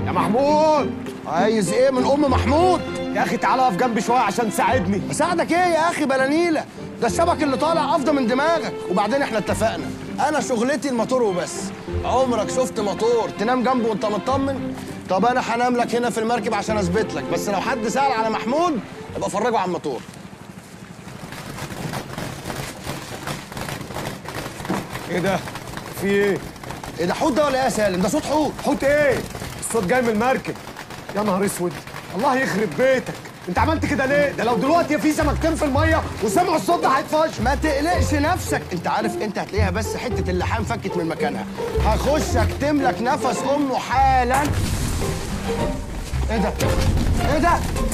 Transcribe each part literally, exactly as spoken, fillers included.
يا محمود، عايز ايه من ام محمود؟ يا اخي تعالى اقف جنبي شويه عشان تساعدني. اساعدك ايه يا اخي بلا نيله؟ ده الشبك اللي طالع افضل من دماغك. وبعدين احنا اتفقنا، انا شغلتي الموتور وبس. عمرك شفت موتور تنام جنبه وانت مطمن؟ طب انا هنام لك هنا في المركب عشان اثبت لك، بس لو حد سال على محمود ابقى فرجه على الموتور. ايه ده؟ في ايه؟ ايه ده، حوت ده ولا ايه يا سالم؟ ده صوت حوت. حوت ايه؟ الصوت جاي من المركب. يا نهار اسود، الله يخرب بيتك، انت عملت كده ليه؟ ده لو دلوقتي في سمكتين في الميه وسمعوا الصوت ده هيتفشل. ما تقلقش نفسك، انت عارف انت هتلاقيها بس حته اللحام فكت من مكانها. هخش اكتم لك نفس امه حالا. ايه ده؟ ايه ده؟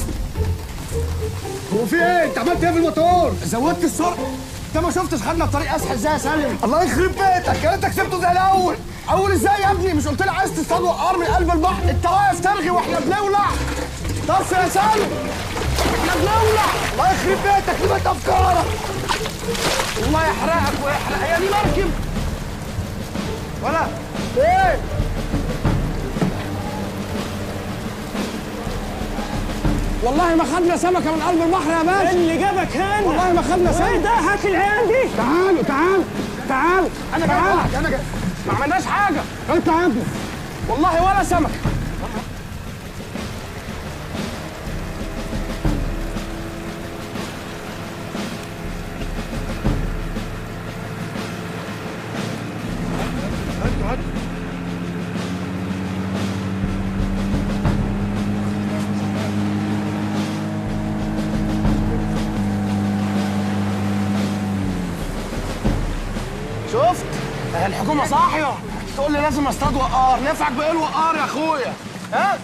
هو في ايه؟ انت عملت ايه في الموتور؟ زودت السرعه. انت ما شفتش خدنا الطريق اسهل ازاي يا سالم؟ الله يخرب بيتك، انت كسبته زي الاول. اول ازاي يا ابني؟ مش قلت لي عايز تصطاد وقار من قلب البحر؟ انت واقف ترغي واحنا بنولع. طف يا سالم، احنا بنولع. الله يخرب بيتك، ليه افكارك؟ الله يحرقك ويحرق. هي دي مركب ولا ايه؟ والله ما خدنا سمكه من قلب البحر يا باشا. اللي جابك هنا؟ والله ما خدنا سمكه. ايه ده؟ هات العيال دي. تعالوا تعالوا تعالوا. انا جاي معاك، انا جاي. ما عملناش حاجه. انت عندي والله ولا سمكه. شفت؟ الحكومة صاحية، تقول لي لازم اصطاد وقار، نفعك بايه الوقار يا اخويا؟ ها؟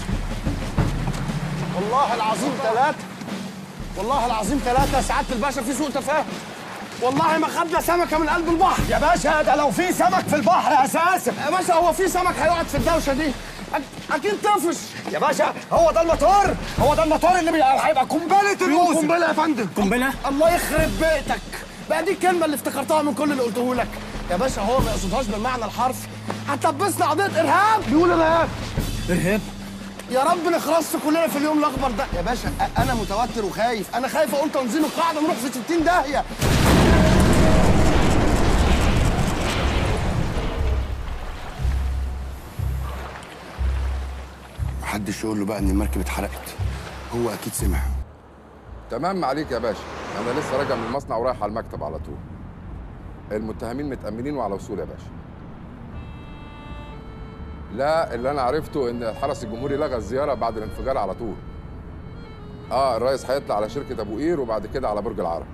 والله العظيم ثلاثة، والله العظيم ثلاثة يا سعادة الباشا، في سوء تفاهم. والله ما خدنا سمكة من قلب البحر. يا باشا ده لو في سمك في البحر اساسا. يا باشا هو في سمك هيقعد في الدوشة دي؟ أكيد طفش. يا باشا هو ده الموتور، هو ده الموتور اللي هيبقى قنبلة الموسم. قنبلة يا فندم. قنبلة؟ الله يخرب بيتك. بقى دي الكلمة اللي افتكرتها من كل اللي قلته لك. يا باشا هو ما يقصدهاش بالمعنى الحرفي. هتلبسنا قضية إرهاب. بيقول إرهاب. إرهاب؟ يا رب نخلص كلنا في اليوم الأخضر ده. يا باشا أنا متوتر وخايف، أنا خايف أقول تنظيم القاعدة نروح في ستين داهية. محدش يقول له بقى إن المركب اتحرقت. هو أكيد سمع. تمام عليك يا باشا، أنا لسه راجع من المصنع ورايح على المكتب على طول. المتهمين متأمنين وعلى وصول يا باشا. لا، اللي أنا عرفته إن الحرس الجمهوري لغى الزيارة بعد الانفجار على طول. آه الرئيس هيطلع على شركة أبو قير وبعد كده على برج العرب.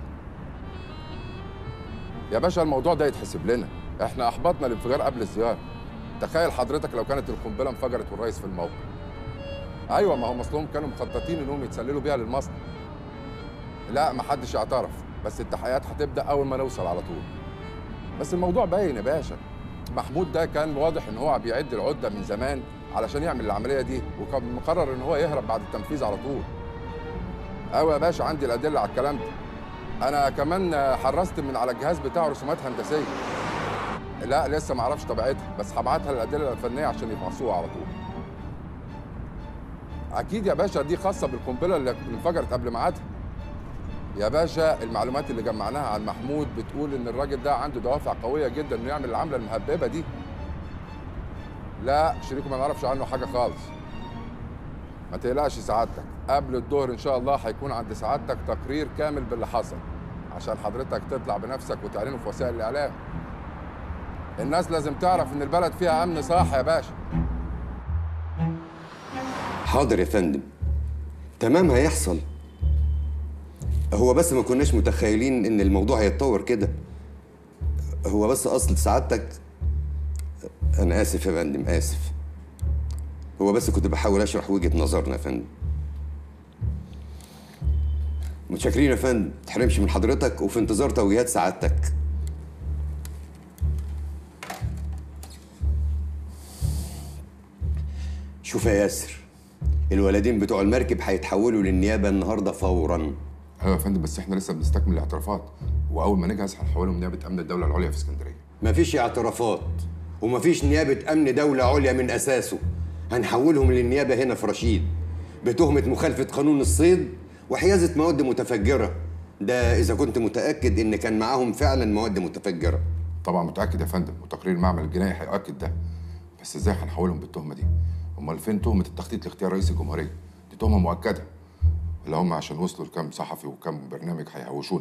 يا باشا الموضوع ده يتحسب لنا، إحنا أحبطنا الانفجار قبل الزيارة. تخيل حضرتك لو كانت القنبلة انفجرت والرئيس في الموقع. أيوه، ما هم أصلهم كانوا مخططين إنهم يتسللوا بيها للمصنع. لا محدش اعترف، بس التحقيقات هتبدا اول ما نوصل على طول. بس الموضوع باين يا باشا، محمود ده كان واضح ان هو بيعد العده من زمان علشان يعمل العمليه دي، وكان مقرر ان هو يهرب بعد التنفيذ على طول. ايوه يا باشا عندي الادله على الكلام ده. انا كمان حرست من على الجهاز بتاعه رسومات هندسيه. لا لسه ما اعرفش طبيعتها، بس هبعتها للادله الفنيه عشان يفحصوها على طول. اكيد يا باشا دي خاصه بالقنبله اللي انفجرت قبل ميعادها. يا باشا المعلومات اللي جمعناها عن محمود بتقول ان الراجل ده عنده دوافع قويه جدا انه يعمل العمله المهببه دي. لا شريكه ما نعرفش عنه حاجه خالص. ما تقلقش سعادتك، قبل الظهر ان شاء الله هيكون عند سعادتك تقرير كامل باللي حصل عشان حضرتك تطلع بنفسك وتعلنه في وسائل الاعلام. الناس لازم تعرف ان البلد فيها امن صح يا باشا. حاضر يا فندم، تمام هيحصل. هو بس ما كناش متخيلين ان الموضوع هيتطور كده. هو بس اصل سعادتك، انا اسف يا فندم اسف. هو بس كنت بحاول اشرح وجهة نظرنا يا فندم. متشكرين يا فندم، ما تحرمش من حضرتك وفي انتظار توجيهات سعادتك. شوف يا ياسر، الولدين بتوع المركب هيتحولوا للنيابه النهارده فورا. ايوه يا فندم، بس احنا لسه بنستكمل الاعترافات، واول ما نجهز هنحولهم نيابه امن الدوله العليا في اسكندريه. مفيش اعترافات ومفيش نيابه امن دوله عليا من اساسه. هنحولهم للنيابة هنا في رشيد بتهمة مخالفة قانون الصيد وحيازة مواد متفجرة. ده إذا كنت متأكد إن كان معاهم فعلا مواد متفجرة. طبعا متاكد يا فندم، وتقرير المعمل الجنائي هيؤكد ده. بس ازاي هنحولهم بالتهمه دي؟ امال فين تهمه التخطيط لاغتيال رئيس الجمهوريه؟ دي تهمه مؤكده. ولا هم عشان وصلوا لكام صحفي وكام برنامج هيهوشونا؟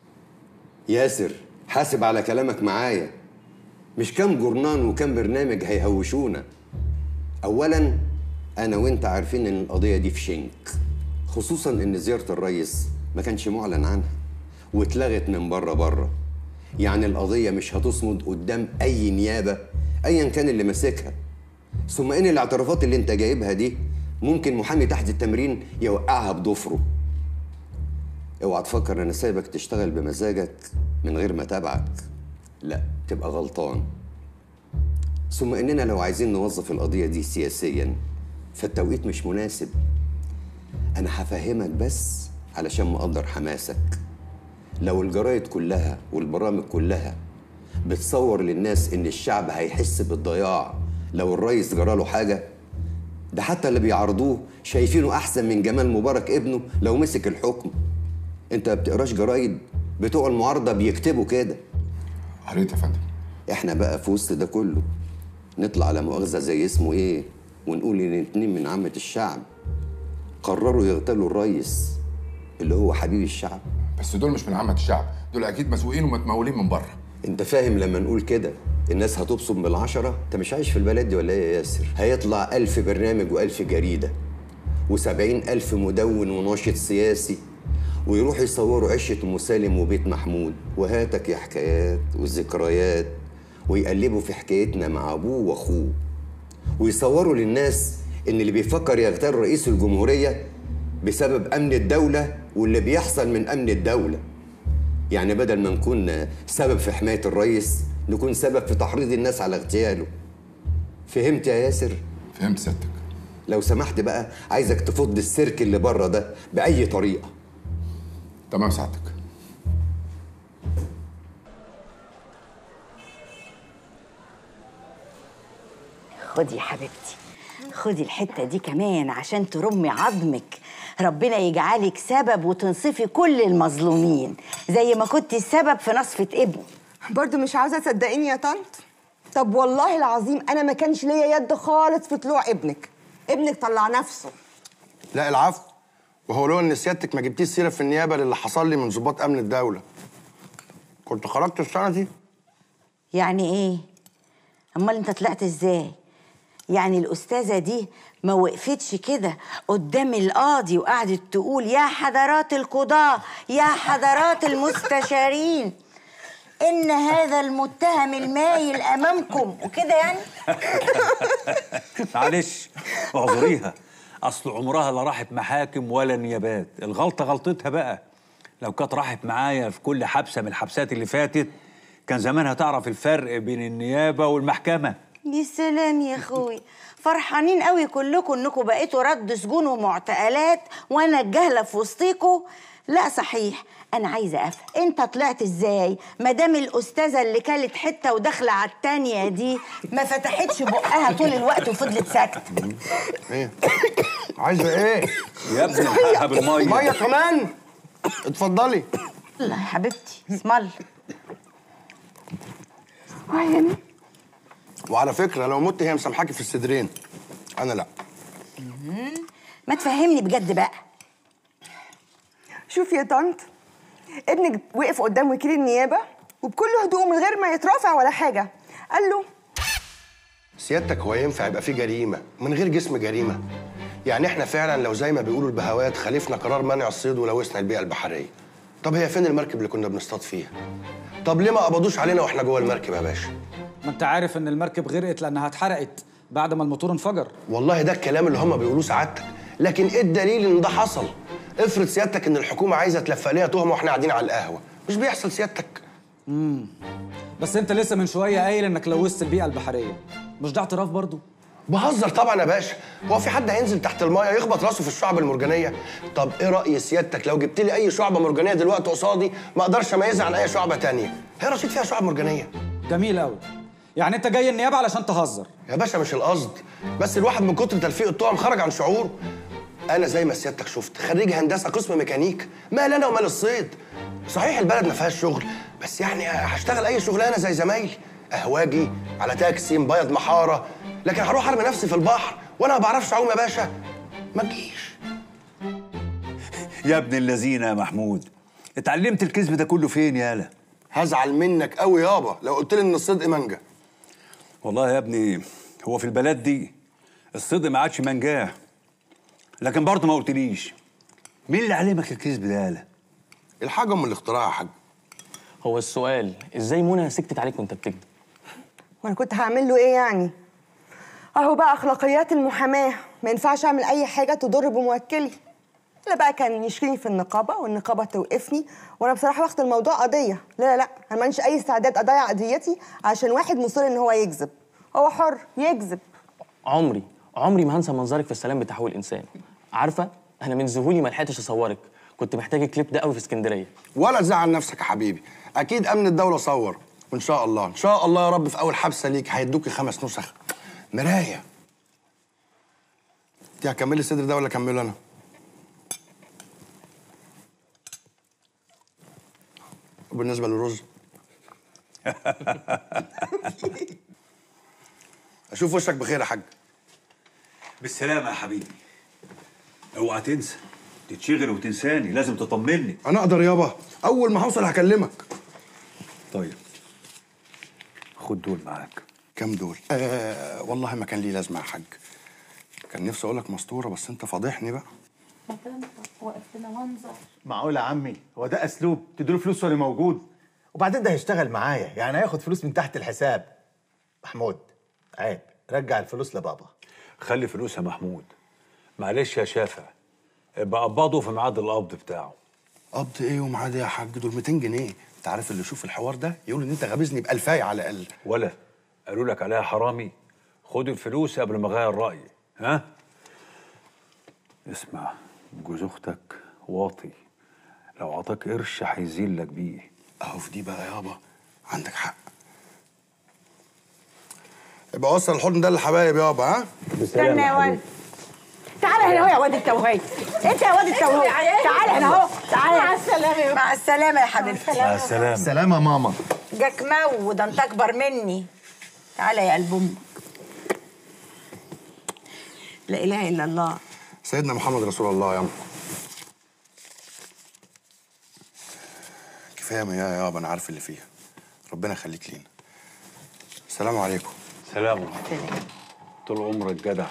ياسر حاسب على كلامك معايا، مش كام جورنان وكام برنامج هيهوشونا. أولاً أنا وأنت عارفين إن القضية دي في شنك، خصوصاً إن زيارة الرئيس ما كانش معلن عنها واتلغت من بره بره. يعني القضية مش هتصمد قدام أي نيابة أياً كان اللي ماسكها. ثم إن الاعترافات اللي أنت جايبها دي ممكن محامي تحت التمرين يوقعها بضفره. اوعى تفكر أنا سايبك تشتغل بمزاجك من غير ما تابعك، لا تبقى غلطان. ثم إننا لو عايزين نوظف القضية دي سياسياً فالتوقيت مش مناسب. أنا هفهمك بس علشان مقدر حماسك. لو الجرايد كلها والبرامج كلها بتصور للناس إن الشعب هيحس بالضياع لو الرئيس جراله حاجة، ده حتى اللي بيعرضوه شايفينه أحسن من جمال مبارك ابنه لو مسك الحكم. أنت ما بتقراش جرايد؟ بتوع المعارضة بيكتبوا كده. قريت يا فندم. إحنا بقى في وسط ده كله نطلع على مؤاخذة زي اسمه إيه ونقول إن اتنين من عامة الشعب قرروا يغتالوا الرئيس اللي هو حبيب الشعب. بس دول مش من عامة الشعب، دول أكيد مسؤولين ومتمولين من بره. أنت فاهم لما نقول كده الناس هتبصم بالعشرة؟ أنت مش عايش في البلد دي ولا إيه يا ياسر؟ هيطلع ألف برنامج وألف جريدة وسبعين ألف مدون وناشط سياسي ويروحوا يصوروا عشة أم سالم وبيت محمود وهاتك يا حكايات والذكريات، ويقلبوا في حكايتنا مع أبوه وأخوه، ويصوروا للناس إن اللي بيفكر يغتال رئيس الجمهورية بسبب أمن الدولة واللي بيحصل من أمن الدولة. يعني بدل ما نكون سبب في حماية الرئيس نكون سبب في تحريض الناس على اغتياله. فهمت يا ياسر؟ فهمت سيادتك. لو سمحت بقى عايزك تفض السيرك اللي بره ده بأي طريقة. تمام سعادتك. خدي يا حبيبتي، خدي الحتة دي كمان عشان ترمي عظمك. ربنا يجعلك سبب وتنصفي كل المظلومين زي ما كنتي السبب في نصفة ابني. برضو مش عاوزة تصدقيني يا طنط؟ طب والله العظيم أنا ما كانش ليا يد خالص في طلوع ابنك. ابنك طلع نفسه. لا العفو، وهو لو ان سيادتك ما جبتيش سيره في النيابه للي حصل لي من ضباط امن الدوله كنت خرجت السنه دي. يعني ايه؟ امال انت طلعت ازاي؟ يعني الأستاذة دي ما وقفتش كده قدام القاضي وقعدت تقول يا حضرات القضاة يا حضرات المستشارين إن هذا المتهم المايل أمامكم وكده يعني؟ معلش اعذريها، أصل عمرها لا راحت محاكم ولا نيابات، الغلطة غلطتها بقى. لو كانت راحت معايا في كل حبسة من الحبسات اللي فاتت كان زمانها تعرف الفرق بين النيابة والمحكمة. يا سلام يا اخوي، فرحانين قوي كلكم انكم بقيتوا رد سجون ومعتقلات وانا الجهله في وسطيكوا. لا صحيح، انا عايزه افهم انت طلعت ازاي ما دام الاستاذه اللي كلت حته وداخله على التانيه دي ما فتحتش بقها طول الوقت وفضلت ساكته. ايه عايزه ايه يا ابني؟ الحقها بالميه. ميه كمان؟ اتفضلي. الله يا حبيبتي، اسم الله. وعيني وعلى فكره لو مت هي مسامحاكي في الصدرين، انا لا. ما تفهمني بجد بقى. شوفي يا طنط، ابنك وقف قدام وكيل النيابه وبكل هدوء من غير ما يترافع ولا حاجه قال له سيادتك هو ينفع يبقى في جريمه من غير جسم جريمه؟ يعني احنا فعلا لو زي ما بيقولوا البهوات خالفنا قرار منع الصيد ولوثنا البيئه البحريه، طب هي فين المركب اللي كنا بنصطاد فيها؟ طب ليه ما قبضوش علينا واحنا جوه المركب يا باشا؟ ما انت عارف ان المركب غرقت لانها اتحرقت بعد ما الموتور انفجر. والله ده الكلام اللي هم بيقولوه سعادتك، لكن ايه الدليل ان ده حصل؟ افرض سيادتك ان الحكومه عايزه تلفق ليها تهمه واحنا قاعدين على القهوه، مش بيحصل سيادتك. امم بس انت لسه من شويه قايل انك لوثت البيئه البحريه، مش ده اعتراف برضه؟ بهزر طبعا يا باشا، هو في حد هينزل تحت المايه يخبط راسه في الشعب المرجانيه؟ طب ايه راي سيادتك لو جبت لي اي شعبه مرجانيه دلوقتي قصادي ما اقدرش اميزها عن اي شعبه تانية؟ هي رشيد فيها شعب مرجانيه. جميل قوي، يعني انت جاي النيابه علشان تهزر؟ يا باشا مش القصد، بس الواحد من كتر تلفيق الطعم خرج عن شعوره. انا زي ما سيادتك شفت خريج هندسه قسم ميكانيك، مال انا ومال الصيد. صحيح البلد ما فيهاش شغل، بس يعني هشتغل اي شغلانه زي زمايلي، اهواجي على تاكسي مبيض محاره، لكن هروح ارمي نفسي في البحر وانا ما بعرفش اعوم يا باشا؟ ما تجيش. يا ابن اللذينه يا محمود، اتعلمت الكذب ده كله فين يالا؟ هزعل منك قوي يابا لو قلت لي ان الصدق منجا. والله يا ابني هو في البلد دي الصدق ما عادش منجاه، لكن برضه ما قلتليش مين اللي علمك الكذب ده يالا؟ الحاجه ام الاختراع يا حاج. هو السؤال ازاي منى سكتت عليك وانت بتكذب؟ وانا كنت هعمل له ايه يعني؟ اهو بقى اخلاقيات المحاماه، ما ينفعش اعمل اي حاجه تضر بموكلي. لا بقى كان يشكيني في النقابه والنقابه توقفني، وانا بصراحه واخد الموضوع قضيه. لا لا لا، انا ما عنديش اي استعداد اضيع قضيتي عشان واحد مصر ان هو يكذب. هو حر يكذب. عمري عمري ما هنسى منظرك في السلام بتاع حقوق الانسان. عارفه انا من ذهولي ما لحقتش اصورك، كنت محتاج الكليب ده قوي في اسكندريه. ولا تزعل نفسك يا حبيبي، اكيد امن الدوله صور، وان شاء الله ان شاء الله يا رب في اول حبسه ليك هيدوكي خمس نسخ مرايه. انت هكملي الصدر ده ولا اكمله انا؟ وبالنسبه للرز اشوف وشك بخير يا حاج. بالسلامه يا حبيبي. اوعى تنسى تتشغل وتنساني، لازم تطمني. انا اقدر يابا، اول ما هوصل هكلمك. طيب خد دول معاك. كام دول؟ آه والله ما كان لي لازمه يا حاج، كان نفسي اقول لك مسطوره بس انت فاضحني بقى. واقف لنا منظر. معقول يا عمي هو ده اسلوب تديله فلوس ولا موجود؟ وبعدين ده هيشتغل معايا، يعني هياخد فلوس من تحت الحساب. محمود عيب، رجع الفلوس لبابا. خلي فلوس يا محمود، معلش يا شافع، ابقى قبضه في ميعاد القبض بتاعه. قبض ايه وميعاد ايه يا حاج؟ دول مئتين جنيه، انت عارف اللي يشوف الحوار ده يقول ان انت غابزني بألفاية على الاقل. ولا قالوا لك عليها حرامي؟ خد الفلوس قبل ما اغير رايي. ها اسمع، جوز اختك واطي، لو عطاك قرش هيذلك بيه. اهو في دي بقى يابا عندك حق. يبقى وصل الحضن ده للحبايب يابا. ها استنى يا ولد، تعالى هنا اهو يا واد التوهي. انت يا واد التوهي، تعالى هنا اهو. تعالى. مع السلامه. مع السلامه يا حبيبتي. مع السلامه. سلامة ماما. جاك مو، ده انت اكبر مني. تعالى يا قلب امك. لا اله الا الله. سيدنا محمد رسول الله. يا كفايه ما يا يابا، انا عارف اللي فيها. ربنا يخليك لينا. السلام عليكم. سلام. طول عمرك جدع.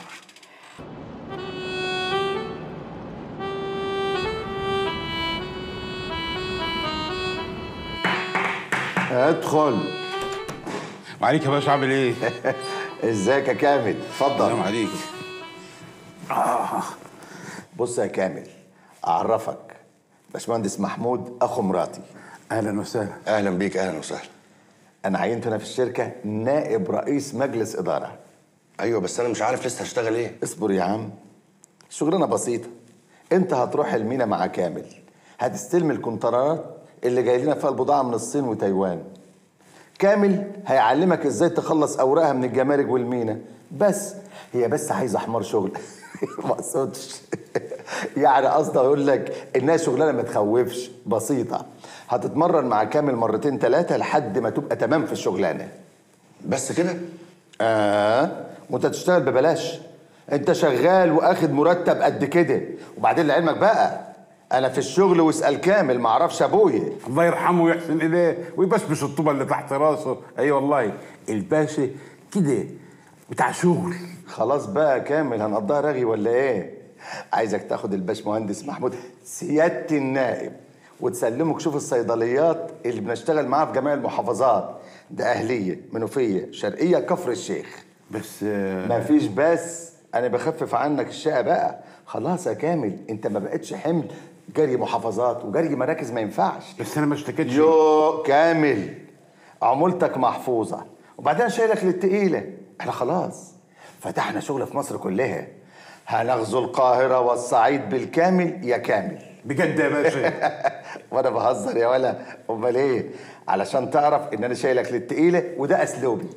ادخل. وعليك يا باشا، عامل ايه؟ ازيك يا كامل؟ اتفضل. سلام عليك. آه. بص يا كامل، اعرفك باشمهندس محمود اخو مراتي. اهلا وسهلا. اهلا بيك. اهلا وسهلا. انا عينته هنا في الشركه نائب رئيس مجلس اداره. ايوه بس انا مش عارف لسه هشتغل ايه. اصبر يا عم، شغلانه بسيطه. انت هتروح المينا مع كامل، هتستلم الكونترات اللي جاي لنا فيها البضاعه من الصين وتايوان. كامل هيعلمك ازاي تخلص اوراقها من الجمارك والمينا. بس هي بس عايزه حمار شغل. ما اقصدش يعني قصدي اقول لك انها شغلانه ما تخوفش، بسيطه. هتتمرن مع كامل مرتين ثلاثه لحد ما تبقى تمام في الشغلانه. بس كده؟ اه، وانت تشتغل ببلاش. انت شغال واخد مرتب قد كده. وبعدين لعلمك بقى انا في الشغل واسال كامل، ما اعرفش ابويا. الله يرحمه ويحسن اليه ويبشبش الطوبه اللي تحت راسه. اي أيوة والله الباشا كده بتاع شغل. خلاص بقى كامل، هنقضيها رغي ولا ايه؟ عايزك تاخد الباشمهندس محمود سياده النائب وتسلمه كشوف الصيدليات اللي بنشتغل معاها في جميع المحافظات. ده اهليه، منوفيه، شرقيه، كفر الشيخ. بس مفيش بس، انا بخفف عنك الشقه بقى. خلاص يا كامل، انت ما بقتش حمل جري محافظات وجري مراكز، ما ينفعش. بس انا ما اشتكيتش. يو كامل، عمولتك محفوظه، وبعدين شايلك للتقيله. احنا خلاص فتحنا شغل في مصر كلها، هنغزو القاهره والصعيد بالكامل يا كامل. بجد يا باشا؟ وانا بهزر يا ولا، امال ايه؟ علشان تعرف ان انا شايلك للتقيله وده اسلوبي.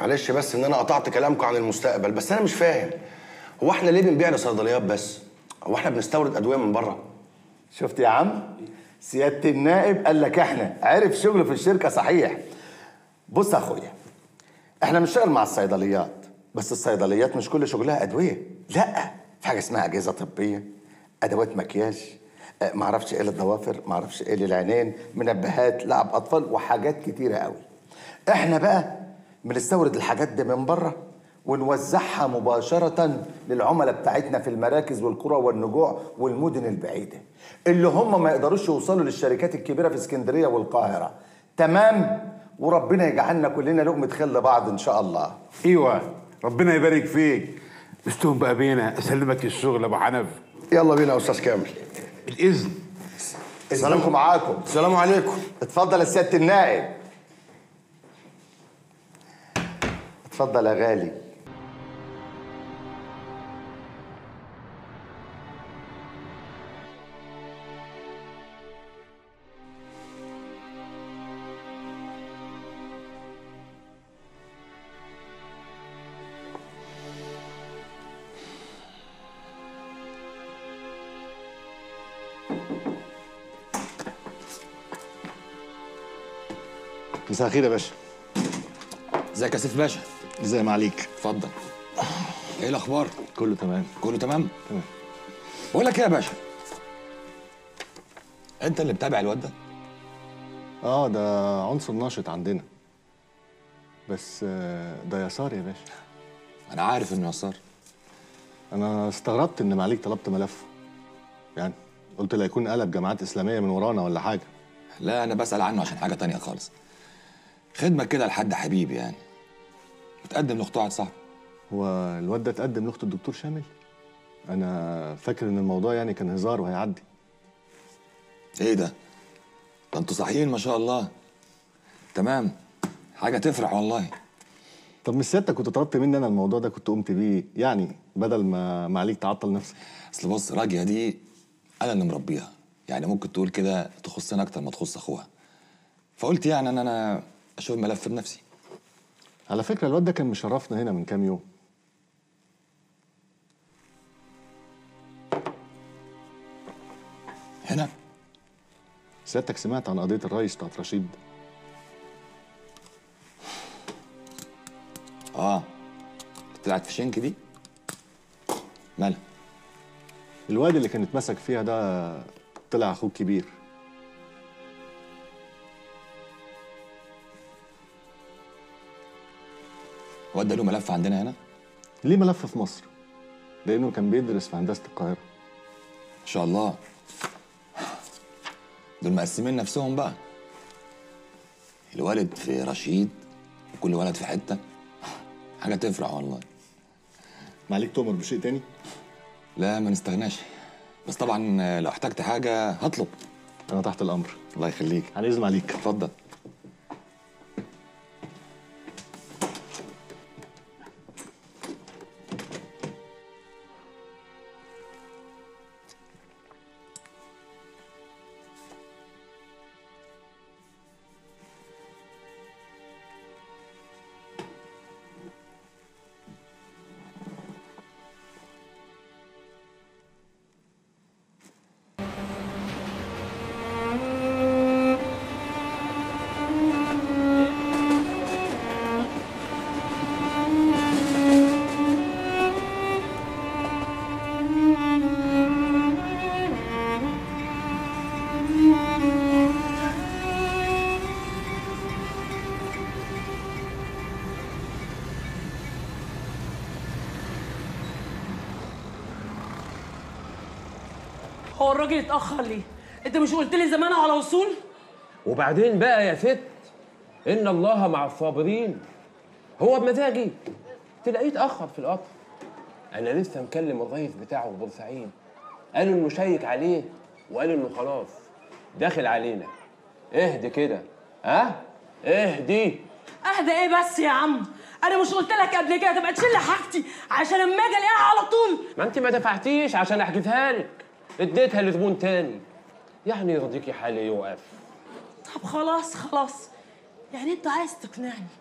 معلش بس ان انا قطعت كلامكم عن المستقبل، بس انا مش فاهم هو احنا ليه بنبيع لصيدليات بس؟ هو احنا بنستورد ادويه من بره؟ شفت يا عم؟ سيادة النائب قال لك احنا عرف شغله في الشركة صحيح. بص يا اخويا، احنا بنشتغل مع الصيدليات، بس الصيدليات مش كل شغلها ادوية، لا، في حاجة اسمها اجهزة طبية، ادوات مكياج، اه معرفش ايه للضوافر، معرفش ايه للعينين، منبهات، لعب اطفال، وحاجات كتيرة قوي. احنا بقى بنستورد الحاجات دي من بره ونوزعها مباشرة للعملاء بتاعتنا في المراكز والقرى والنجوع والمدن البعيدة اللي هم ما يقدروش يوصلوا للشركات الكبيرة في اسكندرية والقاهرة. تمام؟ وربنا يجعلنا كلنا لقمة خير لبعض إن شاء الله. ايوه ربنا يبارك فيك. مستوهم بقى بينا اسلمك الشغل يا ابو حنف. يلا بينا يا استاذ كامل. الاذن. سلامكم معاكم. السلام عليكم. اتفضل يا سيادة النائب. اتفضل يا غالي. مساء الخير يا باشا. ازيك يا سيف باشا؟ ازاي ما عليك؟ اتفضل. ايه الاخبار؟ كله تمام. كله تمام؟ تمام. بقول لك ايه يا باشا؟ انت اللي بتابع الواد ده؟ اه ده عنصر ناشط عندنا، بس ده يسار يا باشا. انا عارف انه يسار. انا استغربت ان معاليك طلبت ملفه، يعني قلت لا يكون قلب جماعات اسلاميه من ورانا ولا حاجه. لا انا بسأل عنه عشان حاجه تانية خالص. خدمه كده لحد حبيبي يعني. متقدم لاخت واحد صاحبي. هو الواد ده اتقدم لاخت الدكتور شامل؟ انا فاكر ان الموضوع يعني كان هزار وهيعدي. ايه ده؟ ده انتوا صحيين ما شاء الله. تمام، حاجه تفرح والله. طب مش سيادتك كنت طلبت مني انا الموضوع ده كنت قمت بيه، يعني بدل ما معاليك تعطل نفسك. اصل بص راجيه دي انا اللي مربيها، يعني ممكن تقول كده تخصنا اكتر ما تخص اخوها. فقلت يعني ان انا اشوف الملف بنفسي. على فكره الواد ده كان مشرفنا هنا من كام يوم. هنا؟ سيادتك سمعت عن قضيه الرئيس بتاعت رشيد؟ اه طلعت في شنك دي؟ مالها؟ الواد اللي كان اتمسك فيها ده طلع اخوك كبير. الواد ده له ملف عندنا هنا؟ ليه ملف في مصر، لانه كان بيدرس في هندسه القاهره. ان شاء الله. دول مقسمين نفسهم بقى، الوالد في رشيد وكل ولد في حته. حاجه تفرح والله. معليك تؤمر بشيء تاني؟ لا ما نستغناش، بس طبعا لو احتجت حاجه هطلب. انا تحت الامر. الله يخليك. على اذن عليك. اتفضل. هو الراجل اتأخر ليه؟ أنت مش قلت لي زمان على وصول؟ وبعدين بقى يا ست، إن الله مع الصابرين. هو بمزاجي تلاقيه اتأخر في القطر. أنا لسه مكلم الرئيس بتاعه في بورسعيد، قالوا إنه شيك عليه وقالوا إنه خلاص داخل علينا. اهدي كده، ها؟ اهدي. أهدى إيه بس يا عم؟ أنا مش قلت لك قبل كده تبقى تشيل حاجتي عشان لما أجي ألاقيها على طول؟ ما أنت ما دفعتيش عشان أحجزها لك، اديتها لزبون تاني. يعني يرضيكي حالي يوقف. طب خلاص خلاص، يعني أنت عايز تقنعني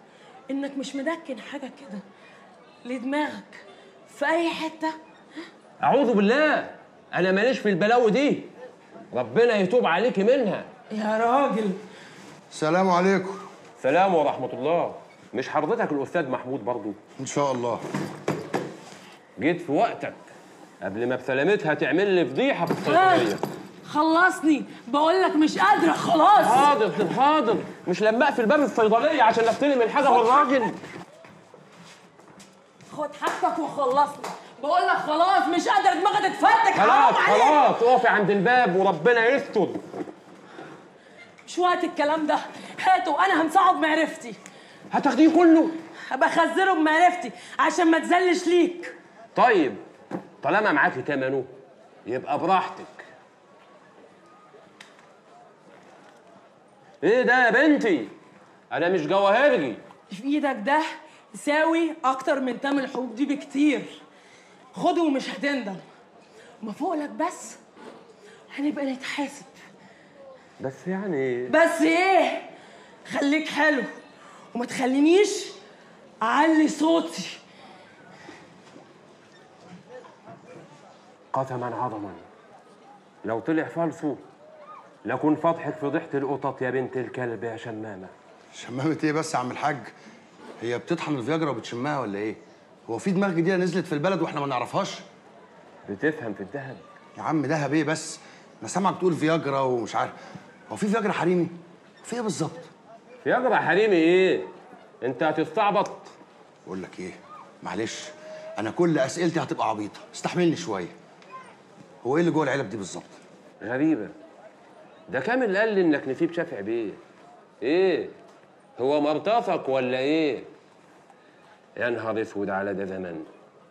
انك مش مدكن حاجه كده لدماغك في اي حته؟ اعوذ بالله، انا ماليش في البلاوي دي، ربنا يتوب عليكي منها. يا راجل. السلام عليكم. سلام ورحمه الله. مش حضرتك الاستاذ محمود برضو؟ ان شاء الله. جيت في وقتك قبل ما بسلامتها تعمل لي فضيحه في الصيدليه. خلصني، بقول لك مش قادره خلاص. حاضر حاضر، مش لما اقفل باب الصيدليه عشان استلم الحاجه بالراجل. خد حاجتك وخلصني، بقول لك خلاص مش قادره دماغي تتفتك. خلاص خلاص اقفي عند الباب وربنا يستر. مش وقت الكلام ده، هاته انا همسحه بمعرفتي. هتاخديه كله؟ بخزره بمعرفتي عشان ما تزلش ليك. طيب طالما معاكي تمنه يبقى براحتك. ايه ده يا بنتي؟ انا مش جواهرجي. في ايدك ده يساوي اكتر من تمن الحبوب دي بكتير. خده ومش هتندم. ما فوقلك بس هنبقى نتحاسب. بس يعني بس ايه؟ خليك حلو وما تخلينيش اعلي صوتي. قسما عظما لو طلع فالصو لكن فضحك فضيحة القطط يا بنت الكلب يا شمامة. شمامة ايه بس يا عم الحاج؟ هي بتطحن الفياجرا وبتشمها ولا ايه؟ هو في دماغ جديدة نزلت في البلد واحنا ما نعرفهاش؟ بتفهم في الذهب يا عم دهب ايه بس؟ انا سامعك تقول فياجرا ومش عارف. هو في فياجرا حريمي؟ في ايه بالظبط؟ فياجرا حريمي ايه؟ انت هتستعبط. بقول لك ايه؟ معلش انا كل اسئلتي هتبقى عبيطة، استحملني شوية. هو ايه اللي جوه العلب دي بالظبط؟ غريبة. ده كامل قال لي انك نسيب شافع بيه. ايه؟ هو مرتفق ولا ايه؟ يا نهار اسود على ده زمان.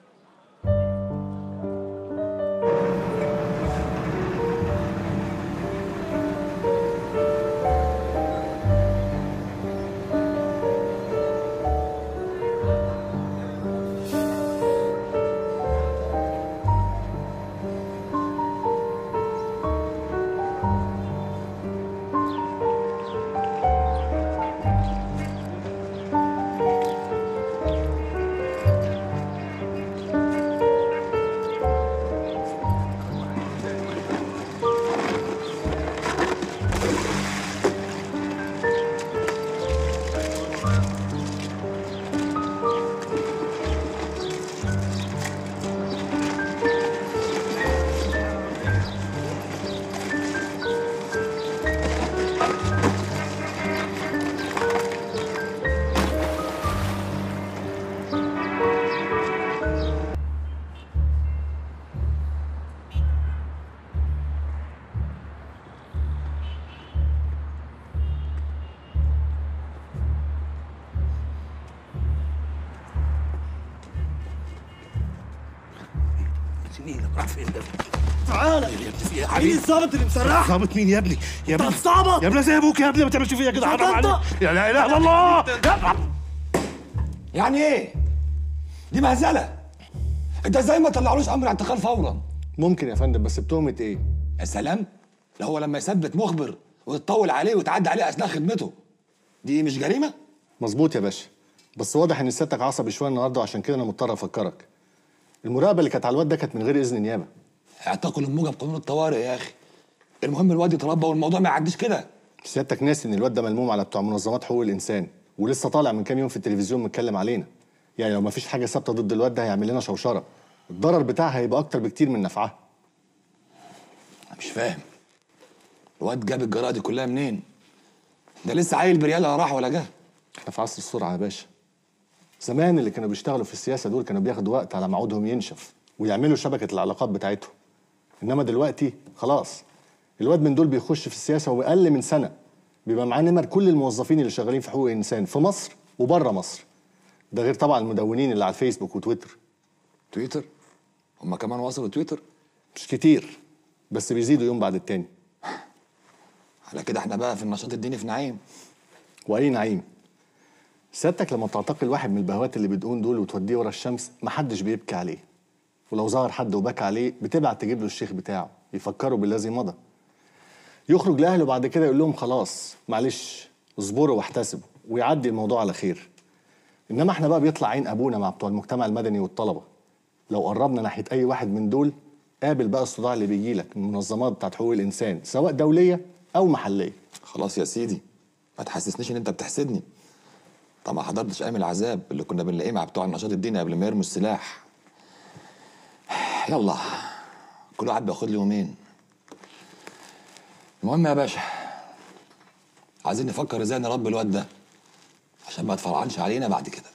سنينك راح فين ده؟ تعالى يا ابني في ايه يا مين حبيبي؟ الظابط اللي مسرح؟ ظابط مين يا ابني؟ يا ابني الظابط يا ابني زي ابوك يا ابني ما تعملش فيا كده حرام عليك. يا لا اله الا الله. يعني ايه؟ دي مهزله. انت ازاي ما طلعلوش امر اعتقال فورا؟ ممكن يا فندم بس بتهمه ايه؟ يا سلام، ده هو لما يثبت مخبر وتطول عليه وتعدي عليه اثناء خدمته، دي مش جريمه؟ مظبوط يا باشا، بس واضح ان سيادتك عصبي شويه النهارده وعشان كده انا مضطر افكرك. المراقبه اللي كانت على الواد ده كانت من غير اذن نيابه. اعتقلوا الموجب قانون الطوارئ يا اخي. المهم الواد يتربى والموضوع ما يعديش كده. سيادتك ناسي ان الواد ده ملموم على بتوع منظمات حقوق الانسان ولسه طالع من كام يوم في التلفزيون متكلم علينا. يعني لو ما فيش حاجه ثابته ضد الواد ده هيعمل لنا شوشره. الضرر بتاعها هيبقى اكتر بكتير من نفعها. مش فاهم الواد جاب الجراءه دي كلها منين؟ ده لسه عيل بريال لا راح ولا جه. احنا في عصر السرعه يا باشا. زمان اللي كانوا بيشتغلوا في السياسه دول كانوا بياخدوا وقت على ما عودهم ينشف ويعملوا شبكه العلاقات بتاعتهم. انما دلوقتي خلاص الواد من دول بيخش في السياسه واقل من سنه بيبقى معاه نمر كل الموظفين اللي شغالين في حقوق الانسان في مصر وبره مصر. ده غير طبعا المدونين اللي على الفيسبوك وتويتر. تويتر؟ هما كمان وصلوا تويتر؟ مش كتير بس بيزيدوا يوم بعد التاني. على كده احنا بقى في النشاط الديني في نعيم. واي نعيم؟ سيادتك لما بتعتقل واحد من البهوات اللي بتقون دول وتوديه ورا الشمس محدش بيبكي عليه. ولو ظهر حد وبكى عليه بتبعت تجيب له الشيخ بتاعه يفكروا بالذي مضى. يخرج لاهله بعد كده يقول لهم خلاص معلش اصبروا واحتسبوا ويعدي الموضوع على خير. انما احنا بقى بيطلع عين ابونا مع بتوع المجتمع المدني والطلبه. لو قربنا ناحيه اي واحد من دول قابل بقى الصداع اللي بيجي لك من المنظمات بتاعت حقوق الانسان سواء دوليه او محليه. خلاص يا سيدي، ما تحسسنيش ان انت بتحسدني. طب ما حضرتش ايام العذاب اللي كنا بنلاقيه مع بتوع النشاط الديني قبل ما يرموا السلاح. يلا كل واحد بياخد له يومين. المهم يا باشا، عايزين نفكر ازاي نربي الواد ده عشان ما يتفرعنش علينا بعد كده.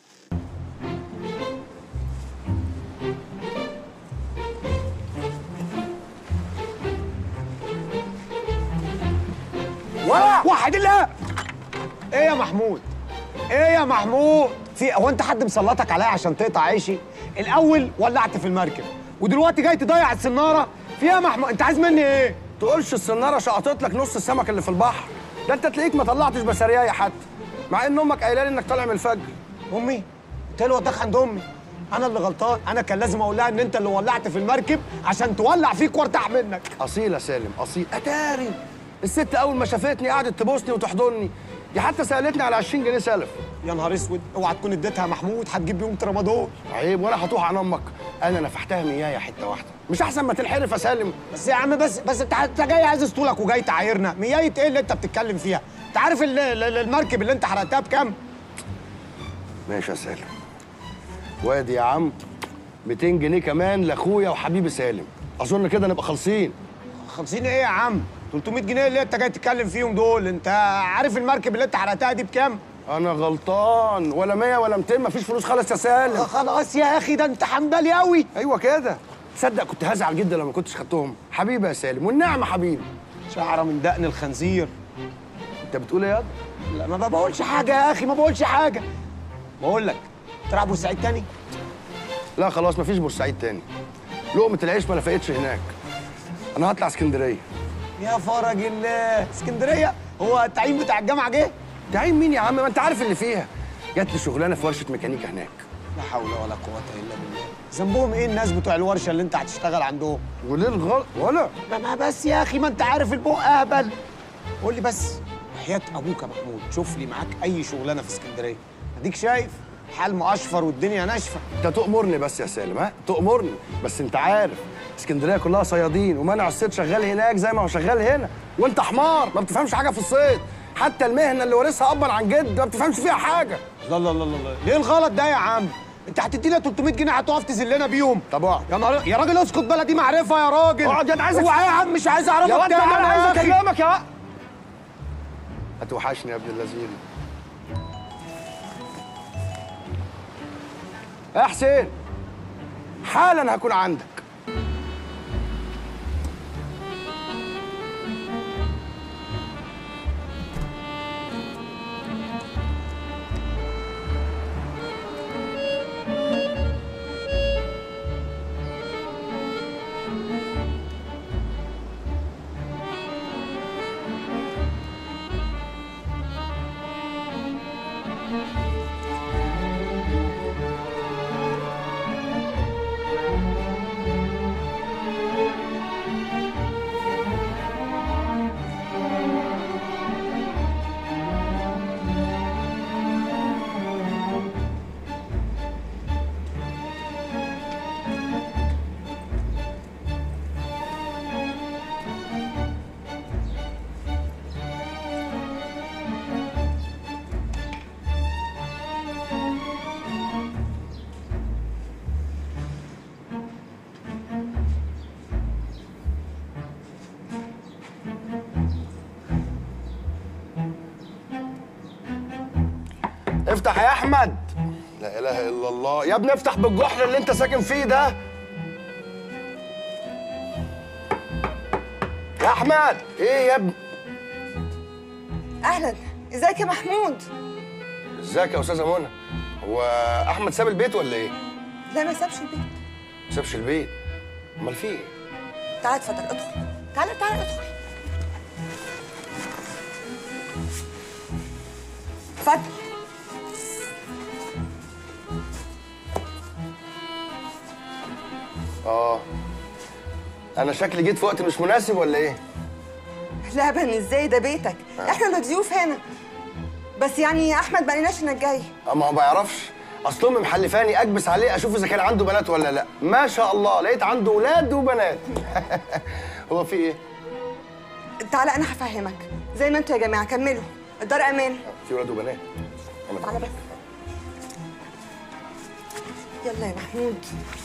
وحد الله. ايه يا محمود؟ ايه يا محمود؟ في هو انت حد مسلطك عليا عشان تقطع عيشي؟ الاول ولعت في المركب ودلوقتي جاي تضيع السناره؟ في ايه يا محمود؟ انت عايز مني ايه؟ تقولش السناره شقطت لك نص السمك اللي في البحر، ده انت تلاقيك ما طلعتش بسريايه حتى، مع ان امك قايله لي انك طالع من الفجر. امي؟ قلت له ودخ عند امي. انا اللي غلطان، انا كان لازم اقول لها ان انت اللي ولعت في المركب عشان تولع فيك وارتاح منك. اصيل يا سالم، اصيل. اتاري الست اول ما شافتني قعدت تبوسني وتحضني، دي حتى سالتني على عشرين جنيه سلف. يا نهار اسود، اوعى تكون اديتها يا محمود، هتجيب بيهم ترامادول. عيب، ولا هتوح عن امك. انا نفحتها ميايه حته واحده، مش احسن ما تنحرف يا سالم؟ بس يا عم، بس بس انت جاي عايز اسطولك وجاي تعايرنا، ميايه ايه اللي انت بتتكلم فيها؟ انت عارف المركب اللي انت حرقتها بكام؟ ماشي يا سالم، وادي يا عم ميتين جنيه كمان لاخويا وحبيبي سالم، اظن كده نبقى خالصين. خالصين ايه يا عم؟ تلتمية جنيه اللي انت جاي تتكلم فيهم دول، انت عارف المركب اللي انت حرقتها دي بكام؟ انا غلطان، ولا مية ولا ميتين، مفيش فلوس خالص يا سالم. خلاص يا اخي، ده انت حنبلي قوي. ايوه كده، تصدق كنت هزعل جدا لو ما كنتش خدتهم. حبيبي يا سالم، والنعمه حبيبي. شعره من دقن الخنزير. انت بتقول ايه ياض؟ لا ما بقولش حاجه يا اخي، ما بقولش حاجه. بقول لك تلعب بورسعيد تاني؟ لا خلاص، مفيش بورسعيد تاني. لقمه العيش ما لفقتش هناك. انا هطلع اسكندريه. يا فرج الله، اسكندريه؟ هو التعيين بتاع الجامعه جه؟ تعيين مين يا عم؟ ما انت عارف اللي فيها. جات لي شغلانه في ورشه ميكانيكا هناك. لا حول ولا قوه الا بالله. ذنبهم ايه الناس بتوع الورشه اللي انت هتشتغل عندهم؟ وليه الغلط؟ ولا ما بس يا اخي، ما انت عارف البق اهبل. قول لي بس وحياه ابوك يا محمود، شوف لي معاك اي شغلانه في اسكندريه. اديك شايف حال مقشفر والدنيا ناشفه. انت تؤمرني بس يا سالم، ها؟ تؤمرني بس. انت عارف اسكندريه كلها صيادين، ومنع الصيد شغال هناك زي ما هو شغال هنا، وانت حمار ما بتفهمش حاجه في الصيد. حتى المهنه اللي وارثها ابا عن جد ما بتفهمش فيها حاجه. لا لا لا لا، ليه الغلط ده يا عم؟ انت هتدينا تلتمية جنيه هتقف تذلنا بيهم؟ طب اقعد يا نهار يا راجل، اسكت، بلدي معرفه يا راجل. اقعد يا عايزك. اوعى يا عم، مش عايز اعرفك يا واد تاني. انا عايز أخي. اكلمك يا واد. هتوحشني يا ابن اللذين. يا حسين، حالا هكون عندك. افتح يا احمد. لا اله الا الله يا ابني، افتح بالجحر اللي انت ساكن فيه ده يا احمد. ايه يا ابني؟ اهلا، ازيك يا محمود؟ ازيك يا استاذه منى؟ هو احمد ساب البيت ولا ايه؟ لا، ما سابش البيت. ما سابش البيت؟ امال في ايه؟ تعال اتفضل، ادخل. تعال تعال ادخل. اتفضل. اه انا شكلي جيت في وقت مش مناسب ولا ايه؟ لا بن، ازاي؟ ده بيتك. آه. احنا اللي ضيوف هنا. بس يعني يا احمد ما قالناش انك جاي. اه ما هو ما يعرفش. اصل امي محلفاني اكبس عليه اشوف اذا كان عنده بنات ولا لا. ما شاء الله لقيت عنده ولاد وبنات. هو في ايه؟ تعالى انا هفهمك. زي ما انتوا يا جماعه كملوا، الدار امان. في ولاد وبنات. تعالى بس. يلا يا محمود.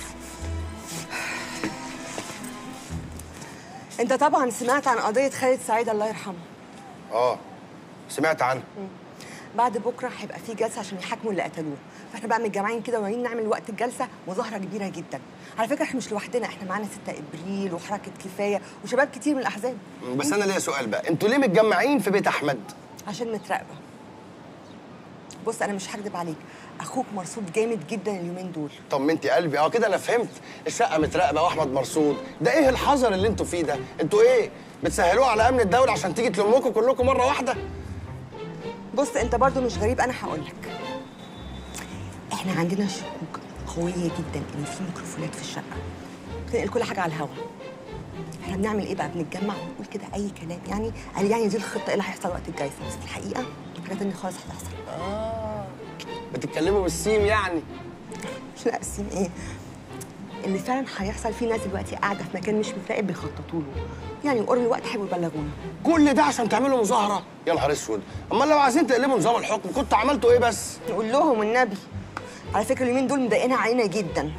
انت طبعا سمعت عن قضيه خالد سعيد الله يرحمه. اه سمعت عنها. بعد بكره هيبقى في جلسه عشان يحاكموا اللي قتلوه، فاحنا بقى متجمعين كده وناويين نعمل وقت الجلسه مظاهره كبيره جدا. على فكره احنا مش لوحدنا، احنا معانا ستة ابريل وحركه كفايه وشباب كتير من الاحزاب. بس انا ليا سؤال بقى، انتوا ليه متجمعين في بيت احمد؟ عشان متراقبه. بص انا مش هكدب عليك، اخوك مرصود جامد جدا اليومين دول. طمنتي قلبي. اه كده انا فهمت. الشقه متراقبه واحمد مرصود. ده ايه الحذر اللي انتوا فيه ده؟ انتوا ايه بتسهلوه على امن الدوله عشان تيجي تلموكوا كلكم مره واحده؟ بص انت برضو مش غريب، انا هقول لك. احنا عندنا شكوك قويه جدا ان في ميكروفونات في الشقه بتنقل كل حاجه على الهوا. احنا بنعمل ايه بقى؟ بنتجمع ونقول كده اي كلام، يعني قال يعني دي الخطه ايه اللي هيحصل وقت الجايزه، بس في الحقيقه حاجه تانيه خالص هتحصل. اه بتتكلموا بالسيم يعني؟ لا السيم ايه؟ اللي فعلا هيحصل، في ناس دلوقتي قاعده في مكان مش متراقب بيخططوا له، يعني قرب الوقت هيبقوا يبلغونا. كل ده عشان تعملوا مظاهره؟ يا نهار اسود. امال لو عايزين تقلبوا نظام الحكم كنتوا عملتوا ايه بس؟ نقول لهم والنبي. على فكره اليومين دول مضايقينها علينا جدا.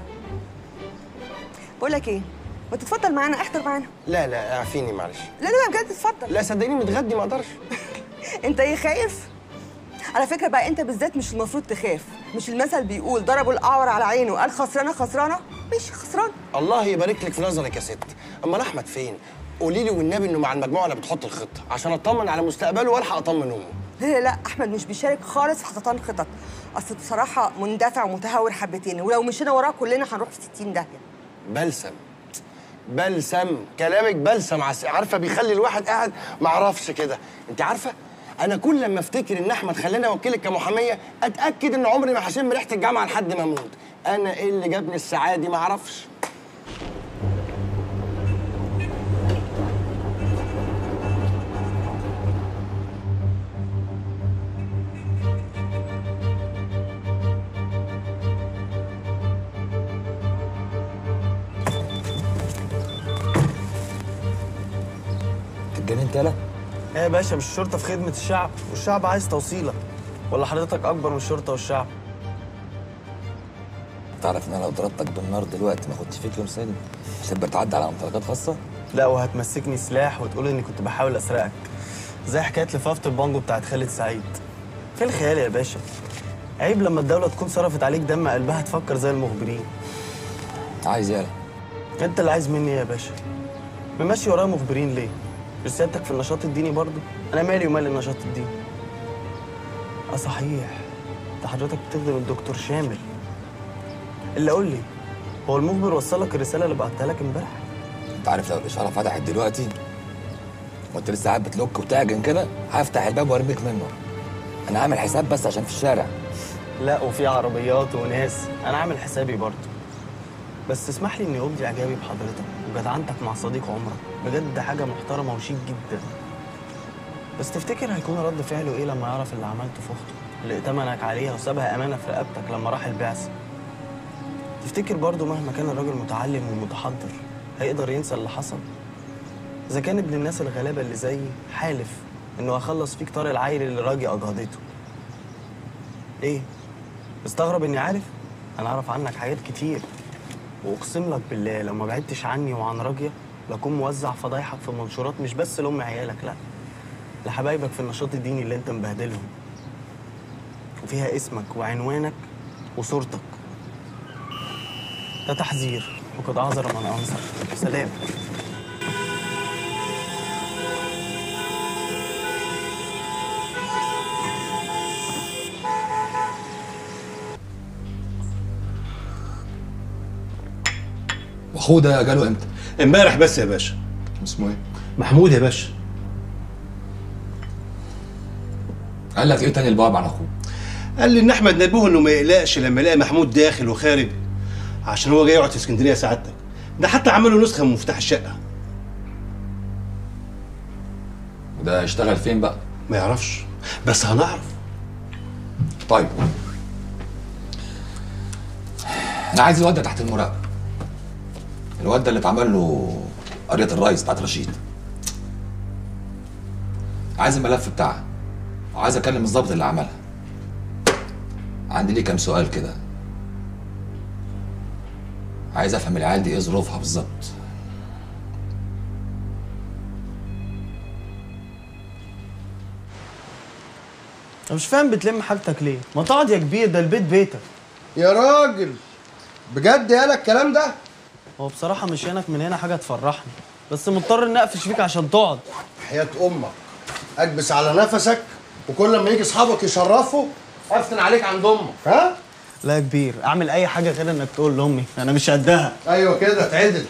بقول لك ايه، ما تتفضل معانا، احضر معانا. لا لا اعفيني معلش. لا لا بجد اتفضل. لا صدقيني متغدي ما اقدرش. انت ايه خايف؟ على فكره بقى انت بالذات مش المفروض تخاف، مش المثل بيقول ضربوا الاعور على عينه قال خسرانه خسرانه؟ ماشي خسران. الله يبارك لك في نظرك يا ست. امال احمد فين؟ قولي لي والنبي انه مع المجموعه اللي بتحط الخطه عشان اطمن على مستقبله والحق اطمن امه. لا لا احمد مش بيشارك خالص في حططان خطط، اصل بصراحه مندفع ومتهور حبتين، ولو مشينا وراه كلنا هنروح في ستين داهيه. بلسم بلسم كلامك بلسم. عارفه بيخلي الواحد قاعد ما اعرفش كده. انت عارفه انا كل لما افتكر ان احمد خلاني اوكلك كمحاميه اتاكد ان عمري ما هشم ريحه الجامعه لحد ما اموت. انا ايه اللي جابني السعاده دي ما اعرفش. اتجننت يالا؟ ايه يا باشا، مش الشرطه في خدمه الشعب والشعب عايز توصيلك، ولا حضرتك اكبر من الشرطه والشعب؟ تعرف ان انا لو ضربتك بالنار دلوقتي ما اخدش فيك يوم سجن؟ هتبقى تعدي على ممتلكات خاصه؟ لا وهتمسكني سلاح وتقول اني كنت بحاول اسرقك، زي حكايه لفافه البانجو بتاعت خالد سعيد. في الخيال يا باشا. عيب لما الدوله تكون صرفت عليك دم قلبها تفكر زي المخبرين. عايز يالا؟ انت اللي عايز مني يا باشا. ممشي ورايا مخبرين ليه؟ مش سيادتك في النشاط الديني برضه؟ انا مالي ومال النشاط الديني. اه صحيح، ده حضرتك بتخدم الدكتور شامل. اللي قول لي، هو المخبر وصلك الرساله اللي بعتها لك امبارح؟ انت عارف لو الاشاره فتحت دلوقتي وانت لسه قاعد بتلوك وتعجن كده، هفتح الباب وارميك منه. انا عامل حساب بس عشان في الشارع. لا وفي عربيات وناس، انا عامل حسابي برضه. بس اسمح لي اني ابدي اعجابي بحضرتك وجدعنتك مع صديق عمرك، بجد حاجه محترمه وشيك جدا. بس تفتكر هيكون رد فعله ايه لما يعرف اللي عملته في اخته اللي ائتمنك عليها وسابها امانه في رقبتك لما راح البعثه؟ تفتكر برضه مهما كان الراجل متعلم ومتحضر هيقدر ينسى اللي حصل؟ اذا كان ابن الناس الغلابه اللي زيي حالف انه هخلص فيك طار العيل اللي راجي اجهضته. ايه؟ مستغرب اني عارف؟ انا اعرف عنك حاجات كتير، واقسم لك بالله لو ما بعدتش عني وعن راجيه لاكون موزع فضايحك في منشورات مش بس لام عيالك، لا لحبايبك في النشاط الديني اللي انت مبهدلهم، وفيها اسمك وعنوانك وصورتك. ده تحذير وقد اعذر من انصر. سلام. واخوه ده جاله امتى؟ امبارح بس يا باشا. اسمه ايه؟ محمود يا باشا. قال لك ايه تاني البعض عن اخوه؟ قال لي ان احمد نبهه انه ما يقلقش لما يلاقي محمود داخل وخارج، عشان هو جاي يقعد في اسكندريه سعادتك. ده حتى عمل له نسخه من مفتاح الشقه. وده يشتغل فين بقى؟ ما يعرفش، بس هنعرف. طيب انا عايز الواد ده تحت المراقبه. الواد ده اللي اتعمل له قريه الرئيس بتاعت رشيد. عايز الملف بتاعها وعايز اكلم الضابط اللي عملها. عندي ليه كام سؤال كده. عايز افهم العيال دي ايه ظروفها بالظبط. انا مش فاهم بتلم حاجتك ليه؟ ما تقعد يا كبير، ده البيت بيتك. يا راجل بجد يالا الكلام ده؟ هو بصراحة مش هناك من هنا حاجة تفرحني، بس مضطر اني اقفش فيك عشان تقعد. حياة امك اكبس على نفسك، وكل لما يجي اصحابك يشرفوا افتن عليك عند امك، ها؟ لا يا كبير، اعمل اي حاجة غير انك تقول لامي انا مش قدها. ايوه كده اتعدل.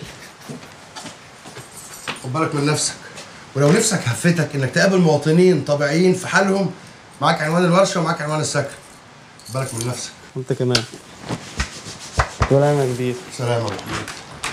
خد بالك من نفسك، ولو نفسك هفتك انك تقابل مواطنين طبيعيين في حالهم، معاك عنوان الورشه ومعاك عنوان السكن. خد بالك من نفسك. وانت كمان. سلام يا كبير. سلام يا كبير.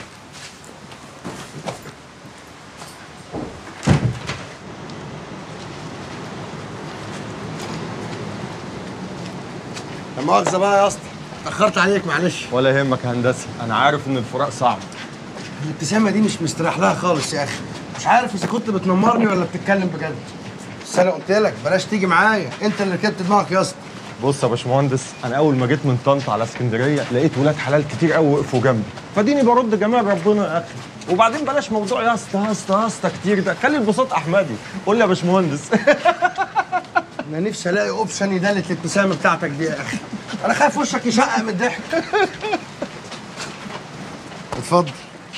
لا مؤاخذة بقى يا اسطى، اتأخرت عليك معلش. ولا يهمك يا هندسه، انا عارف ان الفراق صعب. الابتسامة دي مش مستريح لها خالص يا اخي، مش عارف اذا كنت بتنمرني ولا بتتكلم بجد. بس انا قلت لك بلاش تيجي معايا، انت اللي ركبت دماغك يا اسطى. بص يا باشمهندس، انا اول ما جيت من طنطا على اسكندريه لقيت ولاد حلال كتير قوي وقفوا جنبي، فاديني برد جمال ربنا يا اخي. وبعدين بلاش موضوع يا اسطى يا اسطى يا اسطى كتير ده، خلي البساط احمدي. قول لي يا باشمهندس. انا نفسي الاقي اوبشن يدلت الابتسامه بتاعتك دي يا اخي، انا خايف وشك يشقق من الضحك. اتفضل.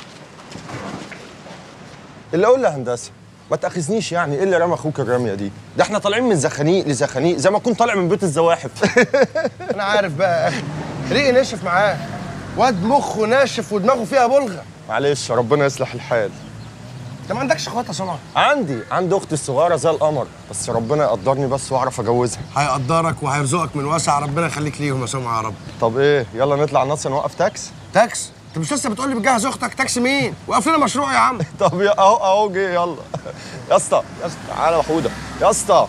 اللي اقول له هندسه ما تاخذنيش، يعني ايه اللي رمى اخوك الرميه دي؟ ده احنا طالعين من زخانيق لزخانيق زي ما اكون طالع من بيت الزواحف. انا عارف بقى يا اخي، ريقي ناشف معاه، واد مخه ناشف ودماغه فيها بلغه. معلش ربنا يصلح الحال. انت ما عندكش اخوات يا سمعه؟ عندي عندي اختي الصغيره زي القمر، بس ربنا يقدرني بس واعرف اجوزها. هيقدرك وهيرزقك من واسع، ربنا يخليك ليهم يا سمعه يا رب. طب ايه، يلا نطلع نصر نوقف تاكس؟ تاكس؟ انت مش لسه بتقول لي بتجهز اختك؟ تاكسي مين؟ وقف لنا مشروع يا عم. طب يا اهو اهو جه، يلا يا اسطى يا اسطى تعالى يا حوده يا اسطى.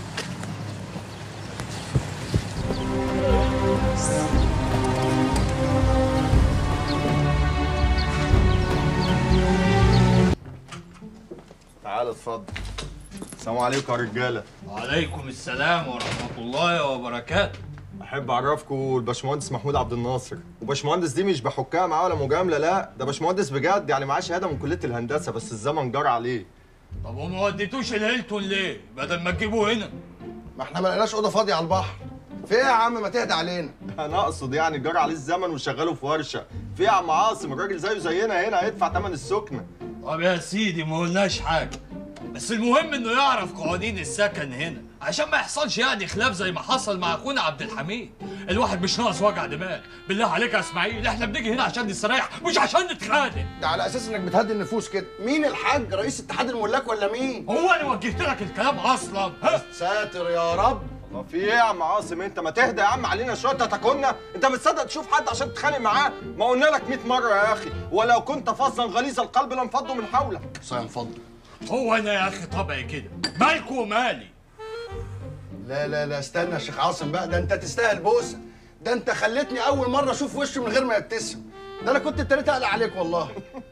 تعالى اتفضل. السلام عليكم يا رجاله. وعليكم السلام ورحمة الله وبركاته. احب اعرفكم الباشمهندس محمود عبد الناصر، وباشمهندس دي مش بحكها معاه ولا مجامله، لا ده باشمهندس بجد، يعني معاه شهاده من كليه الهندسه بس الزمن جرى عليه. طب وما وديتوش الهيلتون ليه؟ بدل ما تجيبوه هنا. ما احنا ما لقيناش اوضه فاضيه على البحر. في ايه يا عم ما تهدى علينا؟ انا اقصد يعني جرى عليه الزمن وشغله في ورشه. في ايه يا عم عاصم، الراجل زيه زينا هنا هيدفع ثمن السكنه. طب يا سيدي ما قلناش حاجه، بس المهم انه يعرف قوانين السكن هنا عشان ما يحصلش يعني خلاف زي ما حصل مع اخونا عبد الحميد. الواحد مش ناقص وجع دماغ. بالله عليك يا اسماعيل، احنا بنيجي هنا عشان نستريح مش عشان نتخانق. ده على اساس انك بتهدي النفوس كده. مين الحاج؟ رئيس اتحاد الملاك ولا مين؟ هو انا وجهت لك الكلام اصلا؟ ها؟ ساتر يا رب. طب في ايه يا عم عاصم، انت ما تهدى يا عم علينا شويه تتكلنا. انت بتصدق تشوف حد عشان تتخانق معاه؟ ما قلنا لك مية مره يا اخي، ولو كنت فظا غليظ القلب لانفضوا من حولك. صحيح انفضوا. هو انا يا اخي طبعي كده، مالكوا ومالي. لا لا لا استنى يا شيخ عاصم بقى، ده انت تستاهل بوسه. ده انت خليتني اول مره اشوف وشه من غير ما يبتسم. ده انا كنت ابتديت اقلق عليك والله.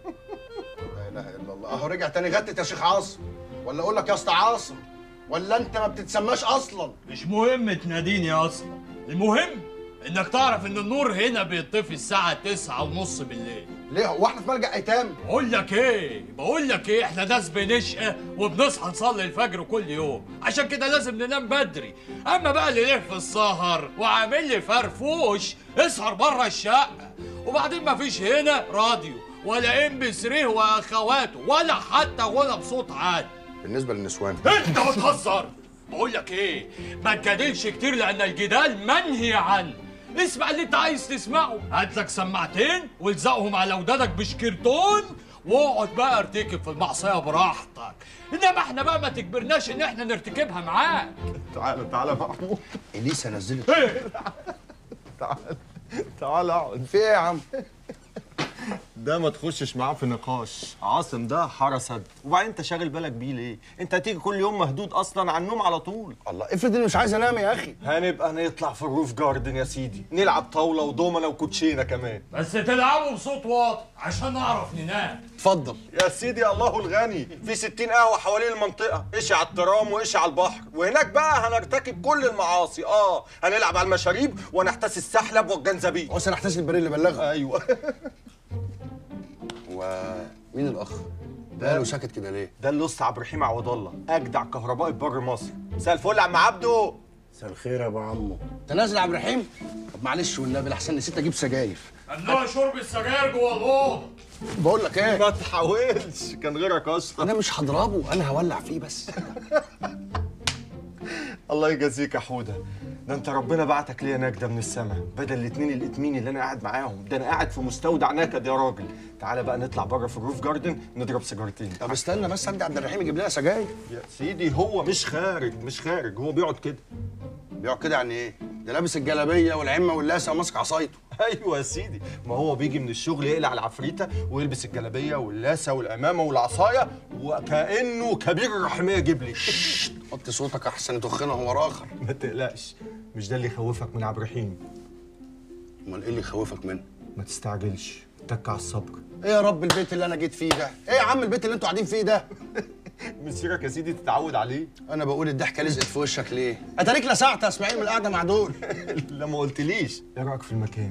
لا اله الا الله، اهو رجع تاني غتت يا شيخ عاصم. ولا اقول لك يا اسطى عاصم، ولا انت ما بتتسماش اصلا؟ مش مهم تناديني اصلا، المهم انك تعرف ان النور هنا بيطفي الساعه تسعة ونص بالليل. ليه هو احنا في ملجأ ايتام؟ بقول لك ايه بقول لك ايه احنا ناس بنشقى وبنصحى نصلي الفجر كل يوم، عشان كده لازم ننام بدري. اما بقى اللي ليه في السهر وعامل لي فرفوش اسهر بره الشقه. وبعدين مفيش هنا راديو ولا ام بي ثلاثة واخواته ولا حتى غنى بصوت عالي. بالنسبه للنسوان انت بتهزر. بقول لك ايه، ما تجادلش كتير لان الجدال منهي عنه. اسمع اللي انت عايز تسمعه، هات لك سماعتين والزقهم على ودانك بشكرتون واقعد بقى ارتكب في المعصيه براحتك. انما احنا بقى ما تجبرناش ان احنا نرتكبها معاك. تعالى تعالى محمود. اليسا نزلت. تعالى تعالى اقعد. في ايه يا عم؟ ده ما تخشش معاه في نقاش. عاصم ده حرسد، وبعدين انت شاغل بالك بيه ليه؟ انت هتيجي كل يوم مهدود اصلا عن النوم على طول. الله، افرض اني مش عايز انام يا اخي. هنبقى نطلع في الروف جاردن يا سيدي، نلعب طاوله ودومنه وكوتشينه كمان. بس تلعبوا بصوت واطي عشان نعرف ننام. اتفضل يا سيدي. الله الغني، في ستين قهوه حوالين المنطقه، ايش على الترام وايش على البحر، وهناك بقى هنرتكب كل المعاصي. اه هنلعب على المشاريب ونحتسي السحلب والجنزبيل. بص انا احتسي البريل اللي بلغها. ايوه. ومين الاخ؟ ده قالوا ساكت كده ليه؟ ده اللص عبد الرحيم عوض الله، اجدع كهربائي بر مصر. مساء الفل يا عم عبده. مساء الخير يا ابو عمو. انت نازل يا عبد الرحيم؟ طب معلش والنبي لحسن نسيت اجيب سجاير. ممنوع شرب السجاير جوه الاوضه. بقول لك ايه؟ ما تحاولش، كان غيرك اصلا. انا مش هضربه، انا هولع فيه بس. الله يجازيك يا حوده، ده انت ربنا بعتك ليا نجده من السماء بدل الاتنين الاتمين اللي انا قاعد معاهم. ده انا قاعد في مستودع نكد يا راجل. تعالى بقى نطلع بره في الروف جاردن نضرب سيجارتين. طب استنى بس ادي عبد الرحيم يجيب لنا سجاير. يا سيدي هو مش خارج مش خارج، هو بيقعد كده. بيقعد كده يعني ايه؟ ده لابس الجلابيه والعمه واللاسه وماسك عصايته. ايوه يا سيدي، ما هو بيجي من الشغل يقلع العفريته ويلبس الجلابيه واللاسه والامامه والعصايه وكانه كبير الرحميه جبلي. حط صوتك احسن تخنا هو راخر. ما تقلقش، مش ده اللي يخوفك من عبد الرحيم. امال ايه اللي يخوفك منه؟ ما تستعجلش، اتك على الصبر. ايه يا رب البيت اللي انا جيت فيه ده؟ ايه يا عم البيت اللي انتوا قاعدين فيه ده؟ مسيرك يا سيدي تتعود عليه. انا بقول الضحكه لزقت في وشك ليه؟ اتاريك لسعت يا اسماعيل من القعده مع دول. لا ما قلتليش. ايه رايك في المكان؟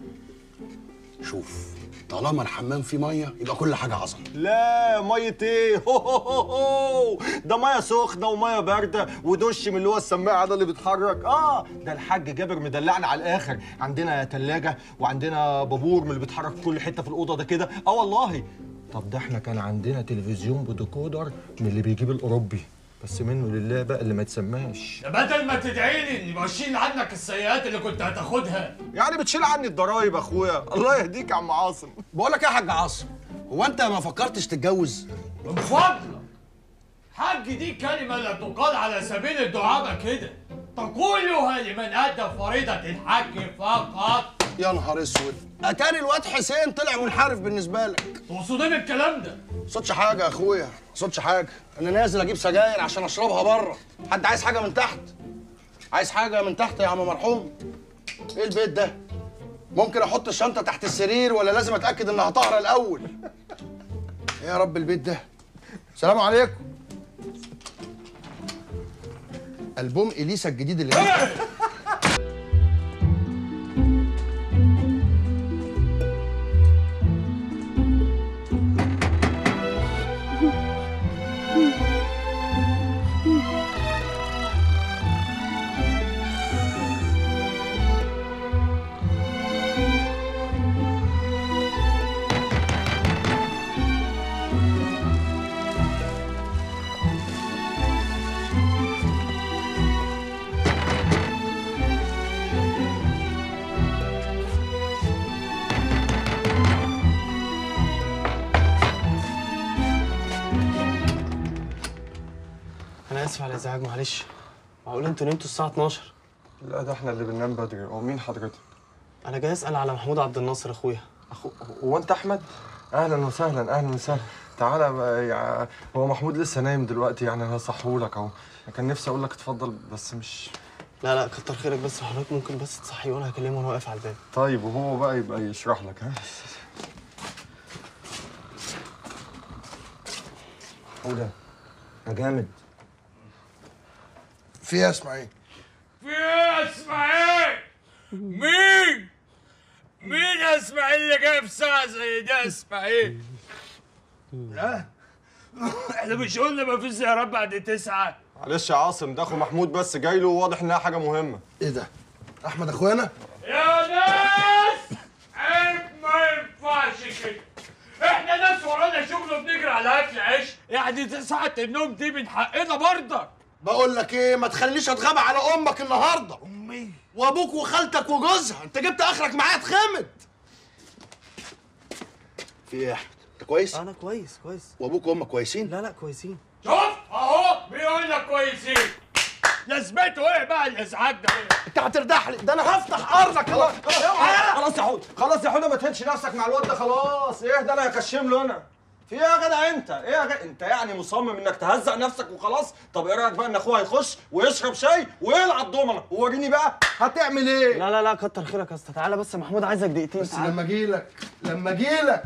شوف، طالما الحمام فيه ميه يبقى كل حاجه عظمه. لا ميه ايه؟ هو هو هو. ده ميه سخنه وميه بارده ودش من اللي هو السماعه ده اللي بيتحرك. اه ده الحاج جابر مدلعنا على الاخر. عندنا ثلاجه وعندنا بابور من اللي بيتحرك في كل حته في الاوضه ده كده. اه والله. طب ده احنا كان عندنا تلفزيون بديكودر من اللي بيجيب الاوروبي، بس منه لله بقى اللي ما يتسماش. ده بدل ما تدعي لي اني بشيل عنك السيئات اللي كنت هتاخدها. يعني بتشيل عني الضرايب يا اخويا. الله يهديك يا عم عاصم. بقول لك ايه يا حاج عاصم؟ هو انت ما فكرتش تتجوز؟ من فضلك، حج دي كلمه لا تقال على سبيل الدعابه كده، تقولها لمن ادى فريضه الحج فقط. يا نهار اسود، اتاري الواد حسين طلع منحرف بالنسبه لك. تقصد ايه بالكلام ده؟ ما صوتش حاجه يا اخويا، ما صوتش حاجه. انا نازل اجيب سجاير عشان اشربها بره. حد عايز حاجه من تحت؟ عايز حاجه من تحت يا عم مرحوم؟ ايه البيت ده؟ ممكن احط الشنطه تحت السرير ولا لازم اتاكد انها طاهره الاول؟ ايه يا رب البيت ده؟ السلام عليكم. البوم اليسا الجديد اللي انا اسف على الازعاج معلش. معقول انتوا نمتوا الساعه اتناشر؟ لا ده احنا اللي بننام بدري. هو مين حضرتك؟ انا جاي اسال على محمود عبد الناصر اخويا. اخو هو انت احمد؟ اهلا وسهلا اهلا وسهلا. تعالى بقى يع... هو محمود لسه نايم دلوقتي، يعني انا هصحولك اهو. كان نفسي اقول لك اتفضل بس مش. لا لا كتر خيرك، بس حضرتك ممكن بس تصحيه وانا هكلمه وانا واقف على الباب. طيب وهو بقى يبقى يشرح لك. ها حوده يا جامد. في ايه يا اسماعيل؟ في ايه يا اسماعيل؟ مين؟ مين يا اسماعيل اللي جاي في ساعة زي ده يا اسماعيل؟ لا احنا مش قلنا مفيش زيارات بعد تسعة؟ معلش يا عاصم، ده اخو محمود بس جاي له، واضح انها حاجة مهمة. ايه ده؟ احمد اخوانا؟ يا ناس عيب، ما ينفعش كده. احنا ناس ورانا شغل وبنجري على اكل عيش، يعني ساعة النوم دي من حقنا برضك. بقول لك ايه، ما تخلينيش اتغاب على امك النهارده. امي وابوك وخالتك وجوزها، انت جبت اخرك معايا اتخمد. في ايه يا احمد؟ انت كويس؟ انا كويس كويس. وابوك وامك كويسين؟ لا لا كويسين. شوف اهو بيقول لك كويسين. لازمته ايه بقى الازعاج ده؟ انت هتردح لي، ده انا هفتح ارضك. خلاص خلاص يا حوده، خلاص يا حوده، ما تهنش نفسك مع الواد ده. خلاص ايه ده، انا هكشم له انا. في ايه يا جدع انت؟ ايه يا جدع انت يعني مصمم انك تهزق نفسك وخلاص؟ طب ايه رايك بقى ان اخوه هيخش ويشرب شاي ويلعب دومنه ووريني بقى هتعمل ايه؟ لا لا لا كتر خيرك يا اسطى، تعالى بس يا محمود، عايزك دقيقتين. بس لما اجيلك لما اجيلك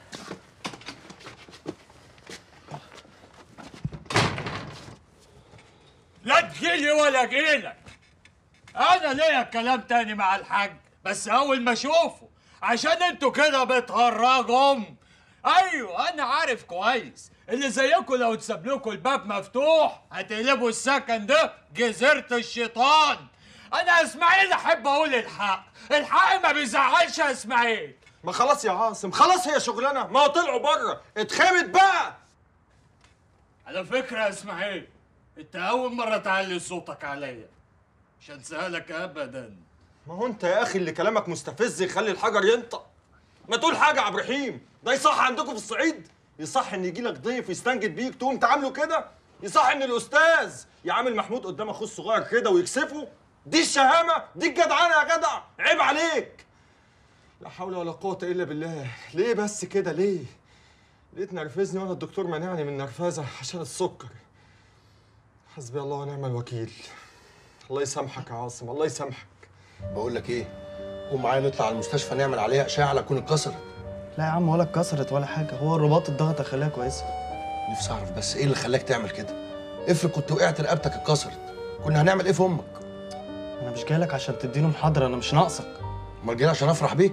لا تجيلي ولا اجيلك. انا ليا كلام تاني مع الحاج، بس اول ما اشوفه، عشان انتوا كده بتهرجهم. ايوه انا عارف كويس اللي زيكم لو اتساب لكم الباب مفتوح هتقلبوا السكن ده جزيره الشيطان. انا اسماعيل احب اقول الحق، الحق ما بيزعلش يا اسماعيل. ما خلاص يا عاصم، خلاص هي شغلانه، ما هو طلعوا بره، اتخمت بقى. على فكره يا اسماعيل، انت اول مره تعلي صوتك عليا، مش هنساها لك ابدا. ما هو انت يا اخي اللي كلامك مستفز يخلي الحجر ينطق. ما تقول حاجه يا عبد الرحيم، ده يصح عندكم في الصعيد؟ يصح ان يجي لك ضيف يستنجد بيك تقوم تعامله كده؟ يصح ان الاستاذ يعامل محمود قدام اخوه الصغير كده ويكسفه؟ دي الشهامه؟ دي الجدعانه يا جدع؟ عيب عليك. لا حول ولا قوه الا بالله. ليه بس كده ليه؟ ليه تنرفزني وانا الدكتور منعني من النرفزه عشان السكر؟ حسبي الله ونعم الوكيل. الله يسامحك يا عاصم، الله يسامحك. بقول لك ايه، قوم معايا نطلع على المستشفى نعمل عليها اشعه لا تكون اتكسرت. لا يا عم ولا اتكسرت ولا حاجه، هو الرباط الضغط خلاها كويسه. نفسي اعرف بس ايه اللي خلاك تعمل كده؟ افرض كنت وقعت رقبتك اتكسرت، كنا هنعمل ايه في امك؟ انا مش جايلك عشان تديله محاضره، انا مش ناقصك. امال جاي عشان افرح بيك؟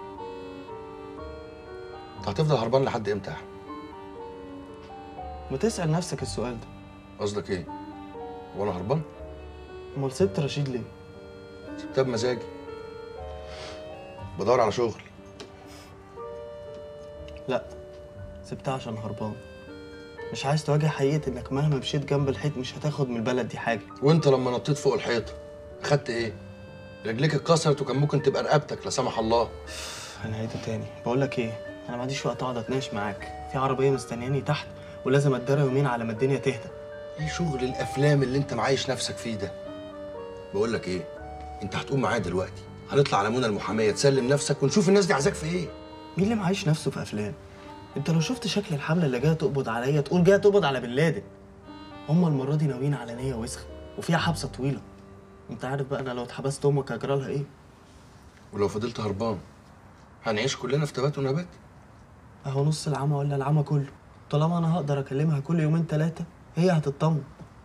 انت هتفضل هربان لحد امتى يا احمد؟ ما تسال نفسك السؤال ده. قصدك ايه؟ هو انا هربان؟ امال سبت رشيد ليه؟ سبتها بمزاجي، بدور على شغل. لا سبتها عشان هربان، مش عايز تواجه حقيقه انك مهما مشيت جنب الحيط مش هتاخد من البلد دي حاجه. وانت لما نطيت فوق الحيطه اخدت ايه؟ رجليك اتكسرت وكان ممكن تبقى رقبتك لا سمح الله. انا هعيده تاني، بقول لك ايه، انا ما عنديش وقت اقعد اتناقش معاك، في عربيه مستنياني تحت ولازم اتدرى يومين على ما الدنيا تهدى. ايه شغل الافلام اللي انت معايش نفسك فيه ده؟ بقول لك ايه، انت هتقوم معايا دلوقتي، هنطلع على منى المحاميه تسلم نفسك ونشوف الناس دي عايزاك في ايه. مين اللي معايش نفسه في افلام؟ انت لو شفت شكل الحمله اللي جايه تقبض عليا تقول جايه تقبض على بن لادن. هم المره دي ناويين على نيه وسخه وفيها حبسه طويله. انت عارف بقى انا لو اتحبست امك هجرى لها ايه؟ ولو فضلت هربان هنعيش كلنا في تبات ونبات. اهو نص العمى ولا العمى كله، طالما انا هقدر اكلمها كل يومين ثلاثه هي هتطمن.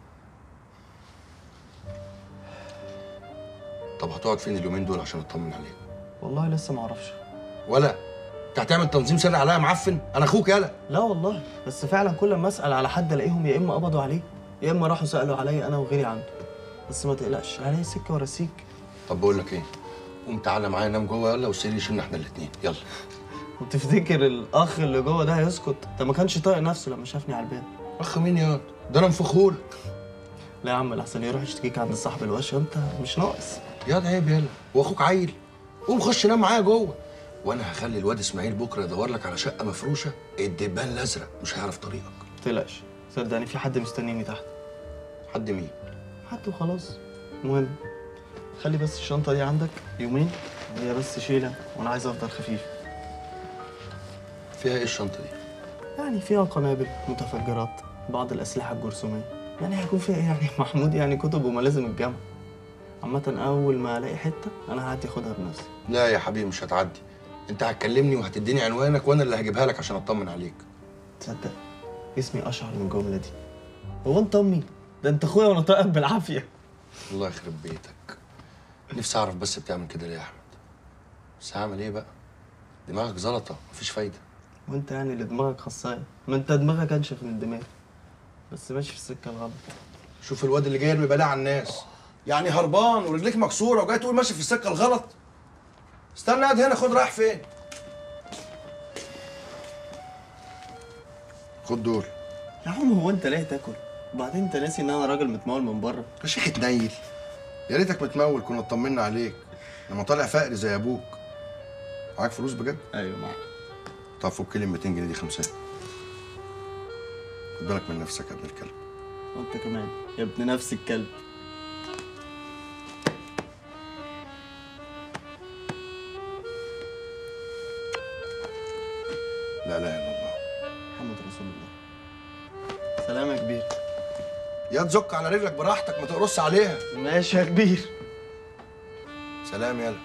طب هتقعد فين اليومين دول عشان اطمن عليك؟ والله لسه ما اعرفش. ولا انت هتعمل تنظيم سري عليا معفن؟ انا اخوك يالا. لا والله، بس فعلا كل ما اسال على حد الاقيهم يا اما قبضوا عليه يا اما راحوا سالوا عليا انا وغيري عنده. بس ما تقلقش، عليا سكه وراسيك. طب بقول لك ايه، قوم تعالى معايا نام جوه يلا والسرير يشيلنا احنا الاثنين يلا. وتفتكر الاخ اللي جوه ده هيسكت؟ ده ما كانش طايق نفسه لما شافني على الباب. اخ مين يا ده؟ انا انفخهولك. لا يا عم الاحسن يروح يشتكيك عند صاحب الوش وانت مش ناقص. يا ده عيب يلا، واخوك عيل. قوم خش نام معايا جوه، وانا هخلي الواد اسماعيل بكره يدور لك على شقه مفروشه الدبان الازرق مش هيعرف طريقك. ما تقلقش، صدقني في حد مستنيني تحت. حد مين؟ حد وخلاص. المهم خلي بس الشنطه دي عندك يومين، هي بس شيله وانا عايز افضل خفيف. فيها ايه الشنطه دي؟ يعني فيها قنابل، متفجرات، بعض الاسلحه الجرثوميه. يعني هيكون فيها ايه يعني محمود؟ يعني كتب وملازم الجامعه. عامه اول ما الاقي حته انا هعدي اخدها بنفسي. لا يا حبيبي مش هتعدي، انت هتكلمني وهتديني عنوانك وانا اللي هجيبها لك عشان اطمن عليك. تصدق اسمي اشعر من الجمله دي. هو انت امي؟ ده انت اخويا وانا طايقك بالعافيه. الله يخرب بيتك. نفسي اعرف بس بتعمل كده ليه يا احمد؟ بس هعمل ايه بقى؟ دماغك زلطه مفيش فايده. وانت يعني اللي دماغك خصايه، ما انت دماغك انشف من دماغي، بس ماشي في السكه الغلط. شوف الواد اللي جاي يرمي بلاء على الناس، يعني هربان ورجليك مكسوره وجاي تقول ماشي في السكه الغلط؟ استنى قاعد هنا، خد رايح فين؟ خد دول. يا عم هو انت ليه تاكل؟ وبعدين انت ناسي ان انا راجل متمول من بره. يا شيخ اتنيل، يا ريتك متمول كنا اطمنا عليك، لما طالع فقري زي ابوك. معاك فلوس بجد؟ ايوه معاك. طب فك لي مئتين جنيه دي خمسات. خد بالك من نفسك يا ابن الكلب. وانت كمان يا ابن نفس الكلب. لا اله الا الله محمد رسول الله. سلام يا كبير. يا تزك على رجلك براحتك، ما تقرص عليها. ماشي يا كبير. سلام يلا.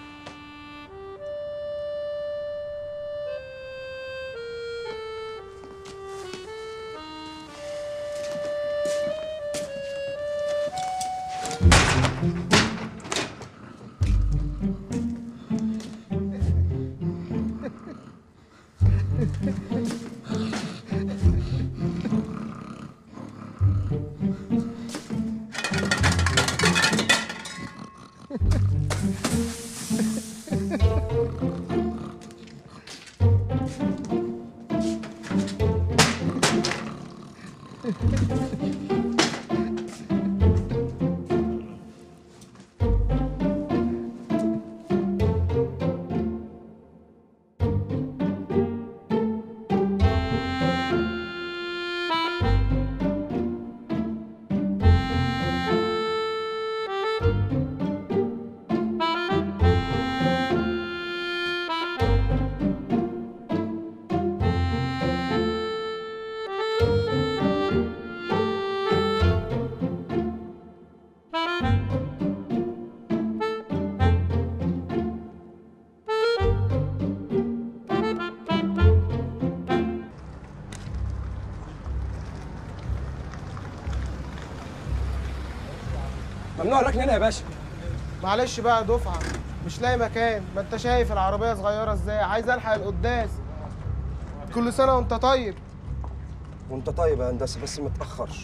ممنوع الركن هنا يا باشا. معلش بقى يا دفعه، مش لاقي مكان. ما انت شايف العربيه صغيره ازاي، عايز الحق القداس. كل سنه وانت طيب. وانت طيب يا هندسه، بس ما تاخرش.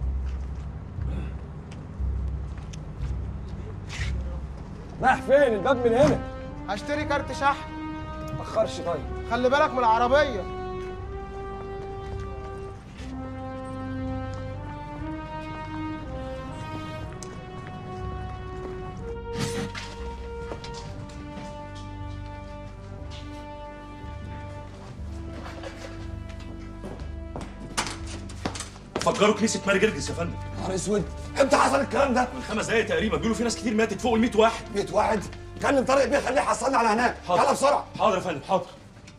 رايح فين؟ الباب من هنا. هشتري كارت شحن. ما تاخرش طيب. خلي بالك من العربيه. فجروا كنيسة ماري جرجس يا فندم. نهار اسود، امتى حصل الكلام ده؟ من خمس دقايق تقريبا، بيقولوا في ناس كتير ماتت فوق ال مية واحد. مية واحد؟ كلم طارق بيه خليه يحصلنا على هناك. يلا بسرعه. حاضر يا فندم، حاضر.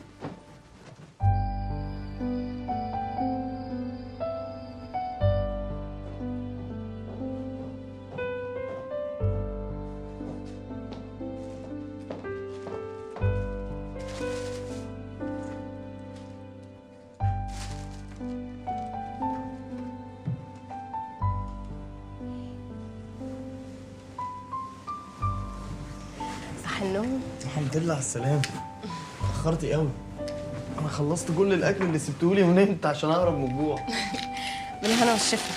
النوم. الحمد لله على السلامة. اتأخرتي قوي. أنا خلصت كل الأكل اللي سبتهولي ونمت عشان أهرب من الجوع. بالهنا والشفا.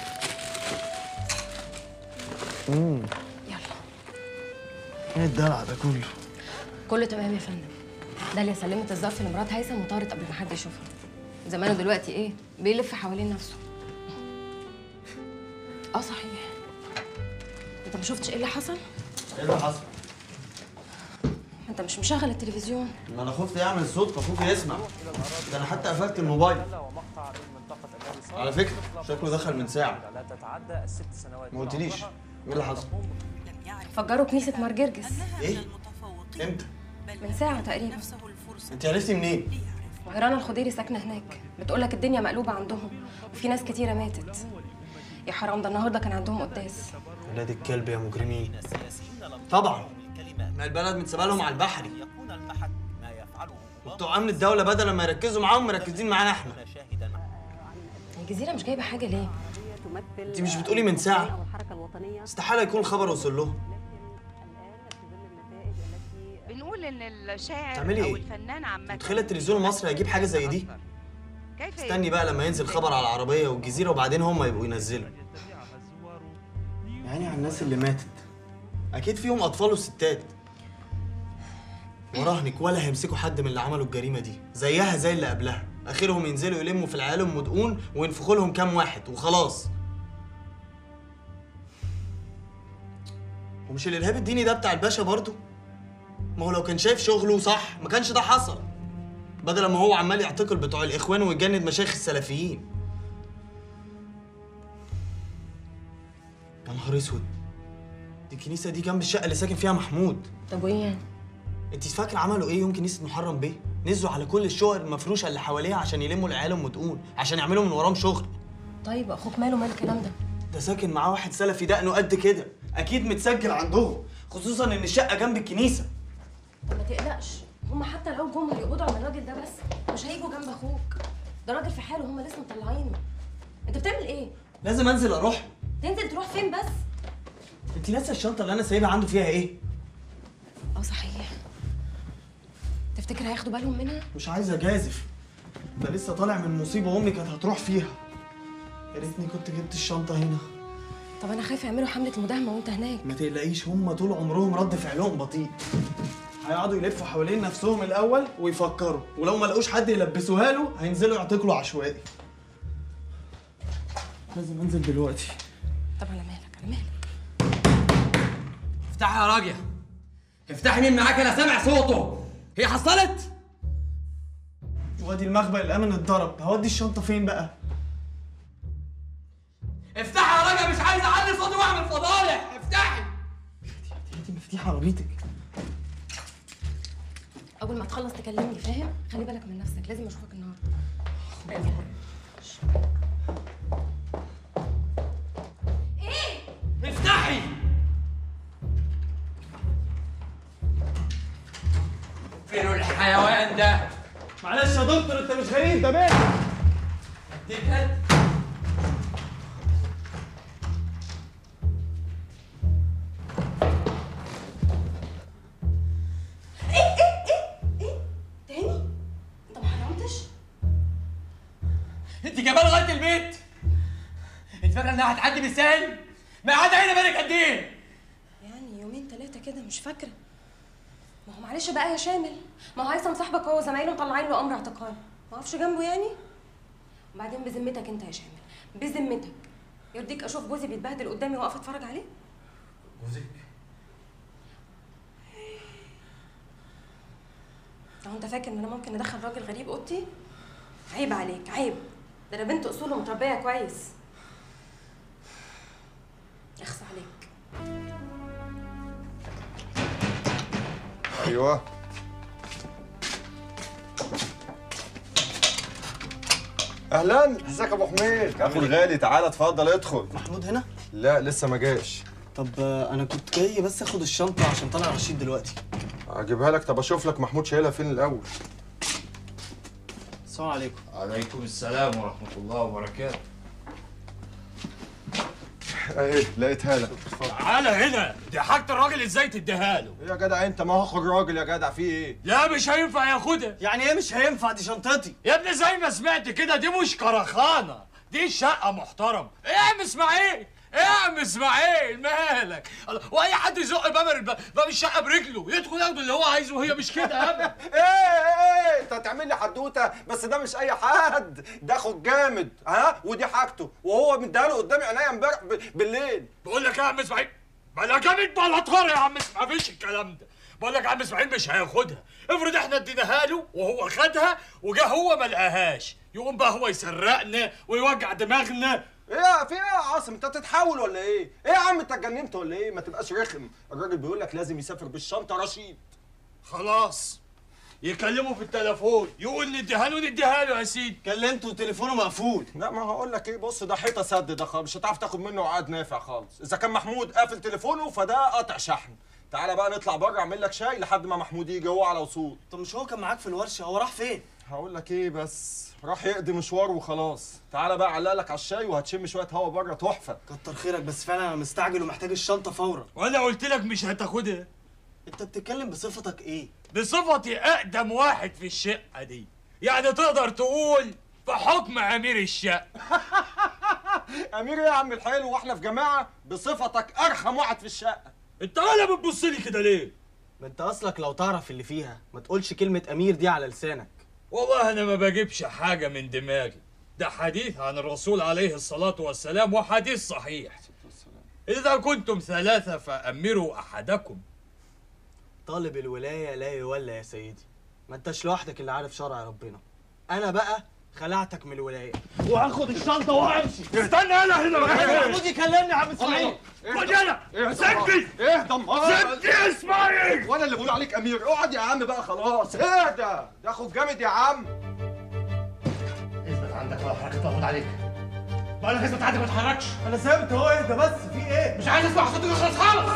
امم يلا. إيه الدلع ده كله؟ كله تمام يا فندم. داليا سلمت الظرف لمرات هيثم وطارت قبل ما حد يشوفها. زمانه دلوقتي إيه؟ بيلف حوالين نفسه. اه صحيح. أنت ما شفتش إيه اللي حصل؟ إيه اللي حصل؟ انت مش مشغل التلفزيون. ما انا خفت يعمل صوت فاخوك يسمع. ده انا حتى قفلت الموبايل. على فكره شكله دخل من ساعه. ما قلتليش ايه اللي حصل؟ فجروا كنيسه مار جرجس. ايه؟ امتى؟ من ساعه تقريبا. انت عرفتي منين؟ وهيرانا الخضيري ساكنه هناك، بتقول لك الدنيا مقلوبه عندهم وفي ناس كتيره ماتت. يا حرام، ده النهارده كان عندهم قداس. ولاد الكلب يا مجرمين. طبعا ما البلد متسابه لهم على البحري. وبتوع امن الدوله بدل ما يركزوا معاهم مركزين معانا احنا. الجزيره مش جايبه حاجه ليه؟ انت مش بتقولي من ساعه؟ استحاله يكون الخبر وصل لهم. بنقول ان الشاعر تعملي او ايه؟ الفنان عامه. متخيله التلفزيون المصري هيجيب حاجه زي دي؟ استني بقى لما ينزل خبر على العربيه والجزيره وبعدين هم يبقوا ينزلوا. يعني على الناس اللي ماتت اكيد فيهم اطفال وستات. وراهنك ولا هيمسكوا حد من اللي عملوا الجريمه دي، زيها زي اللي قبلها. اخرهم ينزلوا يلموا في العيال ام مدقون وينفخوا لهم كام واحد وخلاص. ومش الارهاب الديني ده بتاع الباشا برضه؟ ما هو لو كان شايف شغله صح ما كانش ده حصل، بدل ما هو عمال يعتقل بتوع الاخوان ويجند مشايخ السلفيين. يا نهار اسود، دي الكنيسه دي جنب الشقه اللي ساكن فيها محمود. طب وايه يعني؟ انت فاكره عملوا ايه يوم كنيسه محرم بيه؟ نزلوا على كل الشقق المفروشه اللي حواليها عشان يلموا العيال ام تقول، عشان يعملوا من وراهم شغل. طيب اخوك ماله مال الكلام ده؟ ده ساكن معاه واحد سلفي دقنه قد كده، اكيد متسجل عندهم، خصوصا ان الشقه جنب الكنيسه. ما تقلقش، هم حتى لو جم هيقبضوا على الراجل ده بس مش هيجوا جنب اخوك. ده راجل في حاله، هم لسه مطلعينه. انت بتعمل ايه؟ لازم انزل اروح. تنزل تروح فين بس؟ انت ناسيه الشنطه اللي انا سايبها عنده فيها ايه؟ اه صحيح. تفتكر هياخدوا بالهم منها؟ مش عايز اجازف، ده لسه طالع من مصيبه امي كانت هتروح فيها. يا ريتني كنت جبت الشنطه هنا. طب انا خايفه يعملوا حمله مداهمه وانت هناك. ما تقلقيش، هم طول عمرهم رد فعلهم بطيء. هيقعدوا يلفوا حوالين نفسهم الاول ويفكروا، ولو ما لقوش حد يلبسوها له هينزلوا يعتقلوا عشوائي. لازم انزل دلوقتي. طب على مالك على مالك. افتحي يا راجل، افتحي. مين معاك؟ انا سامع صوته. هي حصلت؟ وادي المخبأ الامن اتضرب، هودي الشنطه فين بقى؟ افتحي يا راجل، مش عايز اعلي صوتي واعمل فضايح. افتحي. هاتي مفتاح عربيتك. اول ما تخلص تكلمني، فاهم؟ خلي بالك من نفسك، لازم اشوفك النهارده. ايه؟ افتحي. فين الحيوان ده؟ معلش يا دكتور، انت مش غريب، ده بيه. اديك انت كمان لغايه البيت؟ انت فاكره انها هتعدي بالسهل؟ ما قاعده هنا بالك قد ايه؟ يعني يومين ثلاثه كده، مش فاكره. ما هو معلش بقى يا شامل، ما هو هيثم صاحبك هو وزمايله مطلعين له امر اعتقال، ما اقفش جنبه يعني؟ وبعدين بذمتك انت يا شامل، بذمتك يرضيك اشوف جوزي بيتبهدل قدامي واقف اتفرج عليه؟ جوزك؟ هو انت فاكر ان انا ممكن ادخل راجل غريب اوضتي؟ عيب عليك، عيب. ده انا بنت اصول ومتربيه كويس. اخص عليك. ايوه. اهلا، ازيك يا ابو حميد؟ اخو الغالي، تعالى اتفضل ادخل. محمود هنا؟ لا لسه ما جاش. طب آه، انا كنت جاي بس اخد الشنطه عشان طالع رشيد دلوقتي. اجيبها لك. طب اشوف لك محمود شايلها فين الاول. السلام عليكم. عليكم السلام ورحمه الله وبركاته. اهي لقيتها لك. تعالى هنا، دي حاجة الراجل ازاي تديها له؟ يا جدع انت، ما هو اخو الراجل يا جدع، في ايه؟ لا مش هينفع ياخدها. يعني ايه مش هينفع؟ دي شنطتي يا ابني. زي ما سمعت كده دي مش كرخانه، دي شقه محترمه. ايه يا عم اسماعيل؟ ايه يا عم اسماعيل؟ مالك؟ واي حد يزق باب باب الشقه برجله يدخل ياخد اللي هو عايزه، وهي مش كده ابدا. ايه ايه انت هتعمل لي حدوته؟ بس ده مش اي حد، ده اخو جامد، ها؟ ودي حاجته، وهو مديها له قدامي عينيا امبارح بالليل. بقول لك ايه يا عم اسماعيل؟ بلا جامد بلا طار يا عم اسماعيل، مفيش الكلام ده. بقول لك يا عم اسماعيل مش هياخدها. افرض احنا اديناها له وهو خدها وجا هو ما لقاهاش، يقوم بقى هو يسرقنا ويوجع دماغنا. ايه في ايه يا عاصم؟ انت بتتحول ولا ايه؟ ايه يا عم انت اتجننت ولا ايه؟ ما تبقاش رخم، الراجل بيقول لك لازم يسافر بالشنطه رشيد. خلاص يكلمه في التليفون يقول نديها له نديها له يا سيدي. كلمته وتليفونه مقفول. لا ما هقول لك ايه، بص ده حيطه سد، ده خالص مش هتعرف تاخد منه عقد نافع خالص. اذا كان محمود قافل تليفونه فده قطع شحن. تعالى بقى نطلع بره اعمل لك شاي لحد ما محمود يجي هو على وصول. طب مش هو كان معاك في الورشه؟ هو راح فين؟ هقول لك ايه بس، راح يقضي مشوار وخلاص. تعالى بقى علق لك على الشاي وهتشم شويه هوا بره تحفه. كتر خيرك، بس فعلا انا مستعجل ومحتاج الشنطه فورا. وانا قلت لك مش هتاخدها. انت بتتكلم بصفتك ايه؟ بصفتي اقدم واحد في الشقه دي، يعني تقدر تقول في حكم امير الشقه. امير ايه يا عم الحلو واحنا في جماعه؟ بصفتك ارخم واحد في الشقه. انت ولا بتبص لي كده ليه؟ ما انت اصلك لو تعرف اللي فيها ما تقولش كلمه امير دي على لسانك. والله انا ما بجيبش حاجه من دماغي، ده حديث عن الرسول عليه الصلاه والسلام وحديث صحيح. اذا كنتم ثلاثه فامروا احدكم. طالب الولايه لا يولى يا سيدي، ما انتش لوحدك اللي عارف شرع ربنا. انا بقى خلعتك من الولايه وهاخد الشنطه وهمشي. استنى انا هنا معاك. محمود يكلمني يا عم اسماعيل. خد انا سكتي اهدى امال سكتي يا اسماعيل. وانا اللي بقول عليك امير. اقعد يا عم بقى خلاص. اهدى ده اخوك جامد يا عم. اثبت عندك بقى حركه تاخد عليك. بقول لك اثبت عندك ما تتحركش. انا ثابت اهو. اهدى بس في ايه؟ مش عايز اسمع صوتك يخلص خالص.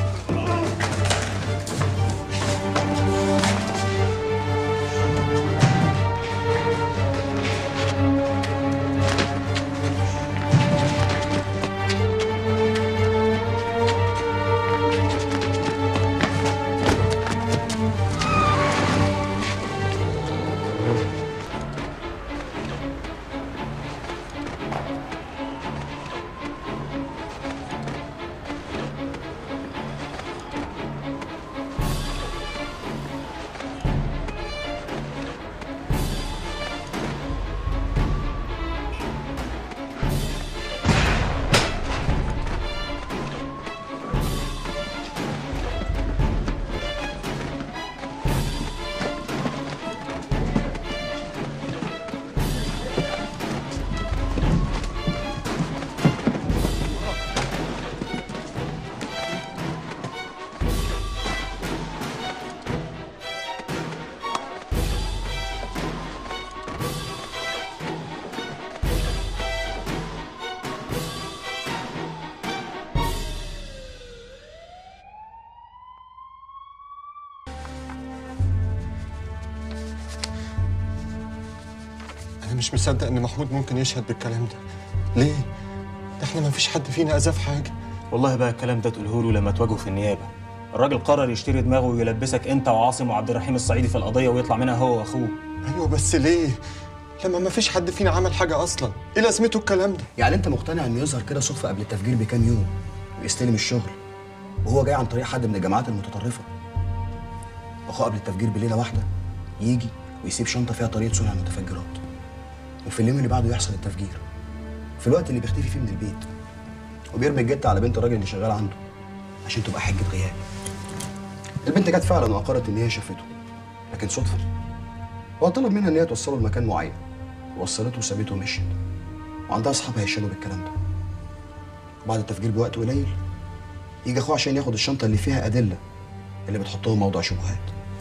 أنا مش مصدق إن محمود ممكن يشهد بالكلام ده. ليه؟ ده إحنا ما فيش حد فينا أذاه في حاجة. والله بقى الكلام ده تقوله له لما تواجهه في النيابة. الراجل قرر يشتري دماغه ويلبسك أنت وعاصم وعبد الرحيم الصعيدي في القضية ويطلع منها هو وأخوه. أيوه بس ليه؟ لما ما فيش حد فينا عمل حاجة أصلاً، إيه لازمته الكلام ده؟ يعني أنت مقتنع إنه يظهر كده صدفة قبل التفجير بكام يوم ويستلم الشغل وهو جاي عن طريق حد من الجماعات المتطرفة؟ أخوه قبل التفجير بليلة واحدة يجي ويسيب شنطة فيها طريقة صنع المتفجرات، وفي اليوم اللي بعده يحصل التفجير في الوقت اللي بيختفي فيه من البيت، وبيرمي الجت على بنت الراجل اللي شغال عنده عشان تبقى حجة غياب. البنت جت فعلا وأقرت إن هي شافته، لكن صدفة هو طلب منها إن هي توصله لمكان معين، وصلته وسابته ومشيت، وعندها أصحاب هيشهدوا بالكلام ده. وبعد التفجير بوقت قليل يجي أخوه عشان ياخد الشنطة اللي فيها أدلة اللي بتحطهم موضوع شبهات.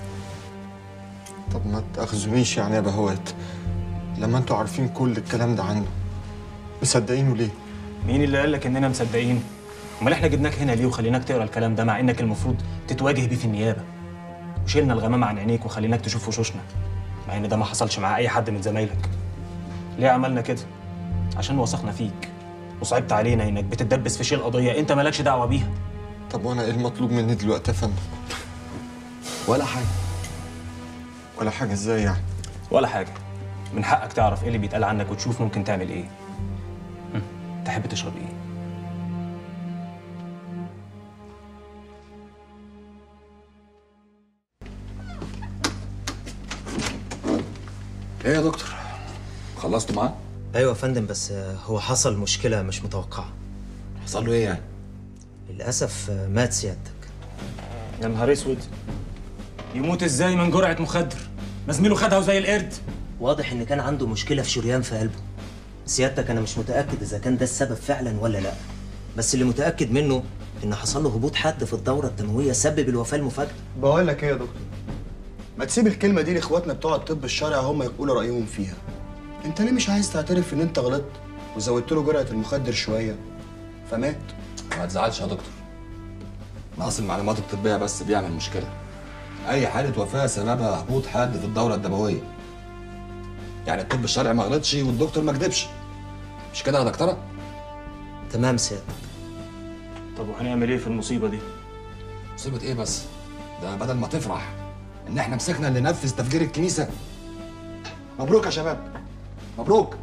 طب ما تأخذونيش يعني يا بهوات، لما انتوا عارفين كل الكلام ده عنه مصدقينه ليه؟ مين اللي قال لك إننا مصدقين؟ أمال إحنا جبناك هنا ليه وخليناك تقرا الكلام ده مع إنك المفروض تتواجه بيه في النيابة؟ وشيلنا الغمامة عن عينيك وخليناك تشوف وشوشنا، مع إن ده ما حصلش مع أي حد من زمايلك. ليه عملنا كده؟ عشان وثقنا فيك وصعبت علينا إنك بتتدبس في شيل قضية أنت مالكش دعوة بيها. طب وأنا إيه المطلوب مني دلوقتي يا فندم؟ ولا حاجة. ولا حاجة إزاي يعني؟ ولا حاجة. من حقك تعرف إيه اللي بيتقال عنك وتشوف ممكن تعمل إيه. تحب تشرب إيه؟ ايه يا دكتور؟ خلصتوا معاه؟ ايوه يا فندم، بس هو حصل مشكله مش متوقعه. حصل له ايه يعني؟ للاسف مات سيادتك. يا نهار اسود، يموت ازاي من جرعه مخدر؟ ما زميله خدها وزي القرد. واضح ان كان عنده مشكله في شريان في قلبه. سيادتك انا مش متاكد اذا كان ده السبب فعلا ولا لا، بس اللي متاكد منه ان حصل له هبوط حاد في الدوره الدمويه سبب الوفاه المفاجئه. بقول لك ايه يا دكتور، ما تسيب الكلمه دي لاخواتنا بتوع الطب الشرعي هم يقولوا رايهم فيها. انت ليه مش عايز تعترف ان انت غلطت وزودت له جرعه المخدر شويه فمات؟ ما تزعلش يا دكتور، نقص المعلومات الطبيه بس بيعمل مشكله. اي حاله وفاه سببها هبوط حاد في الدوره الدمويه. يعني الطب الشرعي ما غلطش والدكتور ما كدبش، مش كده يا دكتوره؟ تمام سيادتك. طب وهنعمل ايه في المصيبه دي؟ مصيبه ايه بس؟ ده بدل ما تفرح ان احنا مسكنا اللي نفذ تفجير الكنيسه. مبروك يا شباب، مبروك.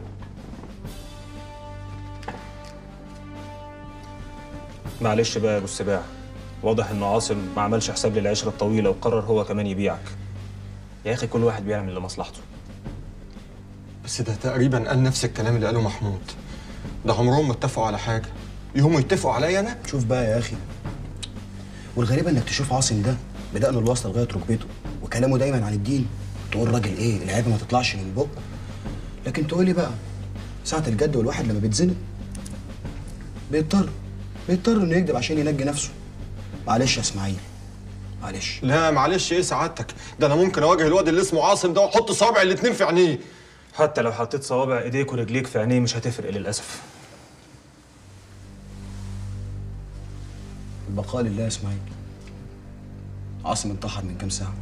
معلش بقى يا ابو السباع، واضح انه عاصم ما عملش حساب للعشره الطويله وقرر هو كمان يبيعك. يا اخي كل واحد بيعمل لمصلحته. بس ده تقريبا قال نفس الكلام اللي قاله محمود. ده عمرهم ما اتفقوا على حاجه، يهموا يتفقوا عليا انا؟ شوف بقى يا اخي، والغريب انك تشوف عاصم ده بدأنا الواسطه لغايه ركبته وكلامه دايما عن الدين، تقول راجل ايه العيبه ما تطلعش من بقه. لكن تقولي بقى ساعة الجد والواحد لما بيتزنق بيضطر بيضطر انه يكذب عشان ينجي نفسه. معلش يا اسماعيل، معلش. لا معلش ايه سعادتك؟ ده انا ممكن اواجه الواد اللي اسمه عاصم ده واحط صوابع الاتنين في عينيه. حتى لو حطيت صوابع ايديك ورجليك في عينيه مش هتفرق للاسف. البقاء لله يا اسماعيل. عاصم انتحر من كام ساعة.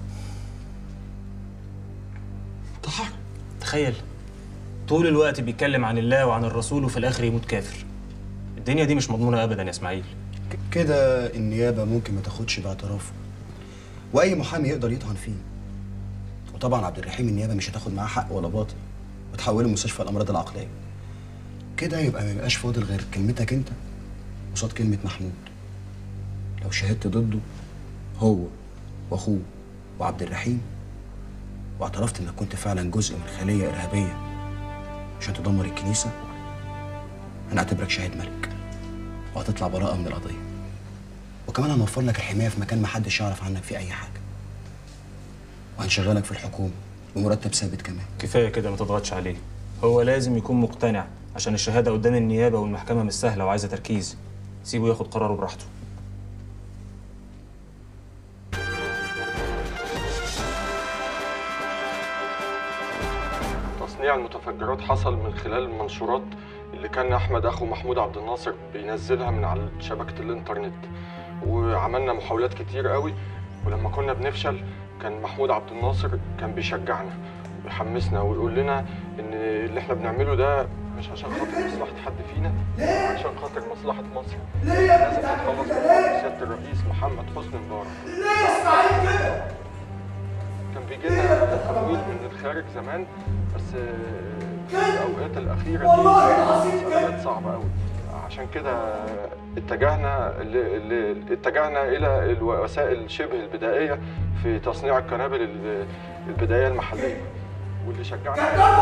انتحر؟ تخيل طول الوقت بيتكلم عن الله وعن الرسول وفي الاخر يموت كافر. الدنيا دي مش مضمونة ابدا يا اسماعيل. كده النيابة ممكن ما تاخدش باعترافه، واي محامي يقدر يطعن فيه. وطبعا عبد الرحيم النيابة مش هتاخد معاه حق ولا باطل وتحوله مستشفى الامراض العقلية. كده يبقى ما يبقاش فاضل غير كلمتك انت قصاد كلمة محمود. لو شهدت ضده هو واخوه وعبد الرحيم واعترفت انك كنت فعلا جزء من خلية ارهابية عشان تدمر الكنيسة، هنعتبرك شاهد ملك وهتطلع براءة من القضية. وكمان هنوفر لك الحماية في مكان محدش يعرف عنك فيه أي حاجة. وهنشغلك في الحكومة بمرتب ثابت كمان. كفاية كده ما تضغطش عليه، هو لازم يكون مقتنع عشان الشهادة قدام النيابة والمحكمة مش سهلة وعايزة تركيز. سيبه ياخد قراره براحته. تصنيع المتفجرات حصل من خلال المنشورات اللي كان احمد اخو محمود عبد الناصر بينزلها من على شبكه الانترنت، وعملنا محاولات كتير قوي، ولما كنا بنفشل كان محمود عبد الناصر كان بيشجعنا ويحمسنا ويقول لنا ان اللي احنا بنعمله ده مش عشان خاطر مصلحه حد فينا، عشان خاطر مصلحه مصر. لازم نتخلص من سياده الرئيس محمد حسني مبارك. ليه اسماعيل كده؟ كان بيجي لنا تمويل من الخارج زمان، بس في الاوقات الاخيره دي كانت صعبه قوي. عشان كده اتجهنا ل... اتجهنا الى الوسائل شبه البدائيه في تصنيع القنابل البدائيه المحليه، واللي شجعنا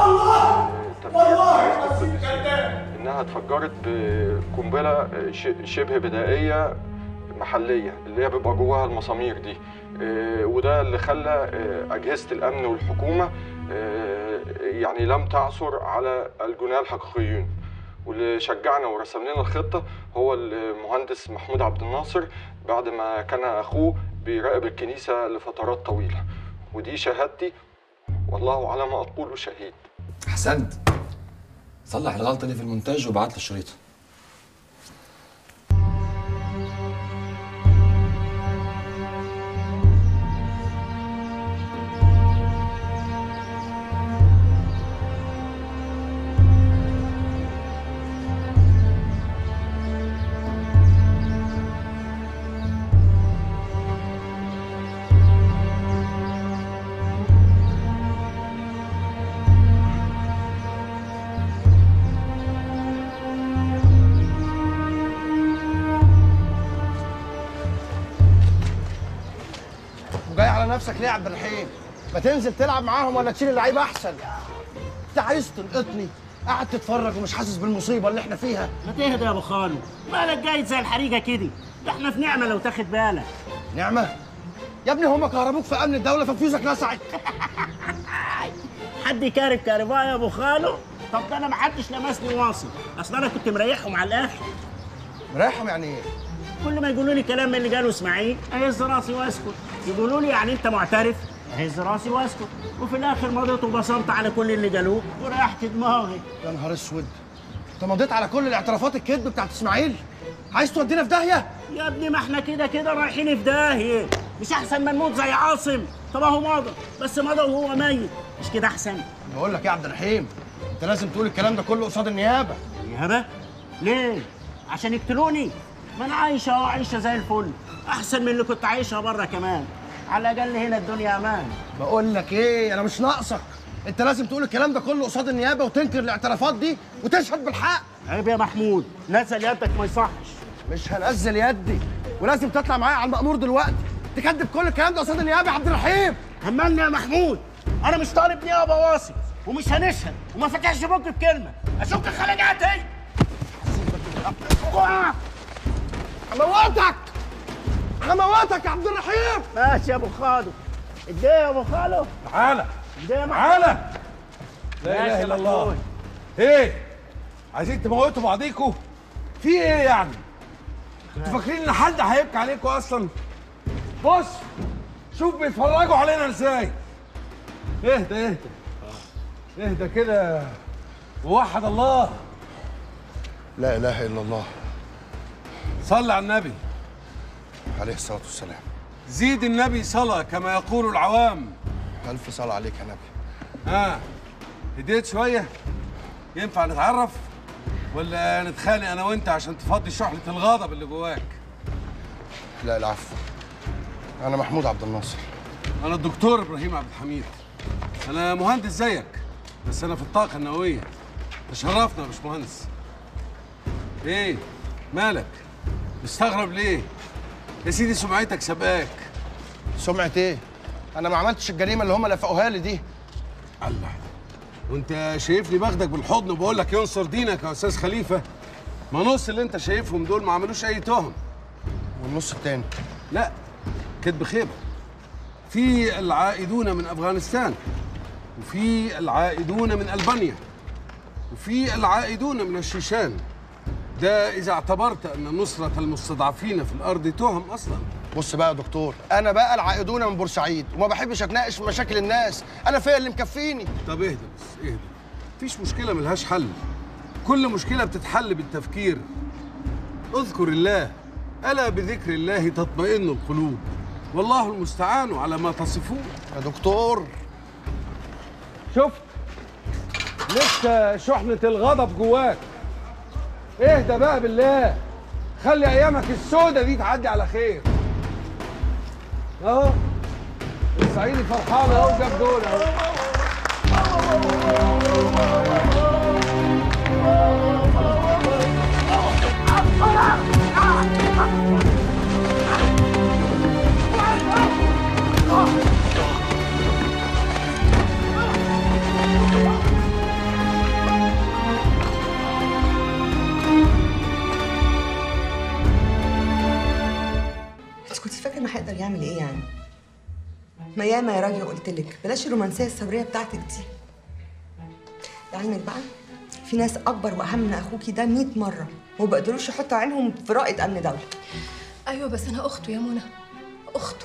انها اتفجرت بقنبله شبه بدائيه محليه اللي هي بيبقى جواها المسامير دي. وده اللي خلى اجهزه الامن والحكومه يعني لم تعثر على الجناه الحقيقيين. واللي شجعنا ورسم لنا الخطه هو المهندس محمود عبد الناصر بعد ما كان اخوه بيراقب الكنيسه لفترات طويله. ودي شهادتي والله على ما اقول شهيد. احسنت. صلح الغلطه دي في المونتاج وابعت لي الشريط. جاي على نفسك ليه يا عبد الرحيم؟ ما تنزل تلعب معاهم ولا تشيل اللعيبه احسن. انت عايز تنقطني قاعد تتفرج ومش حاسس بالمصيبه اللي احنا فيها. ما تهدى يا ابو خالو، مالك جاي زي الحريقه كده؟ ده احنا في نعمه لو تاخد بالك. نعمه؟ يا ابني هم كهربوك في امن الدوله ففيوزك لسعت. حد يكارب كهرباء يا ابو خالو؟ طب ده انا ما حدش لمسني واصل، اصل انا كنت مريحهم على الاخر. مريحهم يعني ايه؟ كل ما يقولوا لي كلام من اللي قاله اسماعيل اهز راسي واسكت، يقولوا لي يعني انت معترف اهز راسي واسكت، وفي الاخر مضيت وبصمت على كل اللي قالوه وريحت دماغي. يا نهار اسود، انت مضيت على كل الاعترافات الكذب بتاعت اسماعيل؟ عايز تودينا في داهيه؟ يا ابني ما احنا كده كده رايحين في داهيه، مش احسن ما نموت زي عاصم؟ طب اهو مضى، بس مضى وهو ميت، مش كده احسن؟ بقول لك يا عبد الرحيم انت لازم تقول الكلام ده كله قصاد النيابه. النيابه؟ ليه؟ عشان يقتلوني؟ ما انا عايشه اهو عايشه زي الفل، احسن من اللي كنت عايشها بره كمان، على الاقل هنا الدنيا امان. بقول لك ايه، انا مش ناقصك، انت لازم تقول الكلام ده كله قصاد النيابه وتنكر الاعترافات دي وتشهد بالحق. عيب يا محمود، نزل يدك ما يصحش. مش هنزل يدي، ولازم تطلع معايا على المأمور دلوقتي تكذب كل الكلام ده قصاد النيابه يا عبد الرحيم. همني يا محمود، انا مش طالب نيابه واصل ومش هنشهد وما فتحش بوك بكلمه، اشوفك خليجاتي. هموتك هموتك يا عبد الرحيم. ماشي يا ابو خالو. اديه يا ابو خالو. تعالى اديه يا تعالى لا اله الا الله. ايه؟ عايزين تموتوا بعضيكوا؟ في ايه يعني؟ انتوا فاكرين ان حد هيبكي عليكوا اصلا؟ بص شوف بيتفرجوا علينا ازاي. اهدى اهدى اهدى كده ووحد الله. لا اله الا الله. صل على النبي عليه الصلاه والسلام. زيد النبي صلاة كما يقول العوام. الف صلاه عليك يا نبي. ها هديت شويه؟ ينفع نتعرف ولا نتخانق انا وانت عشان تفضي شحنه الغضب اللي جواك؟ لا العفو. انا محمود عبد الناصر. انا الدكتور ابراهيم عبد الحميد. انا مهندس زيك بس انا في الطاقه النوويه. تشرفنا يا باشمهندس. ايه مالك مستغرب ليه يا سيدي؟ سمعتك سبقاك. سمعة ايه؟ انا ما عملتش الجريمه اللي هم لفقوها لي دي. الله، وانت شايفني باخدك بالحضن وبقول لك ينصر دينك يا استاذ خليفه؟ ما نص اللي انت شايفهم دول ما عملوش اي تهم. والنص التاني؟ لا كدب خيبه. في العائدون من افغانستان، وفي العائدون من البانيا، وفي العائدون من الشيشان. ده اذا اعتبرت ان نصره المستضعفين في الارض تهم اصلا. بص بقى يا دكتور، انا بقى العائدون من بورسعيد وما بحبش اتناقش في مشاكل الناس، انا فيا اللي مكفيني. طب اهدى بس اهدى، مفيش مشكله ملهاش حل. كل مشكله بتتحل بالتفكير. اذكر الله، الا بذكر الله تطمئن القلوب، والله المستعان على ما تصفون. يا دكتور شفت لسه شحنه الغضب جواك. اهدى بقى بالله، خلي ايامك السودة دي تعدي على خير. اهو الصعيدي فرحان اهو، جاب جول اهو. انت كنت فاكره انه هيقدر يعمل ايه يعني؟ ما ياما يا راجل قلت لك بلاش الرومانسيه الثوريه بتاعتك دي. لعلمك بقى في ناس اكبر واهم من اخوكي ده مية مره وما بيقدروش يحطوا عينهم في رائد امن دوله. ايوه بس انا اخته يا منى، اخته.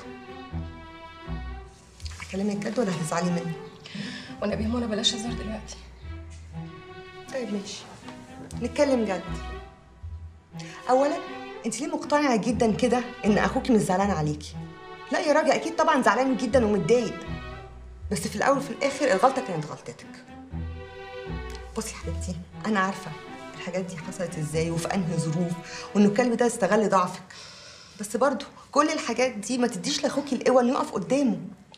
اكلمك جد ولا هتزعلي مني؟ والنبي يا منى بلاش هزار دلوقتي. طيب ماشي نتكلم جد. اولا انت ليه مقتنعه جدا كده ان اخوكي مش زعلان عليكي؟ لا يا راجل اكيد طبعا زعلان جدا ومتضايق، بس في الاول وفي الاخر الغلطه كانت غلطتك. بصي يا حبيبتي انا عارفه الحاجات دي حصلت ازاي وفي انهي ظروف، وانه الكلب ده استغل ضعفك، بس برضه كل الحاجات دي ما تديش لاخوكي القوه انه يقف قدامه.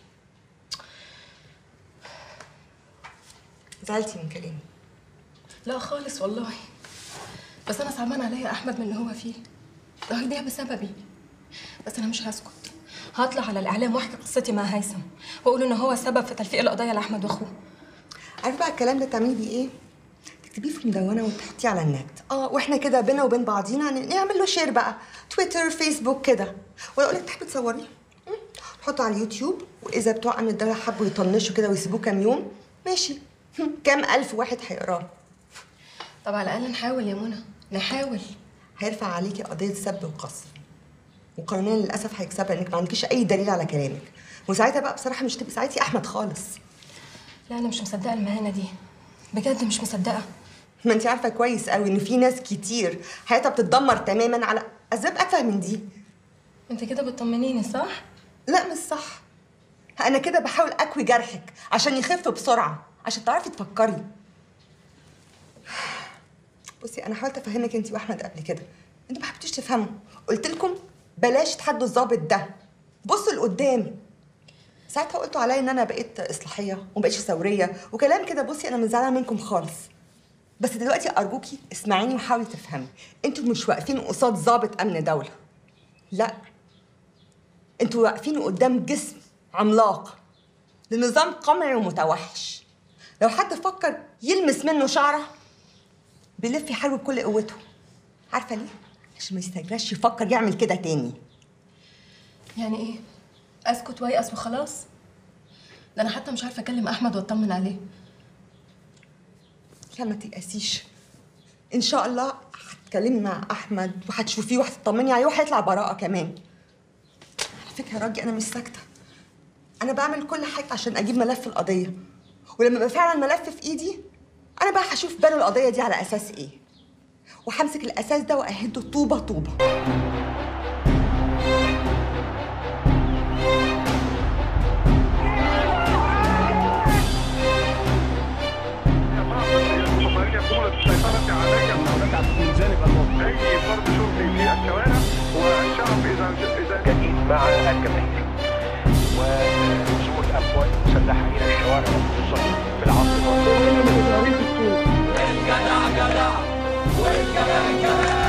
زعلتي من كلامي؟ لا خالص والله، بس انا صعبان عليا احمد من اللي هو فيه ده، هيضيع بسببي. بس انا مش هسكت، هطلع على الاعلام واحكي قصتي مع هيثم واقول ان هو سبب في تلفيق القضيه لاحمد واخوه. عارفه بقى الكلام ده تعملي بيه ايه؟ تكتبيه في مدونه وتحطيه على النت، اه واحنا كده بينا وبين بعضينا نعمل له شير بقى، تويتر فيسبوك كده، ولا اقول لك تحبي تصوريه حطه على اليوتيوب، واذا بتوع امن الدوله حبوا يطنشوا كده ويسيبوه كام يوم ماشي، كام الف واحد هيقراه. طب على الاقل نحاول يا منى، نحاول. هيرفع عليكي قضيه سب وقذف، وقانونيا للاسف هيكسبها انك ما عندكيش اي دليل على كلامك، وساعتها بقى بصراحه مش تبقي ساعتي احمد خالص. لا انا مش مصدقه المهانه دي، بجد مش مصدقه. ما انت عارفه كويس قوي ان في ناس كتير حياتها بتتدمر تماما على اسباب اتفه من دي. انت كده بتطمنيني صح؟ لا مش صح، انا كده بحاول اكوي جرحك عشان يخف بسرعه، عشان تعرفي تفكري. بصي انا حاولت افهمك انت واحمد قبل كده، انتوا ما حبيتوش تفهموا، قلت لكم بلاش تحدوا الظابط ده، بصوا لقدام. ساعتها قلتوا عليا ان انا بقيت اصلاحيه وما بقتش ثوريه وكلام كده. بصي انا مش زعلانه منكم خالص، بس دلوقتي ارجوكي اسمعيني وحاولي تفهمي، انتوا مش واقفين قصاد ظابط امن دوله، لا انتوا واقفين قدام جسم عملاق لنظام قمعي ومتوحش. لو حد فكر يلمس منه شعره بيلف يحارب بكل قوته. عارفه ليه؟ عشان ما يستجراش يفكر يعمل كده تاني. يعني ايه؟ اسكت ويأس وخلاص؟ ده انا حتى مش عارفه اكلم احمد واطمن عليه. لا ما تيأسيش، ان شاء الله هتكلمي مع احمد وهتشوفيه وهتطمني عليه وهيطلع براءه كمان. على فكره يا راجي انا مش ساكته، انا بعمل كل حاجه عشان اجيب ملف القضيه، ولما يبقى فعلا ملف في ايدي انا بقى هشوف باله القضيه دي على اساس ايه، وهمسك الاساس ده واهده طوبه طوبه. اي فرد شرطي في الشوارع والشعب اذا اذا جديد مع الجماهير ونزول افواج مسلحه الى الشوارع خصوصا في العاصمه. الجدع جدع والكلام كلام.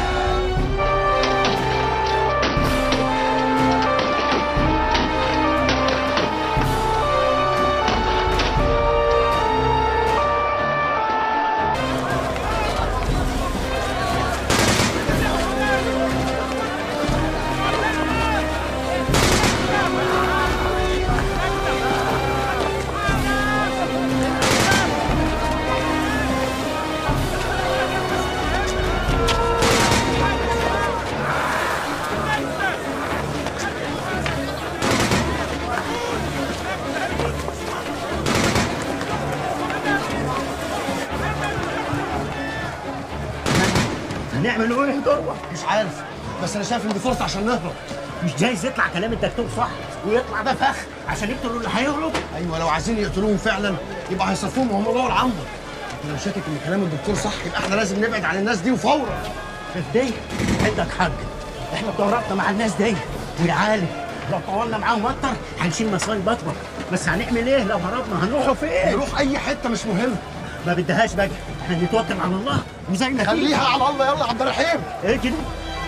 هنعمل ايه جوه؟ مش عارف، بس انا شايف ان دي فرصه عشان نهرب. مش جايز يطلع كلام الدكتور صح ويطلع ده فخ عشان يقتلوا اللي هيهرب؟ ايوه لو عايزين يقتلوهم فعلا يبقى هيصفوهم وهم جوه العنبر. انت لو شاكك ان كلام الدكتور صح يبقى احنا لازم نبعد عن الناس دي وفورا. دي عندك حق، احنا اتدربنا مع الناس دي والعالم، لو طولنا معاهم اكتر هنشيل مصايب اكبر، بس هنعمل ايه لو هربنا؟ هنروحوا فين؟ نروح اي حته مش مهم. ما بدهاش بقى، احنا نتوكل على الله وزي ما خليها على الله. يلا يا عبد الرحيم. ايه كده؟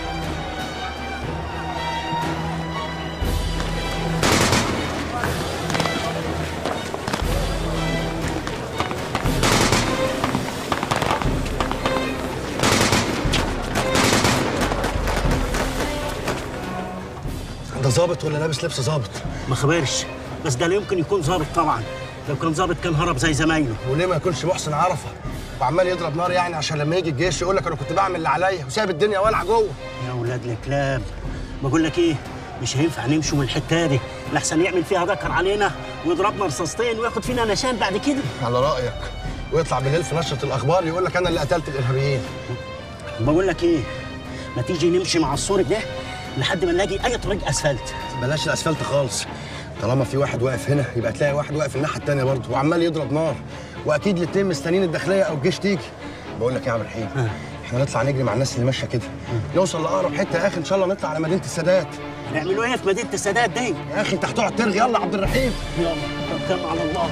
ده ظابط ولا لابس لبس ظابط؟ ما خبرش، بس ده لا يمكن يكون ظابط طبعا، لو كان ظابط كان هرب زي زمايله. وليه ما يكونش محسن عرفه وعمال يضرب نار يعني عشان لما يجي الجيش يقول لك انا كنت بعمل اللي عليا وسايب الدنيا والعه جوه؟ يا ولاد الكلاب، بقول لك ايه، مش هينفع نمشي من الحته دي لحسن يعمل فيها ذكر علينا ويضربنا رصاصتين وياخد فينا نشان بعد كده. على رايك، ويطلع بالليل في نشره الاخبار يقول لك انا اللي قتلت الارهابيين. بقول لك ايه، ما تيجي نمشي مع السور ده لحد ما نلاقي اي طريق اسفلت. بلاش الاسفلت خالص، طالما في واحد واقف هنا يبقى تلاقي واحد واقف الناحيه الثانيه برضه وعمال يضرب نار، واكيد الاثنين مستنيين الداخليه او الجيش تيجي. بقول لك ايه يا عبد الرحيم، احنا نطلع نجري مع الناس اللي ماشيه كده، نوصل لاقرب حته يا اخي ان شاء الله نطلع على مدينه السادات. نعملوا ايه في مدينه السادات دي؟ يا اخي انت هتقعد ترغي. يلا يا عبد الرحيم. يلا توكلنا على الله.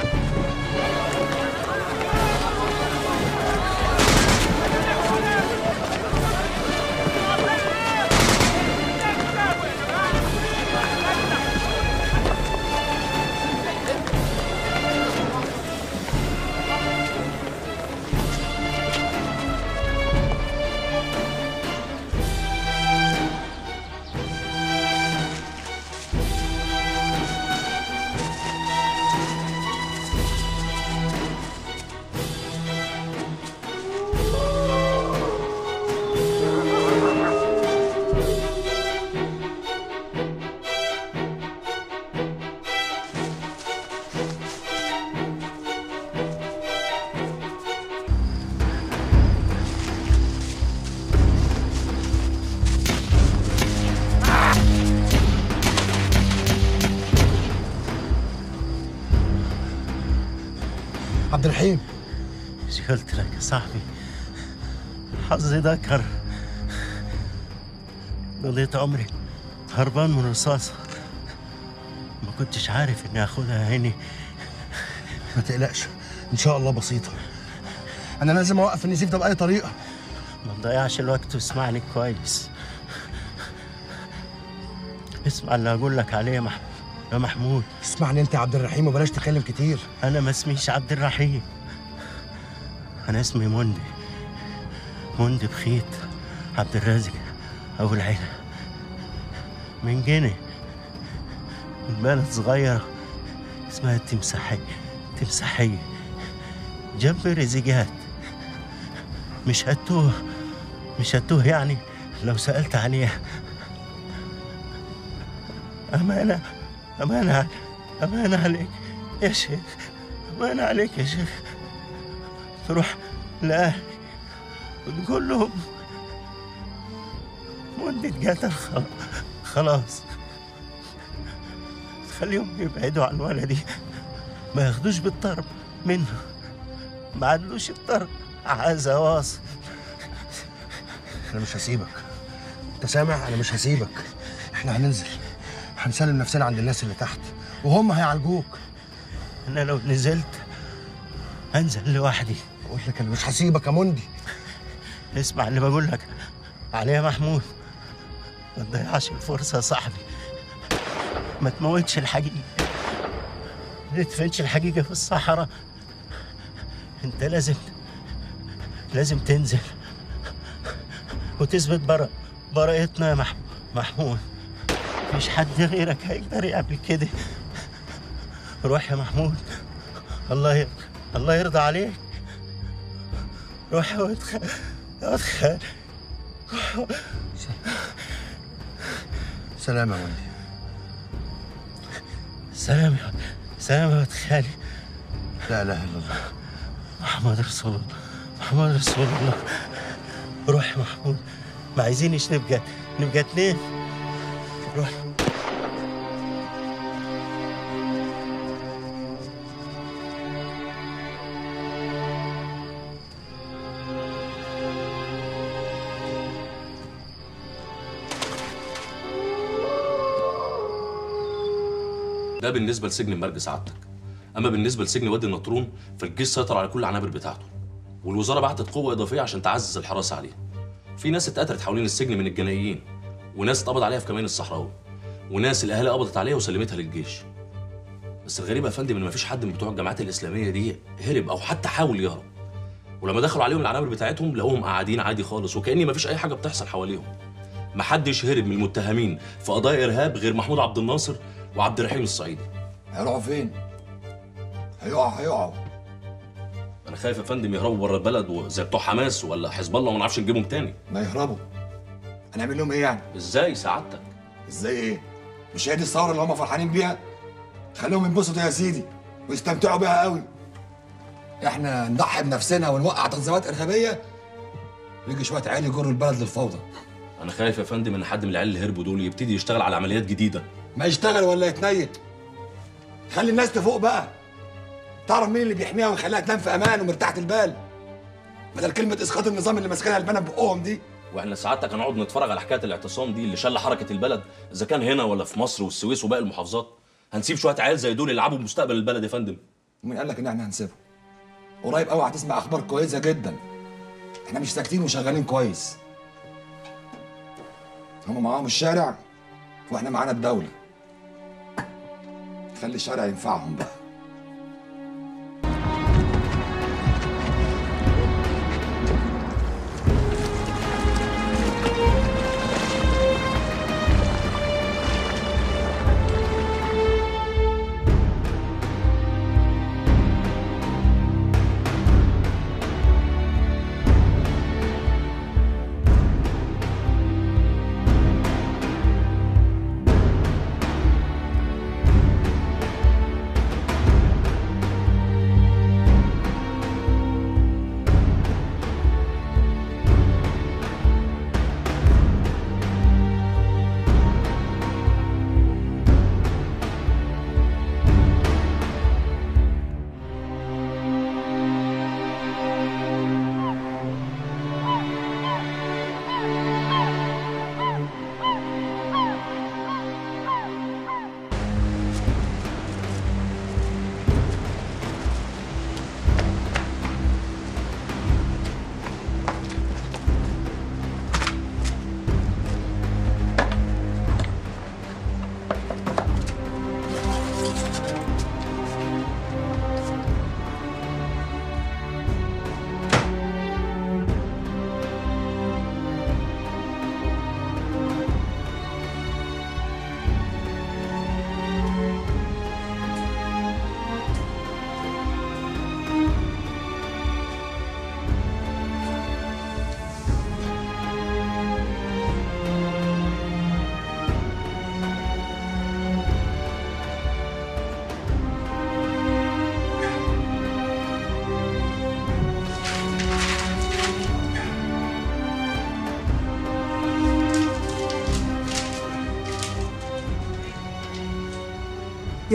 عبد الرحيم، مش قلت لك يا صاحبي حظي ذكر، قضيت عمري هربان من رصاصة، ما كنتش عارف اني اخدها هنا. ما تقلقش ان شاء الله بسيطه. انا لازم اوقف النزيف ده باي طريقه. ما تضيعش الوقت واسمعني كويس. اسمع اللي هقول لك عليه يا محمود. يا محمود اسمعني انت يا عبد الرحيم وبلاش تتكلم كتير. انا ما اسميش عبد الرحيم، انا اسمي مندي، مندي بخيت عبد الرازق ابو العيله، من جنة، من بلد صغيره اسمها التمساحيه، تمساحيه جنب رزقات. مش هتوه مش هتوه يعني لو سألت عليها. أمانة أمانة أمانة عليك يا شيخ، أمانة عليك يا شيخ. تروح لأهلي وتقول لهم مدة قتل خلاص، تخليهم يبعدوا عن ولدي، ما ياخدوش بالضرب منه، ما عدلوش الضرب، عايز واصل. انا مش هسيبك، انت سامع؟ انا مش هسيبك. احنا هننزل هنسلم نفسنا عند الناس اللي تحت وهم هيعالجوك. انا لو نزلت هنزل لوحدي. بقول لك انا مش هسيبك يا مندي. اسمع اللي بقول لك عليه يا محمود، ما تضيعش الفرصه يا صاحبي، ما تموتش الحقيقه، ما تدفنش الحقيقه في الصحراء. انت لازم لازم تنزل وتثبت برا براءتنا يا محمود. مفيش حد غيرك هيقدر يعمل كده. روح يا محمود، الله يرضى الله يرضى عليك. روح يا واد خالي يا واد خالي. سلام يا ولدي. سلام يا سلام يا واد خالي. لا اله الا الله محمد رسول الله محمد رسول الله. روح يا محمود، ما عايزينش نبقى نبقى اتنين. روح. ده بالنسبه لسجن المرج سعادتك. اما بالنسبه لسجن وادي النطرون فالجيش سيطر على كل العنابر بتاعته، والوزاره بعتت قوه اضافيه عشان تعزز الحراسه عليه. في ناس اتقتلت حوالين السجن من الجنايين، وناس اتقبض عليها في كمين الصحراوي، وناس الاهالي قبضت عليها وسلمتها للجيش. بس الغريب يا فندم ان مفيش حد من بتوع الجماعات الاسلاميه دي هرب او حتى حاول يهرب. ولما دخلوا عليهم العنابر بتاعتهم لقوهم قاعدين عادي خالص، وكأن مفيش اي حاجه بتحصل حواليهم. محدش هرب من المتهمين في قضايا ارهاب غير محمود عبد الناصر وعبد الرحيم الصعيدي. هيروحوا فين؟ هيقعوا هيقعوا. انا خايف يا فندم يهربوا بره البلد زي بتوع حماس ولا حزب الله وما نعرفش نجيبهم تاني. ما يهربوا. هنعمل لهم ايه يعني؟ ازاي سعادتك؟ ازاي ايه؟ مش هي دي الثوره اللي هم فرحانين بيها؟ خليهم ينبسطوا يا سيدي ويستمتعوا بيها قوي. احنا نضحي بنفسنا ونوقع تنظيمات ارهابيه ويجي شويه عيال يجروا البلد للفوضى. انا خايف يا فندم ان حد من العيال اللي هربوا دول يبتدي يشتغل على عمليات جديده. ما يشتغل ولا يتنيت. خلي الناس تفوق بقى. تعرف مين اللي بيحميها ويخليها تنام في امان ومرتاحه البال، بدل كلمه اسقاط النظام اللي ماسكينها البنا ببقهم دي. واحنا سعادتك هنقعد نتفرج على حكايه الاعتصام دي اللي شل حركه البلد، اذا كان هنا ولا في مصر والسويس وباقي المحافظات؟ هنسيب شويه عيال زي دول يلعبوا بمستقبل البلد يا فندم؟ ومين قال لك ان احنا هنسيبهم؟ قريب قوي هتسمع اخبار كويسه جدا. احنا مش ساكتين وشغالين كويس. هم معاهم الشارع واحنا معانا الدوله. خلي الشارع ينفعهم بقى.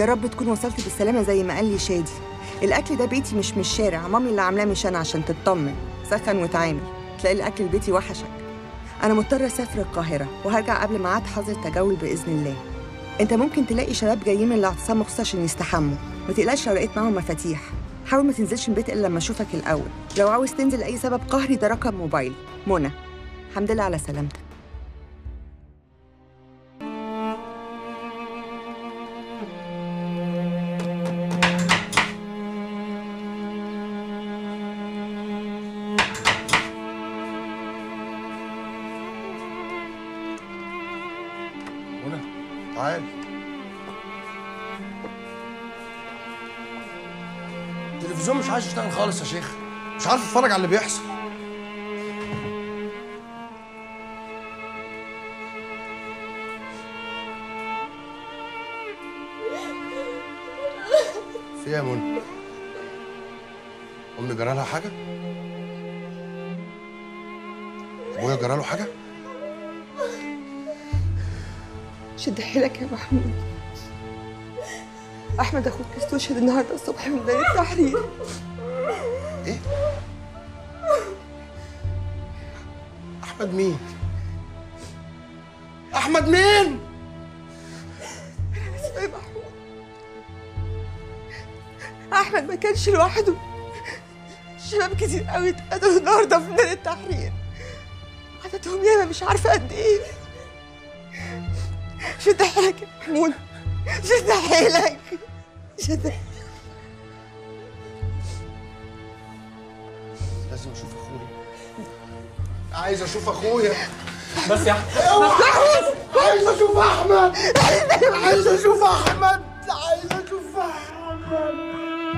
يا رب تكون وصلت بالسلامه زي ما قال لي شادي. الاكل ده بيتي مش من الشارع، مامي اللي عاملاه مش انا، عشان تطمن. سخن وتعامل تلاقي الاكل البيتي وحشك. انا مضطره اسافر القاهره وهرجع قبل ميعاد حظر التجول باذن الله. انت ممكن تلاقي شباب جايين من الاعتصام مخصوص عشان يستحموا، ما تقلقش لو لقيت معاهم مفاتيح. حاول ما تنزلش من البيت الا لما اشوفك الاول. لو عاوز تنزل لاي سبب قهري ده رقم موبايل. منى، الحمد لله على سلامتك. منى تعالي. التلفزيون مش عايز يشتغل خالص يا شيخ، مش عارف اتفرج على اللي بيحصل. في ايه يا منى؟ امي جرى لها حاجه؟ ابويا جرى له حاجه؟ شد حيلك يا محمود. احمد اخوك استشهد النهارده الصبح من ميدان التحرير. ايه؟ احمد مين؟ احمد مين؟ انا اسفه يا محمود. احمد ما كانش لوحده، شباب كتير قوي اتقتلوا النهارده في ميدان التحرير، عددهم ياما مش عارفه قد ايه. شد حيلك يا محمود، شد حيلك، شد حيلك. لازم اشوف اخويا، عايز اشوف اخويا. بس يا احمد، عايز اشوف احمد، عايز اشوف احمد، عايز اشوف احمد.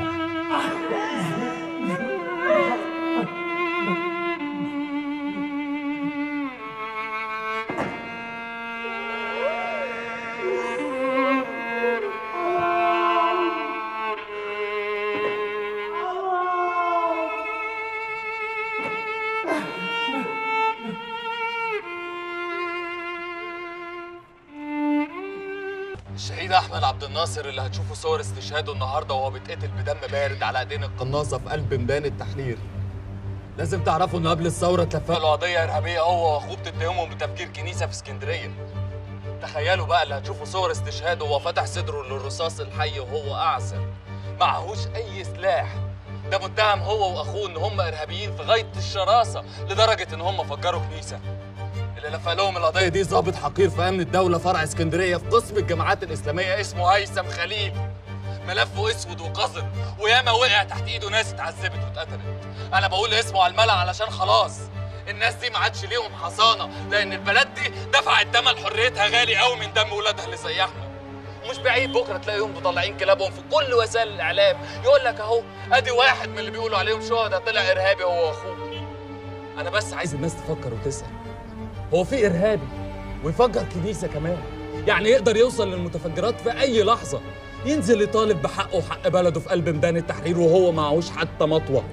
الشهيد احمد عبد الناصر اللي هتشوفوا صور استشهاده النهارده وهو بيتقتل بدم بارد على ايدين القناصه في قلب ميدان التحرير. لازم تعرفوا ان قبل الثوره اتلفق له قضيه ارهابيه هو واخوه بتتهمهم بتفجير كنيسه في اسكندريه. تخيلوا بقى اللي هتشوفوا صور استشهاده وهو فاتح صدره للرصاص الحي وهو اعزل، معهوش اي سلاح. ده متهم هو واخوه ان هم ارهابيين في غايه الشراسه لدرجه ان هم فجروا كنيسه. اللي لفق لهم القضيه دي ضابط حقير في امن الدوله فرع اسكندريه في قسم الجماعات الاسلاميه اسمه هيثم خليل. ملفه اسود وقذر وياما وقع تحت ايده ناس اتعذبت واتقتلت. انا بقول اسمه على الملأ علشان خلاص الناس دي ما عادش ليهم حصانه، لان البلد دي دفعت ثمن حريتها غالي قوي من دم ولادها اللي زي احمد. ومش بعيد بكره تلاقيهم مطلعين كلابهم في كل وسائل الاعلام يقول لك اهو ادي واحد من اللي بيقولوا عليهم شهداء طلع ارهابي هو واخوه. انا بس عايز الناس تفكر وتسال، هو في ارهابي ويفجر كنيسه كمان؟ يعني يقدر يوصل للمتفجرات في اي لحظه، ينزل يطالب بحقه وحق بلده في قلب ميدان التحرير وهو معهوش حتى مطوه.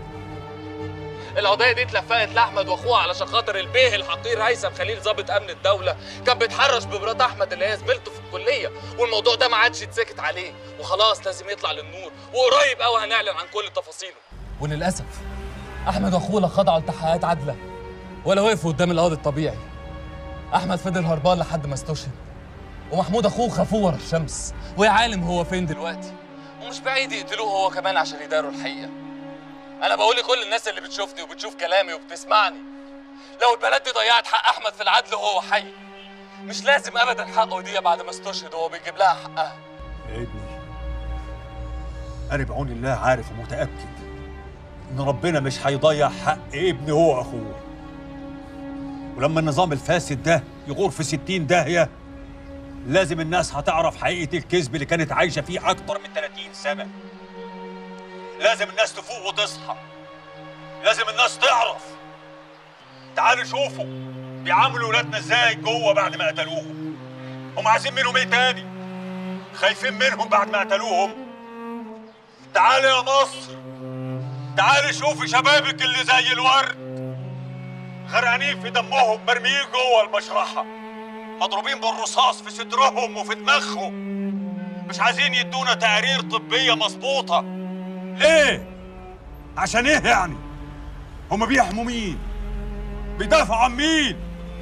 القضيه دي اتلفقت لاحمد واخوه علشان خاطر البيه الحقير هيثم خليل ضابط امن الدوله كان بيتحرش بمرات احمد اللي هي زميلته في الكليه، والموضوع ده ما عادش يتسكت عليه وخلاص لازم يطلع للنور، وقريب قوي هنعلن عن كل تفاصيله. وللاسف احمد واخوه لا خضعوا لتحقيقات عادله ولا وقفوا قدام القاضي الطبيعي. احمد فضل هربان لحد ما استشهد، ومحمود اخوه خافوه ورا الشمس، ويا عالم هو فين دلوقتي، ومش بعيد يقتلوه هو كمان عشان يداروا الحقيقه. انا بقول لكل الناس اللي بتشوفني وبتشوف كلامي وبتسمعني، لو البلد دي ضيعت حق احمد في العدل وهو حي مش لازم ابدا حقه يضيع بعد ما استشهد وهو بيجيب لها حقها. يا ابني انا بعون الله عارف ومتاكد ان ربنا مش هيضيع حق ابني هو واخوه، ولما النظام الفاسد ده يغور في ستين داهيه لازم الناس هتعرف حقيقه الكذب اللي كانت عايشه فيه اكتر من ثلاثين سنه. لازم الناس تفوق وتصحى، لازم الناس تعرف. تعالوا شوفوا بيعاملوا ولادنا ازاي جوه بعد ما قتلوهم. هم عايزين منهم ايه تاني؟ خايفين منهم بعد ما قتلوهم؟ تعالوا يا مصر، تعالوا شوفي شبابك اللي زي الورد غرقانين في دمهم مرميين جوه المشرحه، مضروبين بالرصاص في صدرهم وفي دماغهم، مش عايزين يدونا تقارير طبيه مظبوطه. ليه؟ عشان ايه يعني؟ هما بيحموا مين؟ بيدافعوا عن مين؟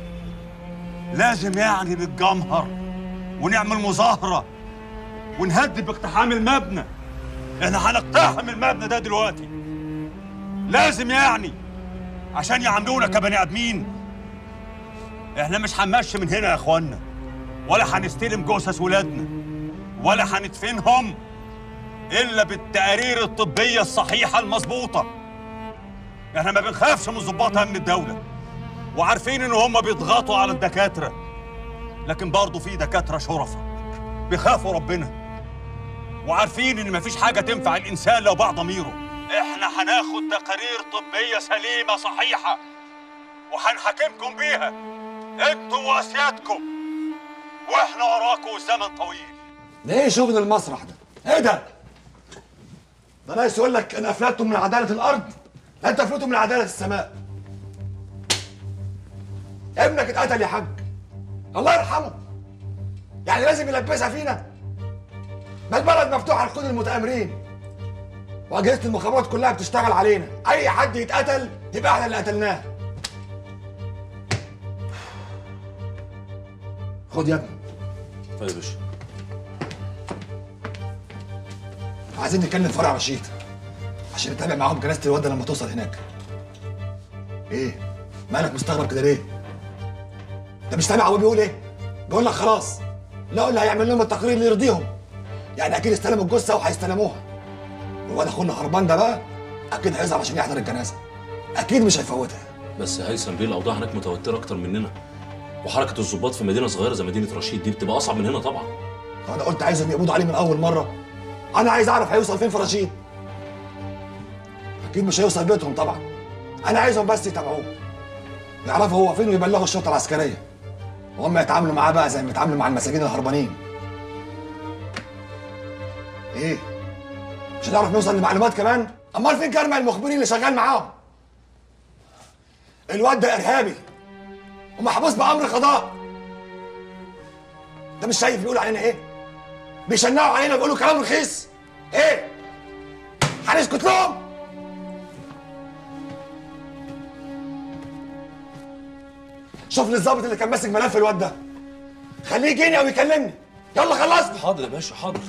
لازم يعني نتجمهر ونعمل مظاهره ونهدد باقتحام المبنى. احنا هنقتحم المبنى ده دلوقتي. لازم يعني عشان يعاملونا كبني ادمين. احنا مش هنمشي من هنا يا اخوانا، ولا هنستلم جثث ولادنا، ولا هندفنهم الا بالتقارير الطبيه الصحيحه المظبوطه. احنا ما بنخافش من ضباط امن الدوله، وعارفين ان هم بيضغطوا على الدكاتره، لكن برضه في دكاتره شرفاء بيخافوا ربنا، وعارفين ان مفيش حاجه تنفع الانسان لو باع ضميره. احنا هناخد تقارير طبيه سليمه صحيحه وهنحاكمكم بيها انتوا واسيادكم، واحنا وراكم الزمن طويل. ده ايه شغل المسرح ده؟ ايه ده؟ ده ناقص يقول لك ان افلتتم من عداله الارض، لا انت افلتتم من عداله السماء. ابنك اتقتل يا حاج، الله يرحمه، يعني لازم يلبسها فينا؟ ما البلد مفتوحه لكل المتآمرين، واجهزه المخابرات كلها بتشتغل علينا، اي حد يتقتل يبقى احنا اللي قتلناه. خد يا ابني. طيب يا باشا. عايزين نتكلم فرع رشيد عشان نتابع معاهم جنازه الواد لما توصل هناك. ايه؟ مالك مستغرب كده ليه؟ انت مش سامع ابوه بيقول ايه؟ بيقول لك خلاص لقوا اللي هيعمل لهم التقرير اللي يرضيهم. يعني اكيد استلموا الجثه وهيستلموها. والواد اخونا هربان ده بقى اكيد هيظهر عشان يحضر الجنازه. اكيد مش هيفوتها. بس هيثم بيه الاوضاع هناك متوتره اكتر مننا، وحركه الضباط في مدينه صغيره زي مدينه رشيد دي بتبقى اصعب من هنا طبعا. انا قلت عايزهم يقبضوا عليه من اول مره. انا عايز اعرف هيوصل فين في رشيد. اكيد مش هيوصل بيتهم طبعا. انا عايزهم بس يتابعوه، يعرفوا هو فين ويبلغوا الشرطه العسكريه، وهم يتعاملوا معاه بقى زي ما يتعاملوا مع المساجين الهربانين. ايه؟ مش هنعرف نوصل لمعلومات كمان؟ امال فين كرمة المخبرين اللي شغال معاهم؟ الواد ده ارهابي ومحبوس بامر قضاء. انت مش شايف بيقولوا علينا ايه؟ بيشنقوا علينا بيقولوا كلام رخيص. ايه؟ هنسكت لهم؟ شوف لي الظابط اللي كان ماسك ملف الواد ده، خليه يجيني او يكلمني. يلا خلصنا. حاضر يا باشا حاضر.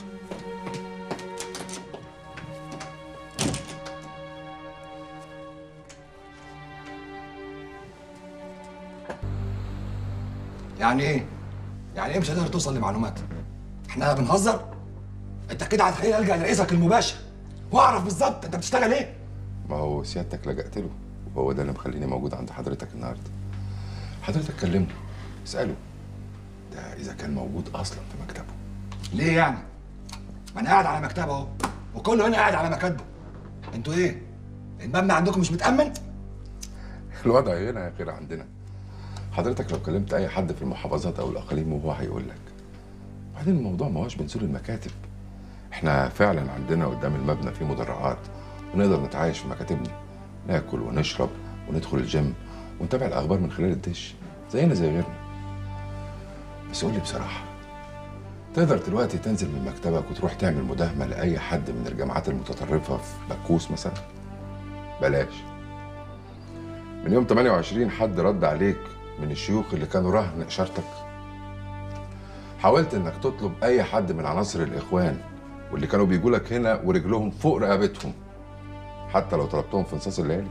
يعني ايه؟ يعني ايه مش هتقدر توصل لمعلومات؟ احنا بنهزر؟ انت كده هتخليني الجا لرئيسك المباشر واعرف بالظبط انت بتشتغل ايه؟ ما هو سيادتك لجأت له، وهو ده اللي مخليني موجود عند حضرتك النهارده. حضرتك كلمه، اسأله ده إذا كان موجود أصلا في مكتبه. ليه يعني؟ ما أنا قاعد على مكتبه أهو، وكله هنا قاعد على مكاتبه. أنتوا إيه؟ المبنى عندكم مش متأمن؟ الوضع هنا غير عندنا. حضرتك لو كلمت أي حد في المحافظات أو الأقاليم وهو هيقول لك. وبعدين الموضوع ما هوش بنزول المكاتب. إحنا فعلا عندنا قدام المبنى فيه مدرعات ونقدر نتعايش في مكاتبنا، ناكل ونشرب وندخل الجيم ونتابع الأخبار من خلال الدش زينا زي غيرنا. بس قول لي بصراحة، تقدر دلوقتي تنزل من مكتبك وتروح تعمل مداهمة لأي حد من الجامعات المتطرفة في بكوس مثلا؟ بلاش. من يوم ثمانية وعشرين حد رد عليك من الشيوخ اللي كانوا رهن إشارتك؟ حاولت إنك تطلب أي حد من عناصر الإخوان واللي كانوا بيجوا لك هنا ورجلهم فوق رقبتهم، حتى لو طلبتهم في نصاص الليالي؟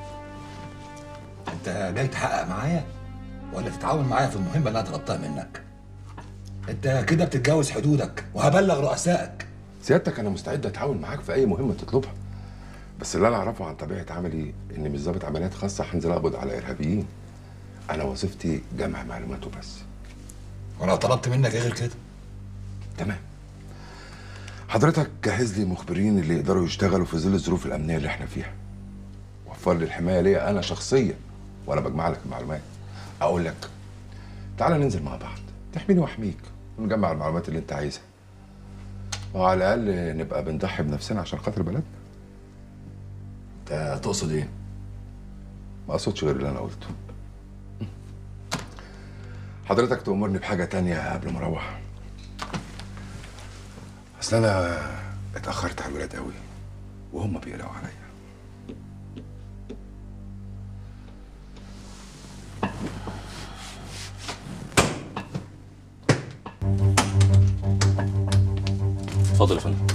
أنت جاي تحقق معايا ولا تتعاون معايا في المهمة اللي أنا طلبتها منك؟ انت كده بتتجاوز حدودك وهبلغ رؤسائك. سيادتك انا مستعد اتعاون معاك في اي مهمه تطلبها، بس اللي انا اعرفه عن طبيعه عملي اني مش ضابط عمليات خاصه هنزل اقبض على ارهابيين. انا وظيفتي جمع معلومات وبس. وانا طلبت منك ايه غير كده؟ تمام. حضرتك جهز لي مخبرين اللي يقدروا يشتغلوا في ظل الظروف الامنيه اللي احنا فيها. وفر لي الحمايه ليا انا شخصيا وانا بجمع لك المعلومات. اقول لك تعالى ننزل مع بعض، تحميني واحميك ونجمع المعلومات اللي انت عايزها، وعلى الاقل نبقى بنضحي بنفسنا عشان خاطر بلدنا. انت تقصد ايه؟ ما اقصدش غير اللي انا قلته. حضرتك تأمرني بحاجه تانية قبل ما اروح. اصل انا اتاخرت على الولاد قوي وهم بيقلقوا عليا. اتفضل يا فندم.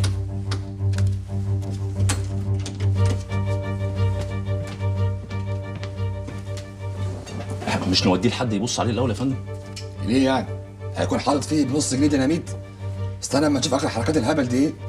مش نوديه لحد يبص عليه الاول يا فندم؟ ليه يعني؟ هيكون حاطط فيه بنص جنيه ديناميت؟ استنى اما تشوف اخر حركات الهبل دي ايه.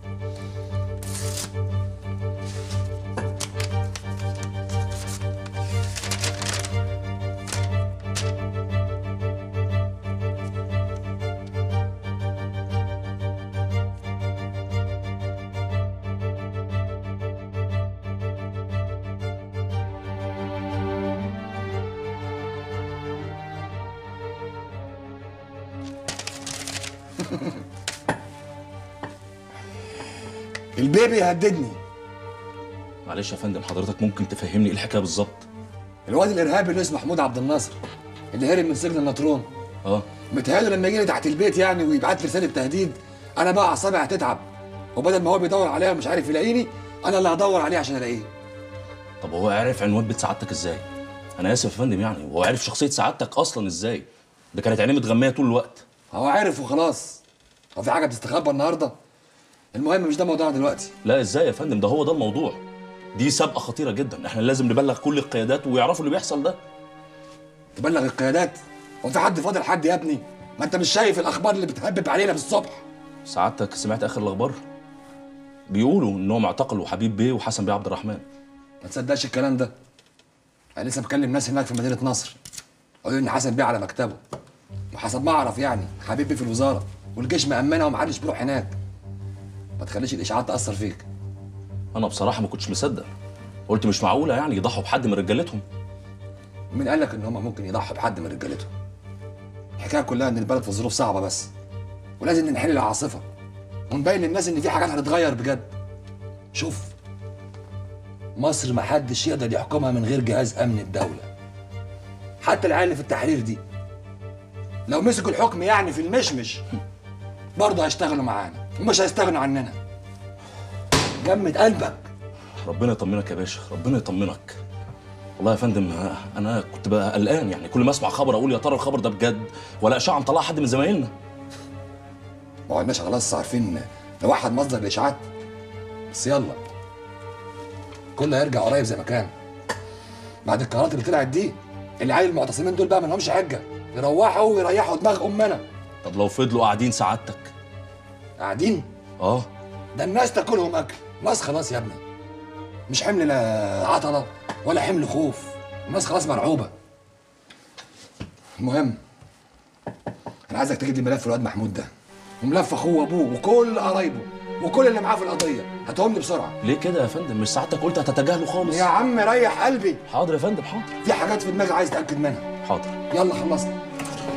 البيبي هددني. معلش يا فندم، حضرتك ممكن تفهمني ايه الحكايه بالظبط؟ الواد الارهابي اللي اسمه محمود عبد الناصر اللي هرب من سجن النطرون. اه متهيأله لما يجي لي تحت البيت يعني ويبعت لي رساله تهديد، انا بقى اعصابي هتتعب، وبدل ما هو بيدور عليها ومش عارف يلاقيني، انا اللي هدور عليه عشان الاقيه. طب هو عرف عنوان بيت سعادتك ازاي؟ انا اسف يا فندم يعني، وهو عرف شخصيه سعادتك اصلا ازاي؟ ده كانت عينيه متغميه طول الوقت. هو عارف وخلاص. هو في حاجه بتستخبى النهارده؟ المهم مش ده موضوعنا دلوقتي. لا ازاي يا فندم؟ ده هو ده الموضوع. دي سابقه خطيره جدا، احنا لازم نبلغ كل القيادات ويعرفوا اللي بيحصل ده. تبلغ القيادات؟ هو في حد فاضل حد يا ابني؟ ما انت مش شايف الاخبار اللي بتهبب علينا بالصبح؟ سعادتك سمعت اخر الاخبار؟ بيقولوا انهم اعتقلوا حبيب بيه وحسن بيه عبد الرحمن. ما تصدقش الكلام ده. انا لسه بكلم ناس هناك في مدينه نصر، قالوا لي ان حسن بيه على مكتبه، وحسب ما اعرف يعني حبيب بيه في الوزاره، والجيش مأمنها ومحدش بيروح هناك. ما تخليش الاشاعات تاثر فيك. انا بصراحه ما كنتش مصدق، قلت مش معقوله يعني يضحوا بحد من رجالتهم. مين قال لك ان هم ممكن يضحوا بحد من رجالتهم؟ الحكايه كلها ان البلد في ظروف صعبه بس، ولازم ننحل العاصفه ونبين للناس ان في حاجات هتتغير بجد. شوف، مصر ما حدش يقدر يحكمها من غير جهاز امن الدوله. حتى العيال اللي في التحرير دي لو مسكوا الحكم يعني في المشمش برضه هيشتغلوا معانا ومش هيستغنوا عننا. جمد قلبك. ربنا يطمنك يا باشا، ربنا يطمنك. والله يا فندم انا كنت بقى قلقان يعني، كل ما اسمع خبر اقول يا ترى الخبر ده بجد ولا اشاعه مطلعها حد من زمايلنا. ما قلناش خلاص عارفين نوحد مصدر الاشاعات، بس يلا كله هيرجع قريب زي ما كان. بعد القرارات اللي طلعت دي العيال المعتصمين دول بقى ما لهمش حجه، يروحوا ويريحوا دماغ امنا. طب لو فضلوا قاعدين سعادتك؟ قاعدين؟ اه ده الناس تاكلهم اكل، الناس خلاص يا ابني مش حمل لا عطله ولا حمل خوف، الناس خلاص مرعوبه. المهم انا عايزك تجيب لي ملف الواد محمود ده وملف اخوه وابوه وكل قرايبه وكل اللي معاه في القضيه، هاتهم لي بسرعه. ليه كده يا فندم؟ مش سعادتك قلت هتتجاهله خالص؟ يا عم ريح قلبي. حاضر يا فندم حاضر. في حاجات في دماغي عايز اتاكد منها. حاضر. يلا خلصنا.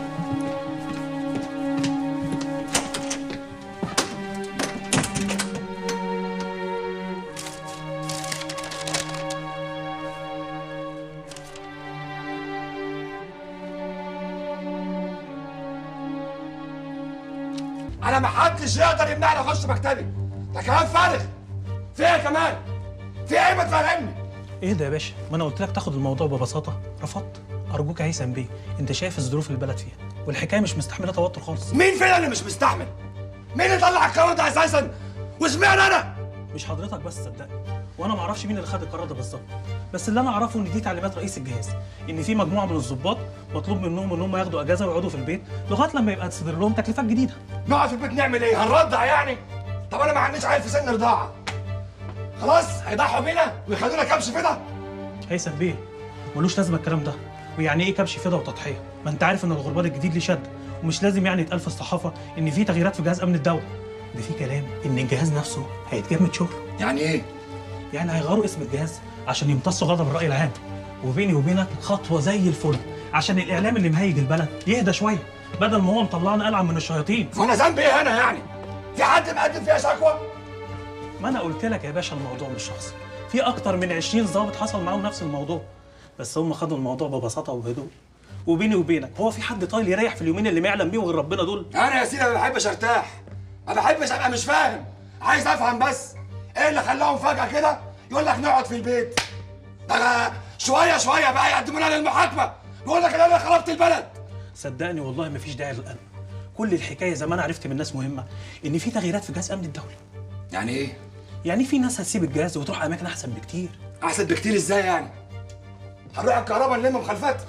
انا ما حدش يقدر يمنعني اخش مكتبي، ده كلام فارغ. في ايه كمان؟ في ايه ما تفهمني؟ ايه ده يا باشا؟ ما انا قلت لك تاخد الموضوع ببساطه، رفضت. ارجوك يا هيثم بيه، انت شايف الظروف اللي البلد فيها والحكايه مش مستحمله توتر خالص. مين فينا اللي مش مستحمل؟ مين اللي طلع القرار ده اساسا؟ واشمعنى انا؟ مش حضرتك بس صدقني، وانا ما اعرفش مين اللي خد القرار ده بالظبط، بس اللي انا اعرفه ان دي تعليمات رئيس الجهاز، ان في مجموعه من الضباط مطلوب منهم ان هم ياخدوا اجازه ويقعدوا في البيت لغايه لما يبقى تصدر لهم تكليفات جديده. نقعد في البيت نعمل ايه؟ هنرضع يعني؟ طب انا ما عنديش عيل في سن رضاعه. خلاص هيضحوا بينا ويخلونا كبش فدا؟ هيثم بيه ملوش لازمه الكلام ده، ويعني ايه كبش فدا وتضحيه؟ ما انت عارف ان الغربال الجديد ليه شد، ومش لازم يعني يتقال في الصحافه ان في تغييرات في جهاز امن الدوله. ده في كلام ان الجهاز نفسه هيتجمد شغل. يعني ايه؟ يعني هيغيروا اسم الجهاز عشان يمتصوا غضب الراي العام، وبيني وبينك خطوه زي الفل عشان الاعلام اللي مهيج البلد يهدى شويه بدل ما هو مطلعنا ألعن من الشياطين. وانا ذنبي ايه هنا يعني؟ في حد مقدم فيها شكوى؟ ما انا قلت لك يا باشا الموضوع مش شخصي، في اكتر من عشرين ضابط حصل معاهم نفس الموضوع، بس هم خدوا الموضوع ببساطه وبهدوء. وبيني وبينك هو في حد طايل يريح في اليومين اللي ما يعلم بيهم غير ربنا دول؟ انا يا سيدي ما بحبش ارتاح، ما بحبش ابقى مش فاهم، عايز افهم بس ايه اللي خلاهم فجأة كده يقول لك نقعد في البيت. ده شوية شوية بقى يقدمونا للمحاكمة، يقول لك ان انا خربت البلد. صدقني والله مفيش داعي للقلق. كل الحكايه زي ما انا عرفت من ناس مهمه ان في تغييرات في جهاز امن الدوله. يعني ايه؟ يعني في ناس هتسيب الجهاز وتروح اماكن احسن بكتير. احسن بكتير ازاي يعني؟ هنروح الكهرباء نلم مخالفات؟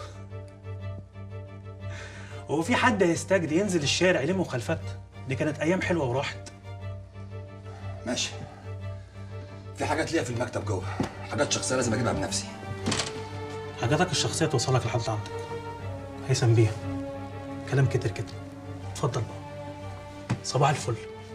هو في حد هيستجدي ينزل الشارع يلم مخالفات؟ دي كانت ايام حلوه وراحت. ماشي. في حاجات ليا في المكتب جوه، حاجات شخصيه لازم اجيبها بنفسي. حاجاتك الشخصيه توصلك لحد عندك. هيثم بيها. كلام كتر كده. اتفضل بقى. صباح الفل.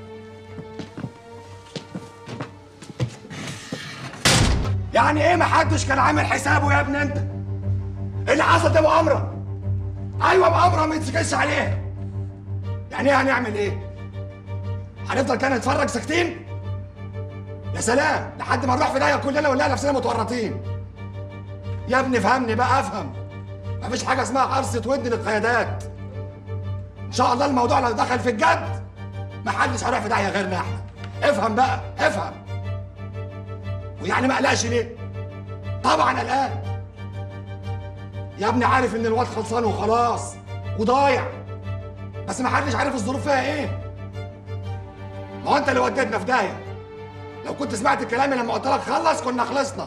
يعني ايه محدش كان عامل حسابه يا ابني انت؟ اللي حصل ده مؤامره. ايوه مؤامره ما يتسكتش عليها. يعني ايه هنعمل ايه؟ هنفضل كده نتفرج ساكتين؟ يا سلام لحد ما نروح في داهيه كلنا ونلاقي نفسنا متورطين. يا ابني فهمني بقى افهم. مفيش حاجه اسمها قرصه ودن للقيادات. ان شاء الله الموضوع لو دخل في الجد محدش هيروح في داهيه غيرنا احنا. افهم بقى افهم. ويعني ما قلقش ليه؟ طبعا قلقان. يا ابني عارف ان الواد خلصان وخلاص وضايع، بس ما حدش عارف الظروف فيها ايه. ما هو انت اللي وديتنا في داهيه. لو كنت سمعت كلامي لما قلت لك خلص كنا خلصنا.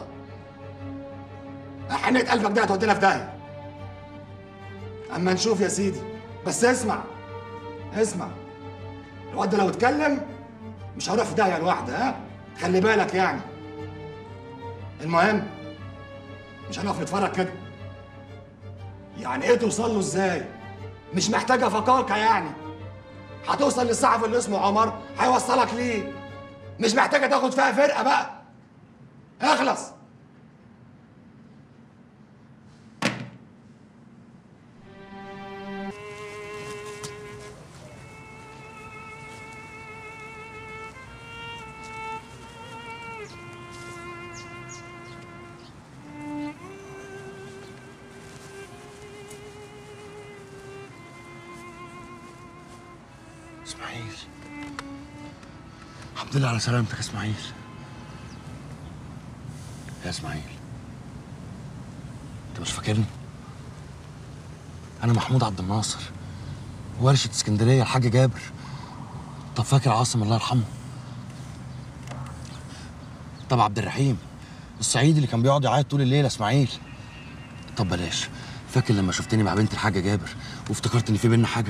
حنية قلبك ده هتودينا في داهيه. اما نشوف يا سيدي. بس اسمع اسمع، الواد ده لو اتكلم مش هروح في داهيه لوحده، ها؟ خلي بالك يعني. المهم مش هنقف نتفرج كده. يعني ايه توصل له ازاي؟ مش محتاجه فكاكه يعني. هتوصل للصحفي اللي اسمه عمر هيوصلك ليه. مش محتاجه تاخد فيها فرقه بقى. اخلص. اسماعيل، الحمد لله على سلامتك يا اسماعيل. يا اسماعيل، انت مش فاكرني؟ انا محمود عبد الناصر، ورشة اسكندرية الحاج جابر. طب فاكر عاصم الله يرحمه؟ طب عبد الرحيم الصعيدي اللي كان بيقعد يعيط طول الليل يا اسماعيل. طب بلاش، فاكر لما شفتني مع بنت الحاج جابر وافتكرت ان في بينا حاجة؟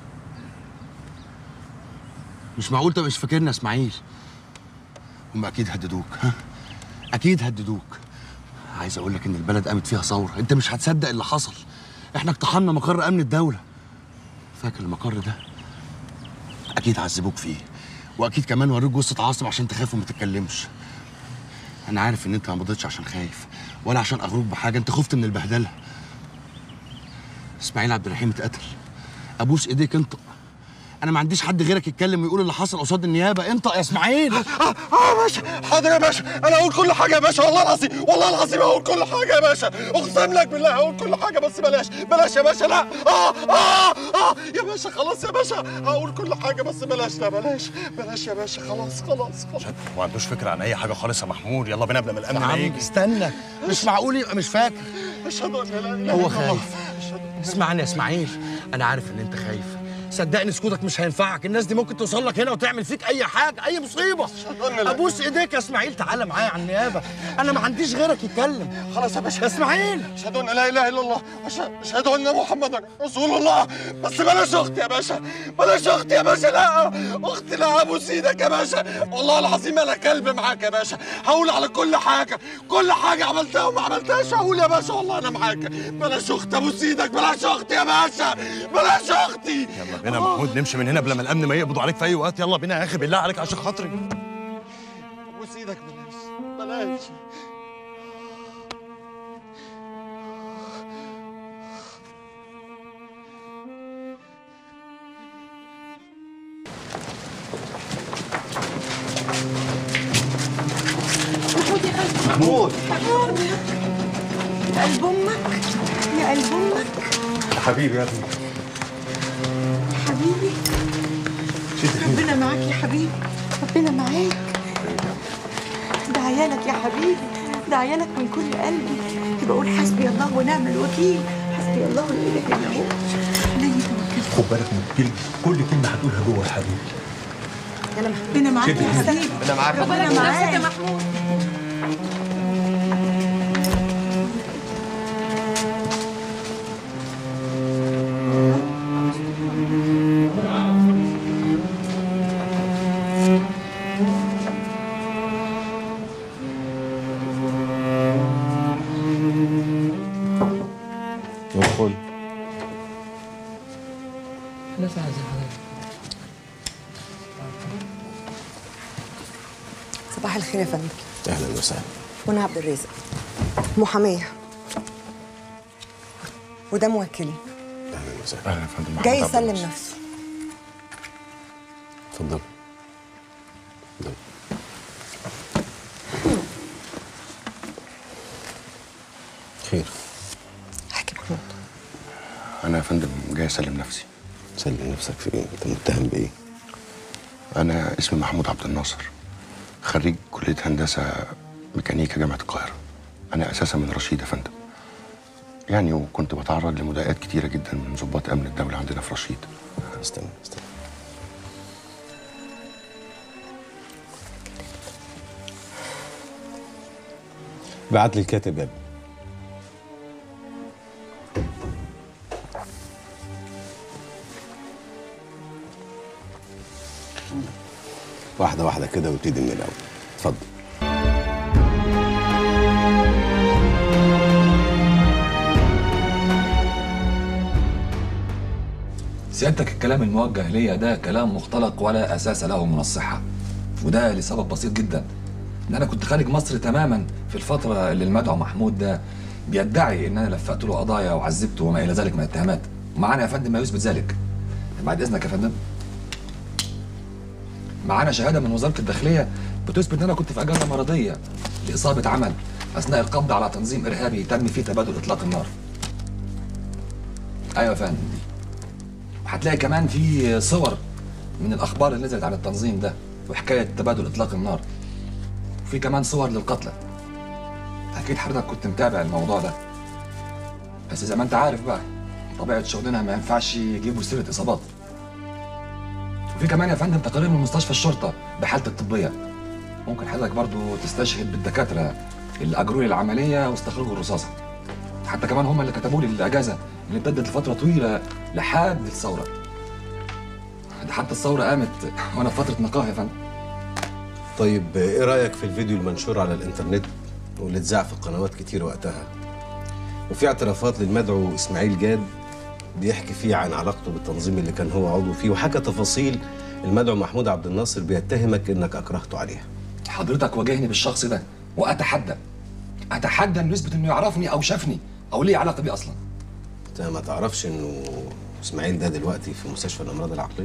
مش معقول تبقى مش فاكرني يا اسماعيل. هم اكيد هددوك، ها؟ اكيد هددوك. عايز اقول لك ان البلد قامت فيها ثوره، انت مش هتصدق اللي حصل. احنا اقتحمنا مقر امن الدوله. فاكر المقر ده؟ اكيد عذبوك فيه، واكيد كمان وروك جثه عاصم عشان تخاف وما تتكلمش. انا عارف ان انت ما مضيتش عشان خايف ولا عشان اغروك بحاجه، انت خفت من البهدله. اسماعيل عبد الرحيم اتقتل. ابوس ايديك انطق. انا ما عنديش حد غيرك يتكلم ويقول اللي حصل قصاد النيابه. انطق يا اسماعيل. اه يا باشا، حاضر يا باشا، انا اقول كل حاجه يا باشا، والله العظيم والله العظيم هقول كل حاجه يا باشا، اقسم لك بالله هقول كل حاجه، بس بلاش بلاش يا باشا. لا اه اه اه يا باشا خلاص يا باشا، هقول كل حاجه بس بلاش. لا بلاش بلاش يا باشا، خلاص خلاص خلاص. ما عندوش فكره عن اي حاجه خالص يا محمود. يلا بينا قبل ما الامن ما يجي. استنى، مش معقول يبقى مش فاكر. اشهد ان لا اله الا الله. هو خايف. اسمعني يا اسماعيل، انا عارف ان انت خايف. صدقني سكوتك مش هينفعك. الناس دي ممكن توصل لك هنا وتعمل فيك اي حاجه، اي مصيبه. ابوس ايديك يا اسماعيل، تعالى معايا على النيابه. انا ما عنديش غيرك يتكلم. خلاص يا باشا. يا اسماعيل، اشهد ان لا اله الا الله، اشهد ان محمدا رسول الله. بس بلاش اختي يا باشا، بلاش اختي يا باشا. لا اختي لا، ابوس ايدك يا باشا، والله العظيم انا كلب معاك يا باشا. هقول على كل حاجه، كل حاجه عملتها وما عملتهاش هقول يا باشا، والله انا معاك. بلاش اختي، ابوس ايدك، بلاش اختي يا باشا، بلاش اختي. يلا بينا يا محمود نمشي من هنا قبل ما الامن ما يقبضوا عليك في اي وقت. يلا بينا يا اخي بالله عليك عشان خاطري. ابوس ايدك، بلاش بلاش. محمود محمود يا قلب امك، يا قلب امك يا حبيبي يا ابني، حبيبي. ربنا معاك يا حبيبي، ربنا معاك. ده عيالك يا حبيبي، ده عيالك من كل قلبي. بقول حسبي الله ونعم الوكيل، حسبي الله لا اله الا هو. عليه توكلت. خد بالك من كل كل كلمه هتقولها جوه يا حبيبي. ربنا معاك شد يا حيلك. حبيبي، ربنا معاك. ربنا معاك يا محمود. ادخل. خلاص عايز حضرتك. صباح الخير يا فندم. اهلا وسهلا. منى عبد الرازق، محاميه، وده موكلي اهلا وسهلا. اهلا يا فندم. جاي يسلم نفسه. اتفضل. اتفضل. خير. احكي محمود. انا يا فندم جاي اسلم نفسي. سلم نفسك في ايه؟ انت متهم بايه؟ انا اسمي محمود عبد الناصر، خريج كليه هندسه ميكانيكا جامعه القاهره. انا اساسا من رشيد يا فندم، يعني وكنت بتعرض لمضايقات كتيره جدا من ضباط امن الدوله عندنا في رشيد. استنى استنى. بعت لي الكاتب يا ابني. واحدة واحدة كده وابتدي من الأول. اتفضل. سيادتك الكلام الموجه ليا ده كلام مختلق ولا اساس له من الصحه، وده لسبب بسيط جدا، ان انا كنت خارج مصر تماما في الفتره اللي المدعو محمود ده بيدعي ان انا لفقت له قضايا وعذبته وما الى ذلك من الاتهامات، ومعانا يا فندم ما يثبت ذلك. بعد اذنك يا فندم، معانا شهاده من وزاره الداخليه بتثبت ان انا كنت في اجازه مرضيه لاصابه عمل اثناء القبض على تنظيم ارهابي تم فيه تبادل اطلاق النار. ايوه يا فندم، هتلاقي كمان في صور من الاخبار اللي نزلت عن التنظيم ده وحكايه تبادل اطلاق النار. وفي كمان صور للقتلى. اكيد حضرتك كنت متابع الموضوع ده، بس زي ما انت عارف بقى طبيعه شغلنا ما ينفعش يجيبوا سيره اصابات. وفي كمان يا فندم تقارير من مستشفى الشرطه بحالتي الطبيه. ممكن حضرتك برضو تستشهد بالدكاتره اللي اجروا لي العمليه واستخرجوا الرصاصه. حتى كمان هم اللي كتبوا لي الاجازه اللي امتدت لفتره طويله لحد الثوره. ده حتى الثوره قامت وانا في فتره نقاهه يا فندم. طيب ايه رايك في الفيديو المنشور على الانترنت واللي اتذاع في قنوات كتير وقتها؟ وفي اعترافات للمدعو اسماعيل جاد بيحكي فيه عن علاقته بالتنظيم اللي كان هو عضو فيه، وحكى تفاصيل المدعو محمود عبد الناصر بيتهمك انك اكرهته عليها. حضرتك واجهني بالشخص ده واتحدى اتحدى انه يثبت انه يعرفني او شافني او ليه علاقه بيه اصلا. انت ما تعرفش انه اسماعيل ده دلوقتي في مستشفى الامراض العقليه؟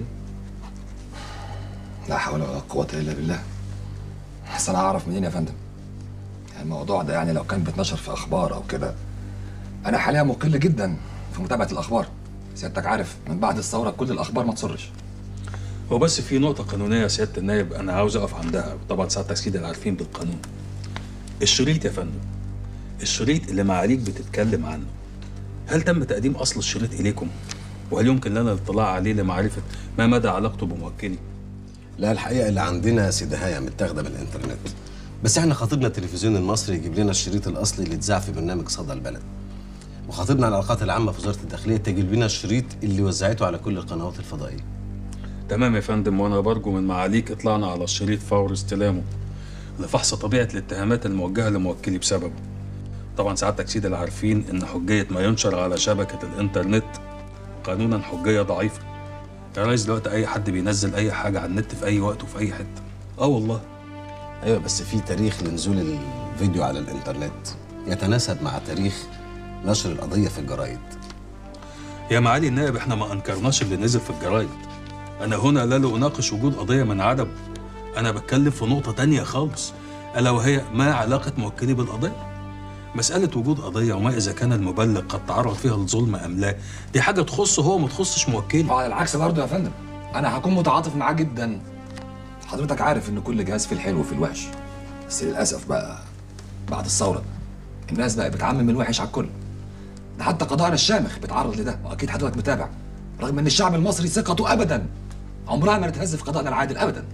لا حول ولا قوه الا بالله. بس انا اعرف منين يا فندم؟ يعني الموضوع ده يعني لو كان بيتنشر في اخبار او كده. انا حاليا مقل جدا في متابعه الاخبار. سيادتك عارف من بعد الثوره كل الاخبار ما تسرش. هو بس في نقطة قانونية يا سيادة النائب أنا عاوز أقف عندها، طبعا سعادتك سيدي اللي عارفين بالقانون. الشريط يا فندم، الشريط اللي معاليك بتتكلم عنه، هل تم تقديم أصل الشريط إليكم؟ وهل يمكن لنا الاطلاع عليه لمعرفة ما مدى علاقته بموكلي؟ لا الحقيقه اللي عندنا سدهايه متاخده من الانترنت، بس احنا خاطبنا التلفزيون المصري يجيب لنا الشريط الاصلي اللي اتذاع في برنامج صدى البلد، وخاطبنا العلاقات العامه في وزاره الداخليه تجيب لنا الشريط اللي وزعته على كل القنوات الفضائيه. تمام يا فندم، وأنا برجو من معاليك إطلاعنا على الشريط فور استلامه لفحص طبيعة الاتهامات الموجهة لموكلي بسببه. طبعا سعادتك سيدي اللي عارفين إن حجية ما ينشر على شبكة الإنترنت قانونا حجية ضعيفة. يا ريس دلوقتي أي حد بينزل أي حاجة على النت في أي وقت وفي أي حتة. آه والله. ايوه بس في تاريخ لنزول الفيديو على الانترنت يتناسب مع تاريخ نشر القضيه في الجرايد. يا معالي النائب احنا ما انكرناش اللي نزل في الجرايد. انا هنا لا لاناقش وجود قضيه من عدم، انا بتكلم في نقطه تانية خالص، الا وهي ما علاقه موكلي بالقضيه. مساله وجود قضيه وما اذا كان المبلغ قد تعرض فيها للظلم ام لا، دي حاجه تخصه هو ما تخصش موكلي. وعلى العكس برضه يا فندم، انا هكون متعاطف معاه جدا. حضرتك عارف ان كل جهاز فيه الحلو وفيه الوحش، بس للاسف بقى بعد الثوره الناس بقى بتعمم الوحش على الكل. ده حتى قضاءنا الشامخ بيتعرض لده، واكيد حضرتك متابع، رغم ان الشعب المصري ثقته ابدا عمرها ما تهز في قضائنا العادل ابدا.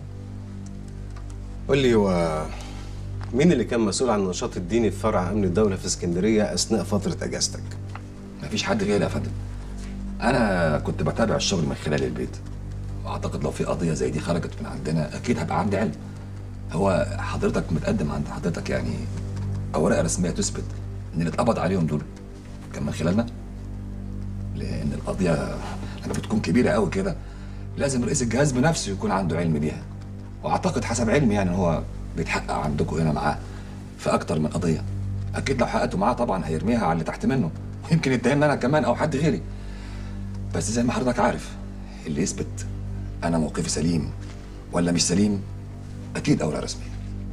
قول لي، هو مين اللي كان مسؤول عن النشاط الديني في فرع امن الدوله في اسكندريه اثناء فتره اجازتك؟ مفيش حد غيري يا فندم. انا كنت بتابع الشغل من خلال البيت، واعتقد لو في قضيه زي دي خرجت من عندنا اكيد هبقى عندي علم. هو حضرتك متقدم عند حضرتك يعني اوراق رسميه تثبت ان اللي اتقبض عليهم دول كان من خلالنا؟ لان القضيه لما بتكون كبيره قوي كده لازم رئيس الجهاز بنفسه يكون عنده علم بيها، واعتقد حسب علمي يعني هو بيتحقق عندكم هنا معاه في اكتر من قضيه. اكيد لو حققتوا معاه طبعا هيرميها على اللي تحت منه، ويمكن يتهمني انا كمان او حد غيري. بس زي ما حضرتك عارف اللي يثبت انا موقفي سليم ولا مش سليم اكيد اوراق رسميه.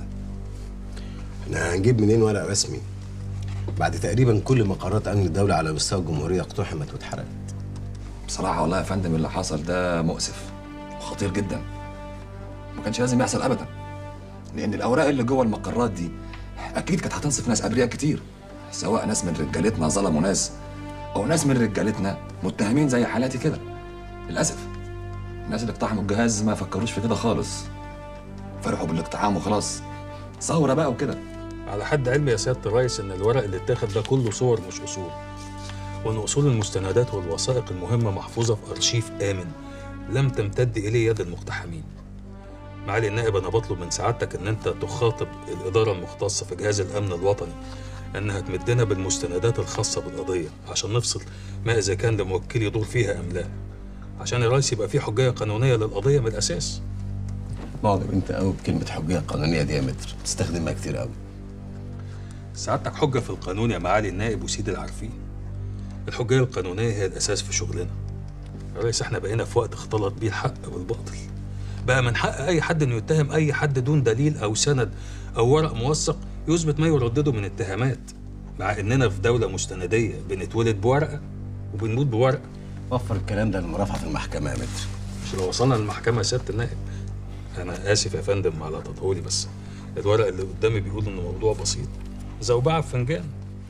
احنا هنجيب منين ورق رسمي بعد تقريبا كل مقرات امن الدوله على مستوى الجمهوريه اقتحمت واتحرقت؟ بصراحه والله يا فندم اللي حصل ده مؤسف وخطير جدا، ما كانش لازم يحصل ابدا، لان الاوراق اللي جوه المقرات دي اكيد كانت هتنصف ناس ابرياء كتير، سواء ناس من رجالتنا ظلموا ناس او ناس من رجالتنا متهمين زي حالاتي كده. للاسف الناس اللي اقتحموا الجهاز ما فكروش في كده خالص، فرحوا بالاقتحام وخلاص، ثوره بقى وكده. على حد علمي يا سياده الرئيس ان الورق اللي اتاخد ده كله صور مش اصول، وان اصول المستندات والوثائق المهمه محفوظه في ارشيف امن لم تمتد اليه يد المقتحمين. معالي النائب، انا بطلب من سعادتك ان انت تخاطب الاداره المختصه في جهاز الامن الوطني انها تمدنا بالمستندات الخاصه بالقضيه عشان نفصل ما اذا كان لموكل يدور فيها ام لا، عشان الرئيس يبقى في حجيه قانونيه للقضيه من الاساس. معجب انت قوي بكلمه حجيه قانونيه دي يا متر، بتستخدمها كتير قوي. سعادتك حجه في القانون يا معالي النائب وسيد العارفين. الحجيه القانونيه هي الاساس في شغلنا. يا ريس احنا بقينا في وقت اختلط بيه الحق والباطل. بقى من حق اي حد انه يتهم اي حد دون دليل او سند او ورق موثق يثبت ما يردده من اتهامات، مع اننا في دوله مستنديه بنتولد بورقه وبنموت بورقه. وفر الكلام ده للمرافعه في المحكمه يا متر. مش لو وصلنا للمحكمه يا سياده النائب. انا اسف يا فندم على تطولي، بس الورق اللي قدامي بيقول انه موضوع بسيط، زوبعه في فنجان.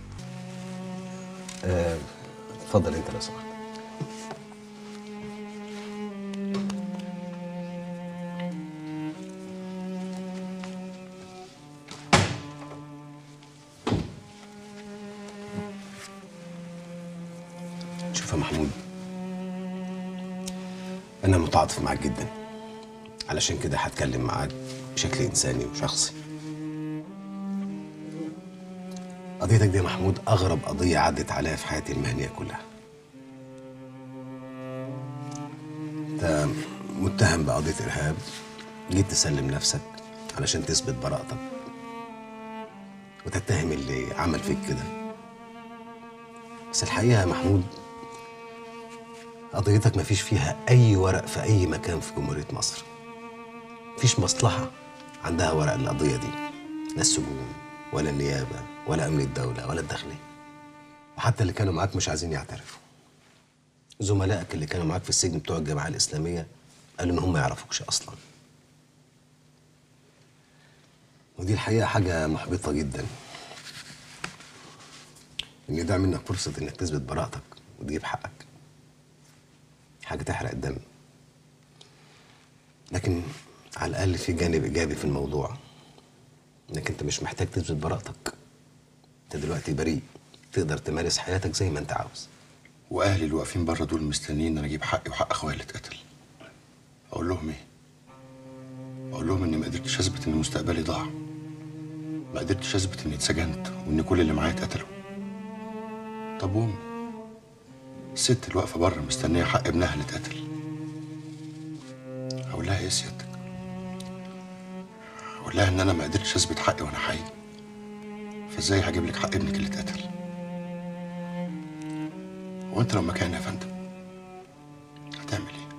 آه، اتفضل انت لو سمحت. شوف يا محمود، أنا متعاطف معاك جدا، علشان كده هتكلم معاك بشكل إنساني وشخصي. قضيتك دي يا محمود أغرب قضية عدت عليا في حياتي المهنية كلها. أنت متهم بقضية إرهاب، جيت تسلم نفسك علشان تثبت براءتك وتتهم اللي عمل فيك كده. بس الحقيقة يا محمود قضيتك مفيش فيها أي ورق في أي مكان في جمهورية مصر. مفيش مصلحة عندها ورق القضية دي، لا السجون ولا النيابة ولا أمن الدولة ولا الداخلية. وحتى اللي كانوا معاك مش عايزين يعترفوا. زملائك اللي كانوا معاك في السجن بتوع الجماعة الإسلامية قالوا إن هم ما يعرفوكش أصلاً. ودي الحقيقة حاجة محبطة جداً، إن يضيع منك فرصة إنك تثبت براءتك وتجيب حقك. حاجة تحرق الدم. لكن على الأقل في جانب إيجابي في الموضوع، إنك أنت مش محتاج تثبت براءتك. أنت دلوقتي بريء، تقدر تمارس حياتك زي ما أنت عاوز. واهلي اللي واقفين بره دول مستنيين ان انا اجيب حقي وحق اخويا اللي اتقتل. اقول لهم ايه؟ اقول لهم اني ما قدرتش اثبت ان مستقبلي ضاع، ما قدرتش اثبت اني اتسجنت وان كل اللي معايا اتقتلوا. طب وامي، الست اللي واقفه بره مستنيه حق ابنها اللي اتقتل، اقول لها ايه سيادتك؟ اقول لها ان انا ما قدرتش اثبت حقي وانا حي، فازاي هجيب لك حق ابنك اللي اتقتل؟ وانت لو مكاني يا فندم هتعمل ايه؟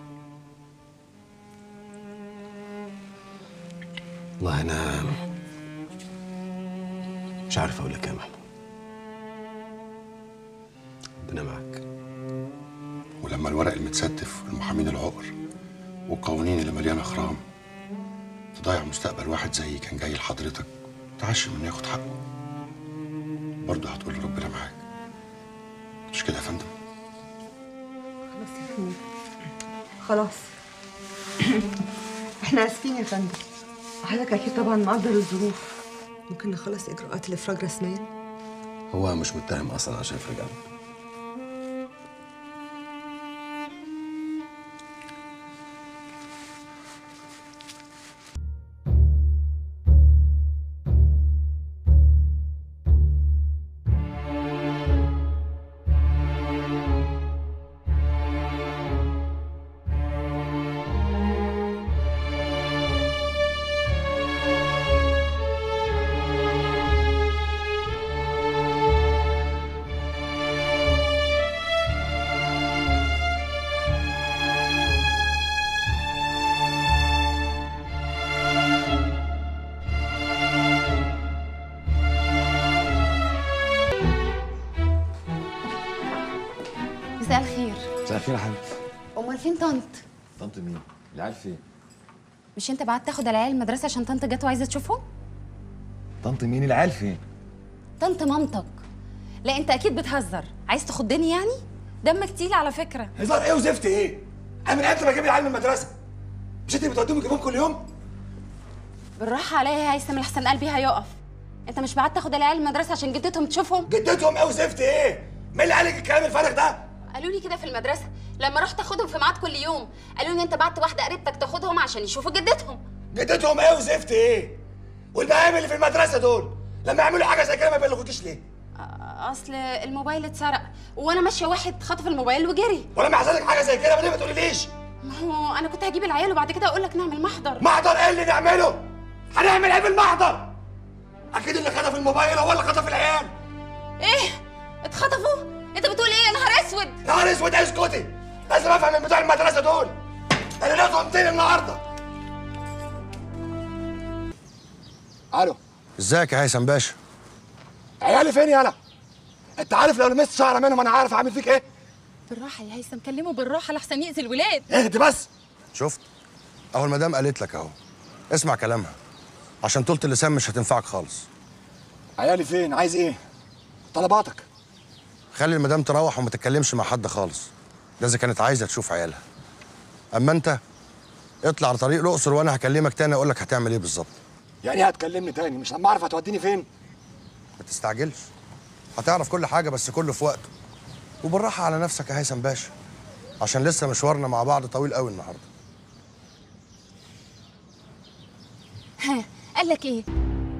والله انا مش عارف اقول لك ايه يا محمود. ربنا معاك. ولما الورق المتستف والمحامين العقر والقوانين اللي مليانه خرام تضيع مستقبل واحد زيي كان جاي لحضرتك تعشم انه ياخد حقه. برضه هتقول لي ربنا معاك، مش كده يا فندم؟ خلاص يا فندم، خلاص. احنا اسفين يا فندم، حضرتك اكيد طبعا مقدر الظروف. ممكن نخلص اجراءات الافراج رسميا؟ هو مش متهم اصلا عشان يفرج عنه. مساء الخير. مساء الخير يا حبيبتي. امال فين طنط؟ طنط مين؟ العيال فين؟ مش انت بعت تاخد العيال المدرسه عشان طنط جت وعايزه تشوفهم؟ طنط مين؟ العيال فين؟ طنط مامتك. لا انت اكيد بتهزر، عايز تخضني يعني؟ دمك تقيل على فكره. هزار ايه وزفت ايه؟ انا من امتى بجيب العيال من المدرسه؟ مش انت اللي بتوديهم تجيبهم كل يوم؟ بالراحه عليا يا هيثم لحسن قلبي هيقف. انت مش بعت تاخد العيال المدرسه عشان جدتهم تشوفهم؟ جدتهم ايه وزفت ايه؟ مين اللي قالك الكلام الفارغ ده؟ قالوا لي كده في المدرسه لما رحت اخدهم في ميعاد كل يوم، قالوا لي انت بعت واحده قريبتك تاخدهم عشان يشوفوا جدتهم. جدتهم ايه وزفت ايه؟ والبهايم اللي في المدرسه دول لما يعملوا حاجه زي كده ما يبلغوكيش ليه؟ اصل الموبايل اتسرق وانا ماشيه واحد خطف الموبايل وجري. ولما يحصل لك حاجه زي كده ليه ما تقوليليش؟ ما هو انا كنت هجيب العيال وبعد كده اقول لك نعمل محضر. محضر ايه اللي نعمله؟ هنعمل ايه بالمحضر؟ اكيد اللي خطف الموبايل هو اللي خطف العيال. ايه؟ اتخطفوا؟ انت بتقول ايه يا نهار اسود؟ نهار اسود اسكتي، لازم افهم من بتوع المدرسه دول. انا لازم طين النهارده. الو، ازيك يا هيثم باشا؟ عيالي فين يالا؟ انت عارف لو لمست شعره منهم انا عارف اعمل فيك ايه؟ بالراحه يا هيثم، كلمه بالراحه لحسن يأذي الولاد. اهدي بس. شفت؟ اهو المدام قالت لك اهو، اسمع كلامها عشان طولة اللسان مش هتنفعك خالص. عيالي فين؟ عايز ايه؟ طلباتك. خلي المدام تروح وما تتكلمش مع حد خالص، ده اذا كانت عايزه تشوف عيالها. اما انت اطلع على طريق الاقصر وانا هكلمك تاني اقول لك هتعمل ايه بالظبط. يعني ايه هتكلمني تاني؟ مش لما اعرف هتوديني فين؟ ما تستعجلش، هتعرف كل حاجه بس كله في وقته. وبالراحه على نفسك يا هيثم باشا، عشان لسه مشوارنا مع بعض طويل قوي النهارده. ها قال لك ايه؟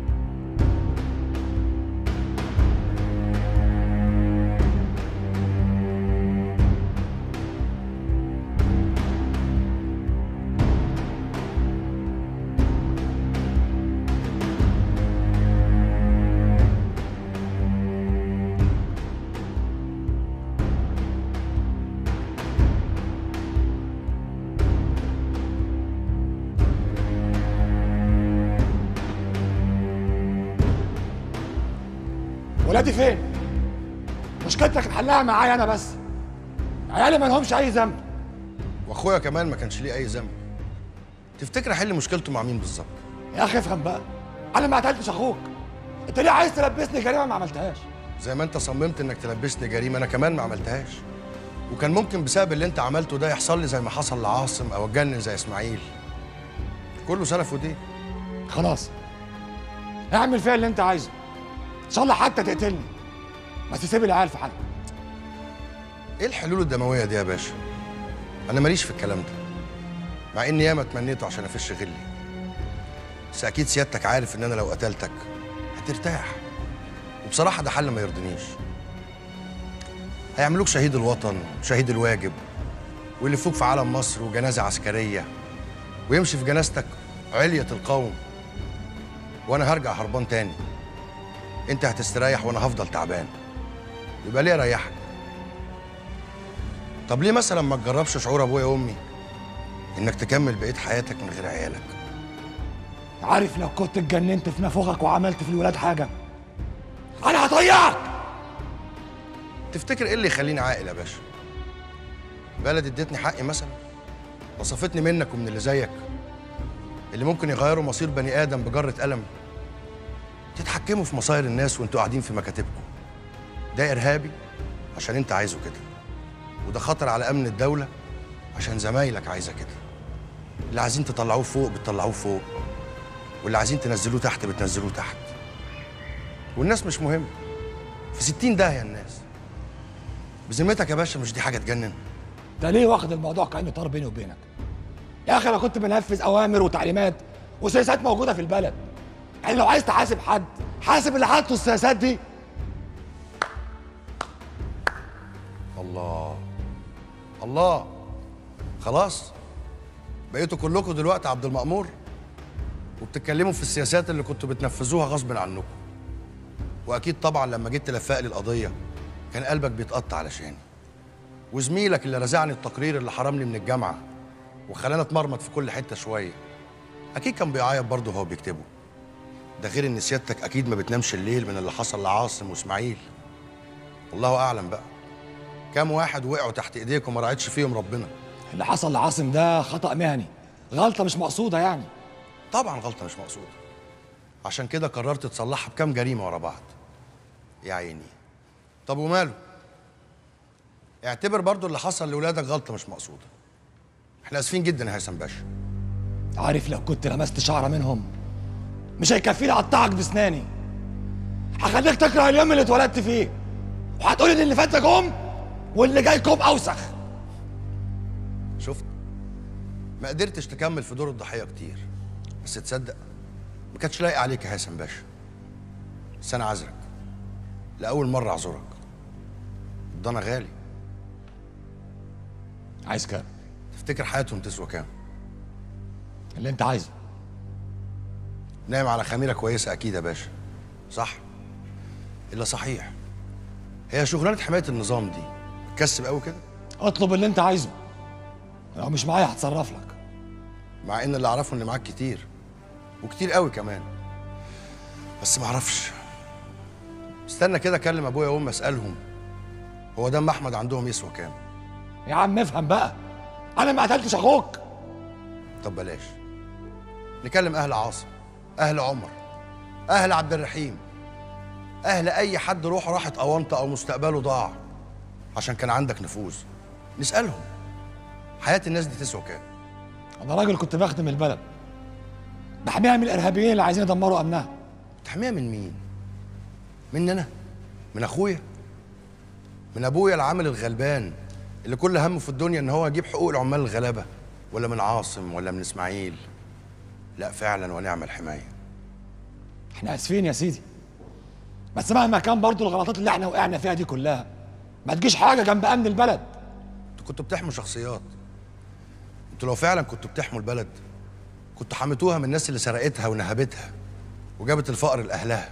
ولادي فين؟ مشكلتك نحلها معايا انا بس. عيالي ما لهمش اي ذنب. واخويا كمان ما كانش ليه اي ذنب. تفتكر احل مشكلته مع مين بالظبط؟ يا اخي افهم بقى، انا ما قتلتش اخوك. انت ليه عايز تلبسني جريمه ما عملتهاش؟ زي ما انت صممت انك تلبسني جريمه انا كمان ما عملتهاش. وكان ممكن بسبب اللي انت عملته ده يحصل لي زي ما حصل لعاصم او اتجنن زي اسماعيل. كله سلف ودين. خلاص اعمل فيها اللي انت عايزه، ان شاء الله حتى تقتلني بس تسيب العيال في حالها. ايه الحلول الدمويه دي يا باشا؟ انا ماليش في الكلام ده، مع اني ياما تمنيته عشان افش غلي. بس اكيد سيادتك عارف ان انا لو قتلتك هترتاح، وبصراحه ده حل ما يرضينيش. هيعملوك شهيد الوطن وشهيد الواجب، ويلفوك في علم مصر وجنازه عسكريه، ويمشي في جنازتك علية القوم، وانا هرجع هربان تاني. انت هتستريح وانا هفضل تعبان، يبقى ليه اريحك؟ طب ليه مثلا ما تجربش شعور ابويا وامي انك تكمل بقيه حياتك من غير عيالك؟ عارف لو كنت اتجننت في نافوخك وعملت في الولاد حاجه انا هضيعك. تفتكر ايه اللي يخليني عاقل يا باشا؟ بلد ادتني حقي مثلا؟ وصفتني منك ومن اللي زيك اللي ممكن يغيروا مصير بني ادم بجره قلم تتحكموا في مصاير الناس وانتوا قاعدين في مكاتبكم. ده ارهابي عشان انت عايزه كده، وده خطر على امن الدوله عشان زمايلك عايزه كده. اللي عايزين تطلعوه فوق بتطلعوه فوق، واللي عايزين تنزلوه تحت بتنزلوه تحت. والناس مش مهم، في ستين داهيه الناس. بذمتك يا باشا مش دي حاجه تجنن؟ انت ليه واخد الموضوع كأنه طار بيني وبينك؟ يا اخي انا كنت بنفذ اوامر وتعليمات وسياسات موجوده في البلد. يعني لو عايز تحاسب حد حاسب اللي حاطه السياسات دي. الله الله، خلاص بقيتوا كلكم دلوقتي عبد المأمور وبتتكلموا في السياسات اللي كنتوا بتنفذوها غصب عنكم. واكيد طبعا لما جيت تلفق لي القضيه كان قلبك بيتقطع علشاني. وزميلك اللي رزعني التقرير اللي حرمني من الجامعه وخلاني اتمرمط في كل حته شويه اكيد كان بيعيط برضه وهو بيكتبه. ده غير ان سيادتك اكيد ما بتنامش الليل من اللي حصل لعاصم واسماعيل. والله اعلم بقى كام واحد وقعوا تحت ايديك وما راعيتش فيهم ربنا. اللي حصل لعاصم ده خطأ مهني، غلطه مش مقصوده يعني. طبعا غلطه مش مقصوده، عشان كده قررت تصلحها بكام جريمه ورا بعض. يا عيني. طب وماله؟ اعتبر برضو اللي حصل لاولادك غلطه مش مقصوده. احنا اسفين جدا يا هيثم باشا. عارف لو كنت لمست شعره منهم مش هيكفيني اقطعك بسناني. هخليك تكره اليوم اللي اتولدت فيه، وهتقولي ان اللي فات ده كوم واللي جاي كوم اوسخ. شفت؟ ما قدرتش تكمل في دور الضحيه كتير، بس تصدق ما كانتش لايقه عليك يا هيثم باشا. بس انا عذرك، لاول مره اعذرك. الضنا غالي. عايز كام؟ تفتكر حياتهم تسوى كام؟ اللي انت عايزه. نايم على خميره كويسه اكيد يا باشا، صح؟ الا صحيح، هي شغلانه حمايه النظام دي بتكسب قوي كده؟ اطلب اللي انت عايزه، لو مش معايا هتصرف لك. مع ان اللي اعرفه ان معاك كتير وكتير قوي كمان، بس ما اعرفش. استنى كده اكلم ابويا وامي اسالهم هو دم احمد عندهم يسوى كام. يا عم افهم بقى، انا ما قتلتش اخوك. طب بلاش، نكلم اهل عاصم، اهل عمر، اهل عبد الرحيم، اهل اي حد روحه راحت اونطه او مستقبله ضاع عشان كان عندك نفوذ. نسالهم حياه الناس دي تسوى كام. انا راجل كنت بخدم البلد، بحميها من الارهابيين اللي عايزين يدمروا امنها. تحميها من مين؟ مني انا؟ من اخويا؟ من ابويا العامل الغلبان اللي كل همه في الدنيا ان هو يجيب حقوق العمال الغلابه؟ ولا من عاصم ولا من اسماعيل؟ لا فعلا ونعم الحمايه. احنا اسفين يا سيدي، بس مهما كان برضه الغلطات اللي احنا وقعنا فيها دي كلها ما تجيش حاجه جنب امن البلد. انتوا كنتوا بتحموا شخصيات. انتوا لو فعلا كنتوا بتحموا البلد كنتوا حميتوها من الناس اللي سرقتها ونهبتها وجابت الفقر لاهلها.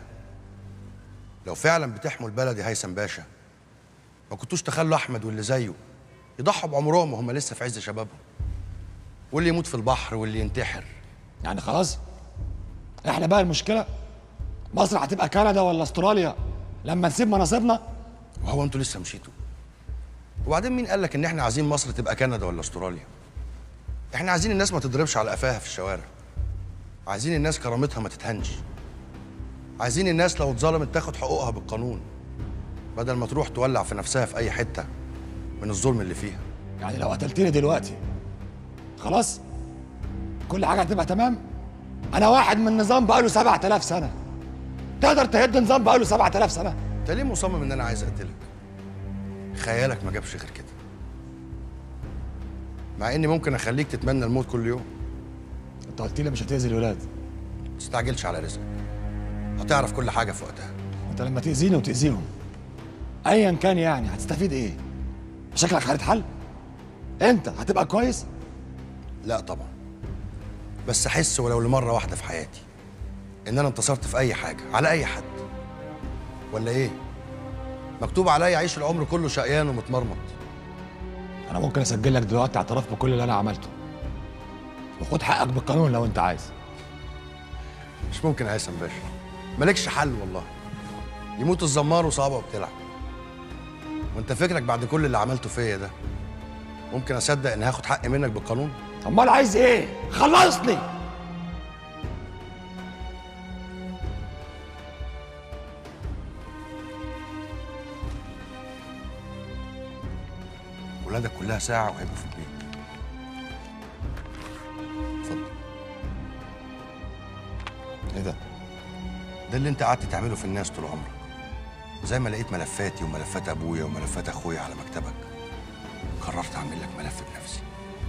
لو فعلا بتحموا البلد يا هيثم باشا ما كنتوش تخلوا احمد واللي زيه يضحوا بعمرهم وهم لسه في عز شبابهم، واللي يموت في البحر واللي ينتحر. يعني خلاص احنا بقى المشكله مصر هتبقى كندا ولا استراليا لما نسيب مناصبنا؟ وهو انتوا لسه مشيتوا؟ وبعدين مين قال لك ان احنا عايزين مصر تبقى كندا ولا استراليا؟ احنا عايزين الناس ما تضربش على قفاها في الشوارع، عايزين الناس كرامتها ما تتهنش، عايزين الناس لو اتظلمت تاخد حقوقها بالقانون بدل ما تروح تولع في نفسها في اي حته من الظلم اللي فيها. يعني لو قتلتني دلوقتي خلاص كل حاجه هتبقى تمام؟ انا واحد من نظام بقاله سبعة آلاف سنه، تقدر تهد نظام بقاله سبعة آلاف سنه؟ انت ليه مصمم ان انا عايز اقتلك؟ خيالك ما جابش غير كده، مع اني ممكن اخليك تتمنى الموت كل يوم. انت قلت لي مش هتاذي الولاد. ما تستعجلش على رزقك، هتعرف كل حاجه في وقتها. انت لما تاذيني وتاذيهم ايا كان يعني هتستفيد ايه؟ شكلك هتتحل؟ انت هتبقى كويس؟ لا طبعا، بس احس ولو لمره واحده في حياتي ان انا انتصرت في اي حاجه على اي حد. ولا ايه؟ مكتوب عليا اعيش العمر كله شقيان ومتمرمط. انا ممكن اسجل لك دلوقتي اعتراف بكل اللي انا عملته وخد حقك بالقانون لو انت عايز. مش ممكن يا هيثم باشا، مالكش حل والله. يموت الزمار وصعبه وبتلعب. وانت فكرك بعد كل اللي عملته فيا ده ممكن اصدق ان هاخد حقي منك بالقانون؟ امال عايز ايه؟ خلصني. ولادك كلها ساعة وهيبقوا في البيت. اتفضل. ايه ده؟ ده اللي انت قعدت تعمله في الناس طول عمرك. زي ما لقيت ملفاتي وملفات ابويا وملفات اخويا على مكتبك، قررت اعمل لك ملف بنفسي.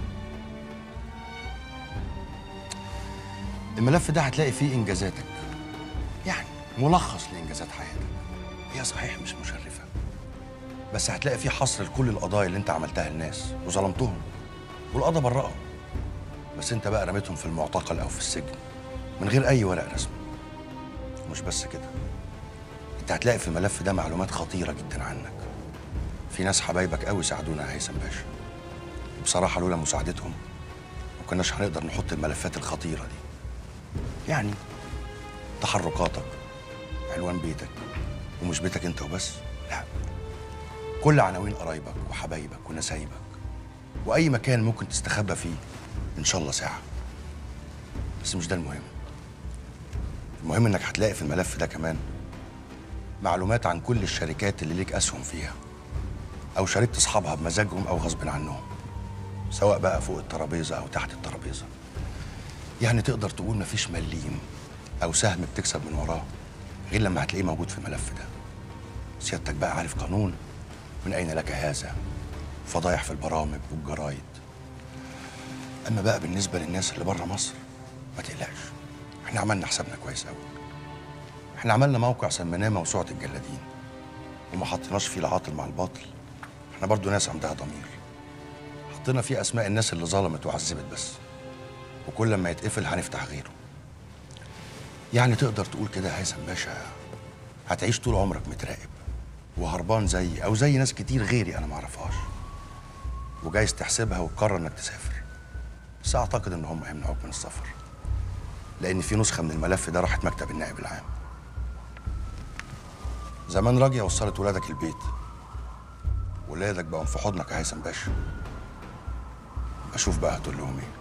الملف ده هتلاقي فيه انجازاتك، يعني ملخص لانجازات حياتك. هي صحيح مش مشرفه، بس هتلاقي فيه حصر لكل القضايا اللي انت عملتها للناس وظلمتهم، والقضا برأهم، بس انت بقى رميتهم في المعتقل او في السجن من غير اي ورق رسمي. ومش بس كده، انت هتلاقي في الملف ده معلومات خطيره جدا عنك. في ناس حبايبك قوي ساعدونا يا هيثم باشا، وبصراحه لولا مساعدتهم ما كناش هنقدر نحط الملفات الخطيره دي. يعني تحركاتك، عنوان بيتك، ومش بيتك انت وبس، لا، كل عناوين قرايبك وحبايبك ونسايبك، واي مكان ممكن تستخبى فيه ان شاء الله ساعه. بس مش ده المهم. المهم انك هتلاقي في الملف ده كمان معلومات عن كل الشركات اللي ليك اسهم فيها، او شاركت اصحابها بمزاجهم او غصب عنهم، سواء بقى فوق الترابيزه او تحت الترابيزه. يعني تقدر تقول مفيش مليم او سهم بتكسب من وراه غير لما هتلاقيه موجود في الملف ده. سيادتك بقى عارف قانون من اين لك هذا، فضايح في البرامج والجرايد. اما بقى بالنسبه للناس اللي بره مصر ما تقلقش، احنا عملنا حسابنا كويس قوي. احنا عملنا موقع سميناه موسوعه الجلادين، وما حطيناش فيه العاطل مع الباطل. احنا برضو ناس عندها ضمير، حطينا فيه اسماء الناس اللي ظلمت وعذبت بس، وكل ما يتقفل هنفتح غيره. يعني تقدر تقول كده يا هيثم باشا هتعيش طول عمرك متراقب وهربان زي او زي ناس كتير غيري انا ما اعرفهاش، وجايز تحسبها وتقرر انك تسافر. بس اعتقد ان هم هيمنعوك من السفر، لان في نسخه من الملف ده راحت مكتب النائب العام. زمان راجية وصلت ولادك البيت، ولادك بقوا في حضنك يا هيثم باشا. اشوف بقى هتقول لهم ايه.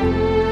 العالمين.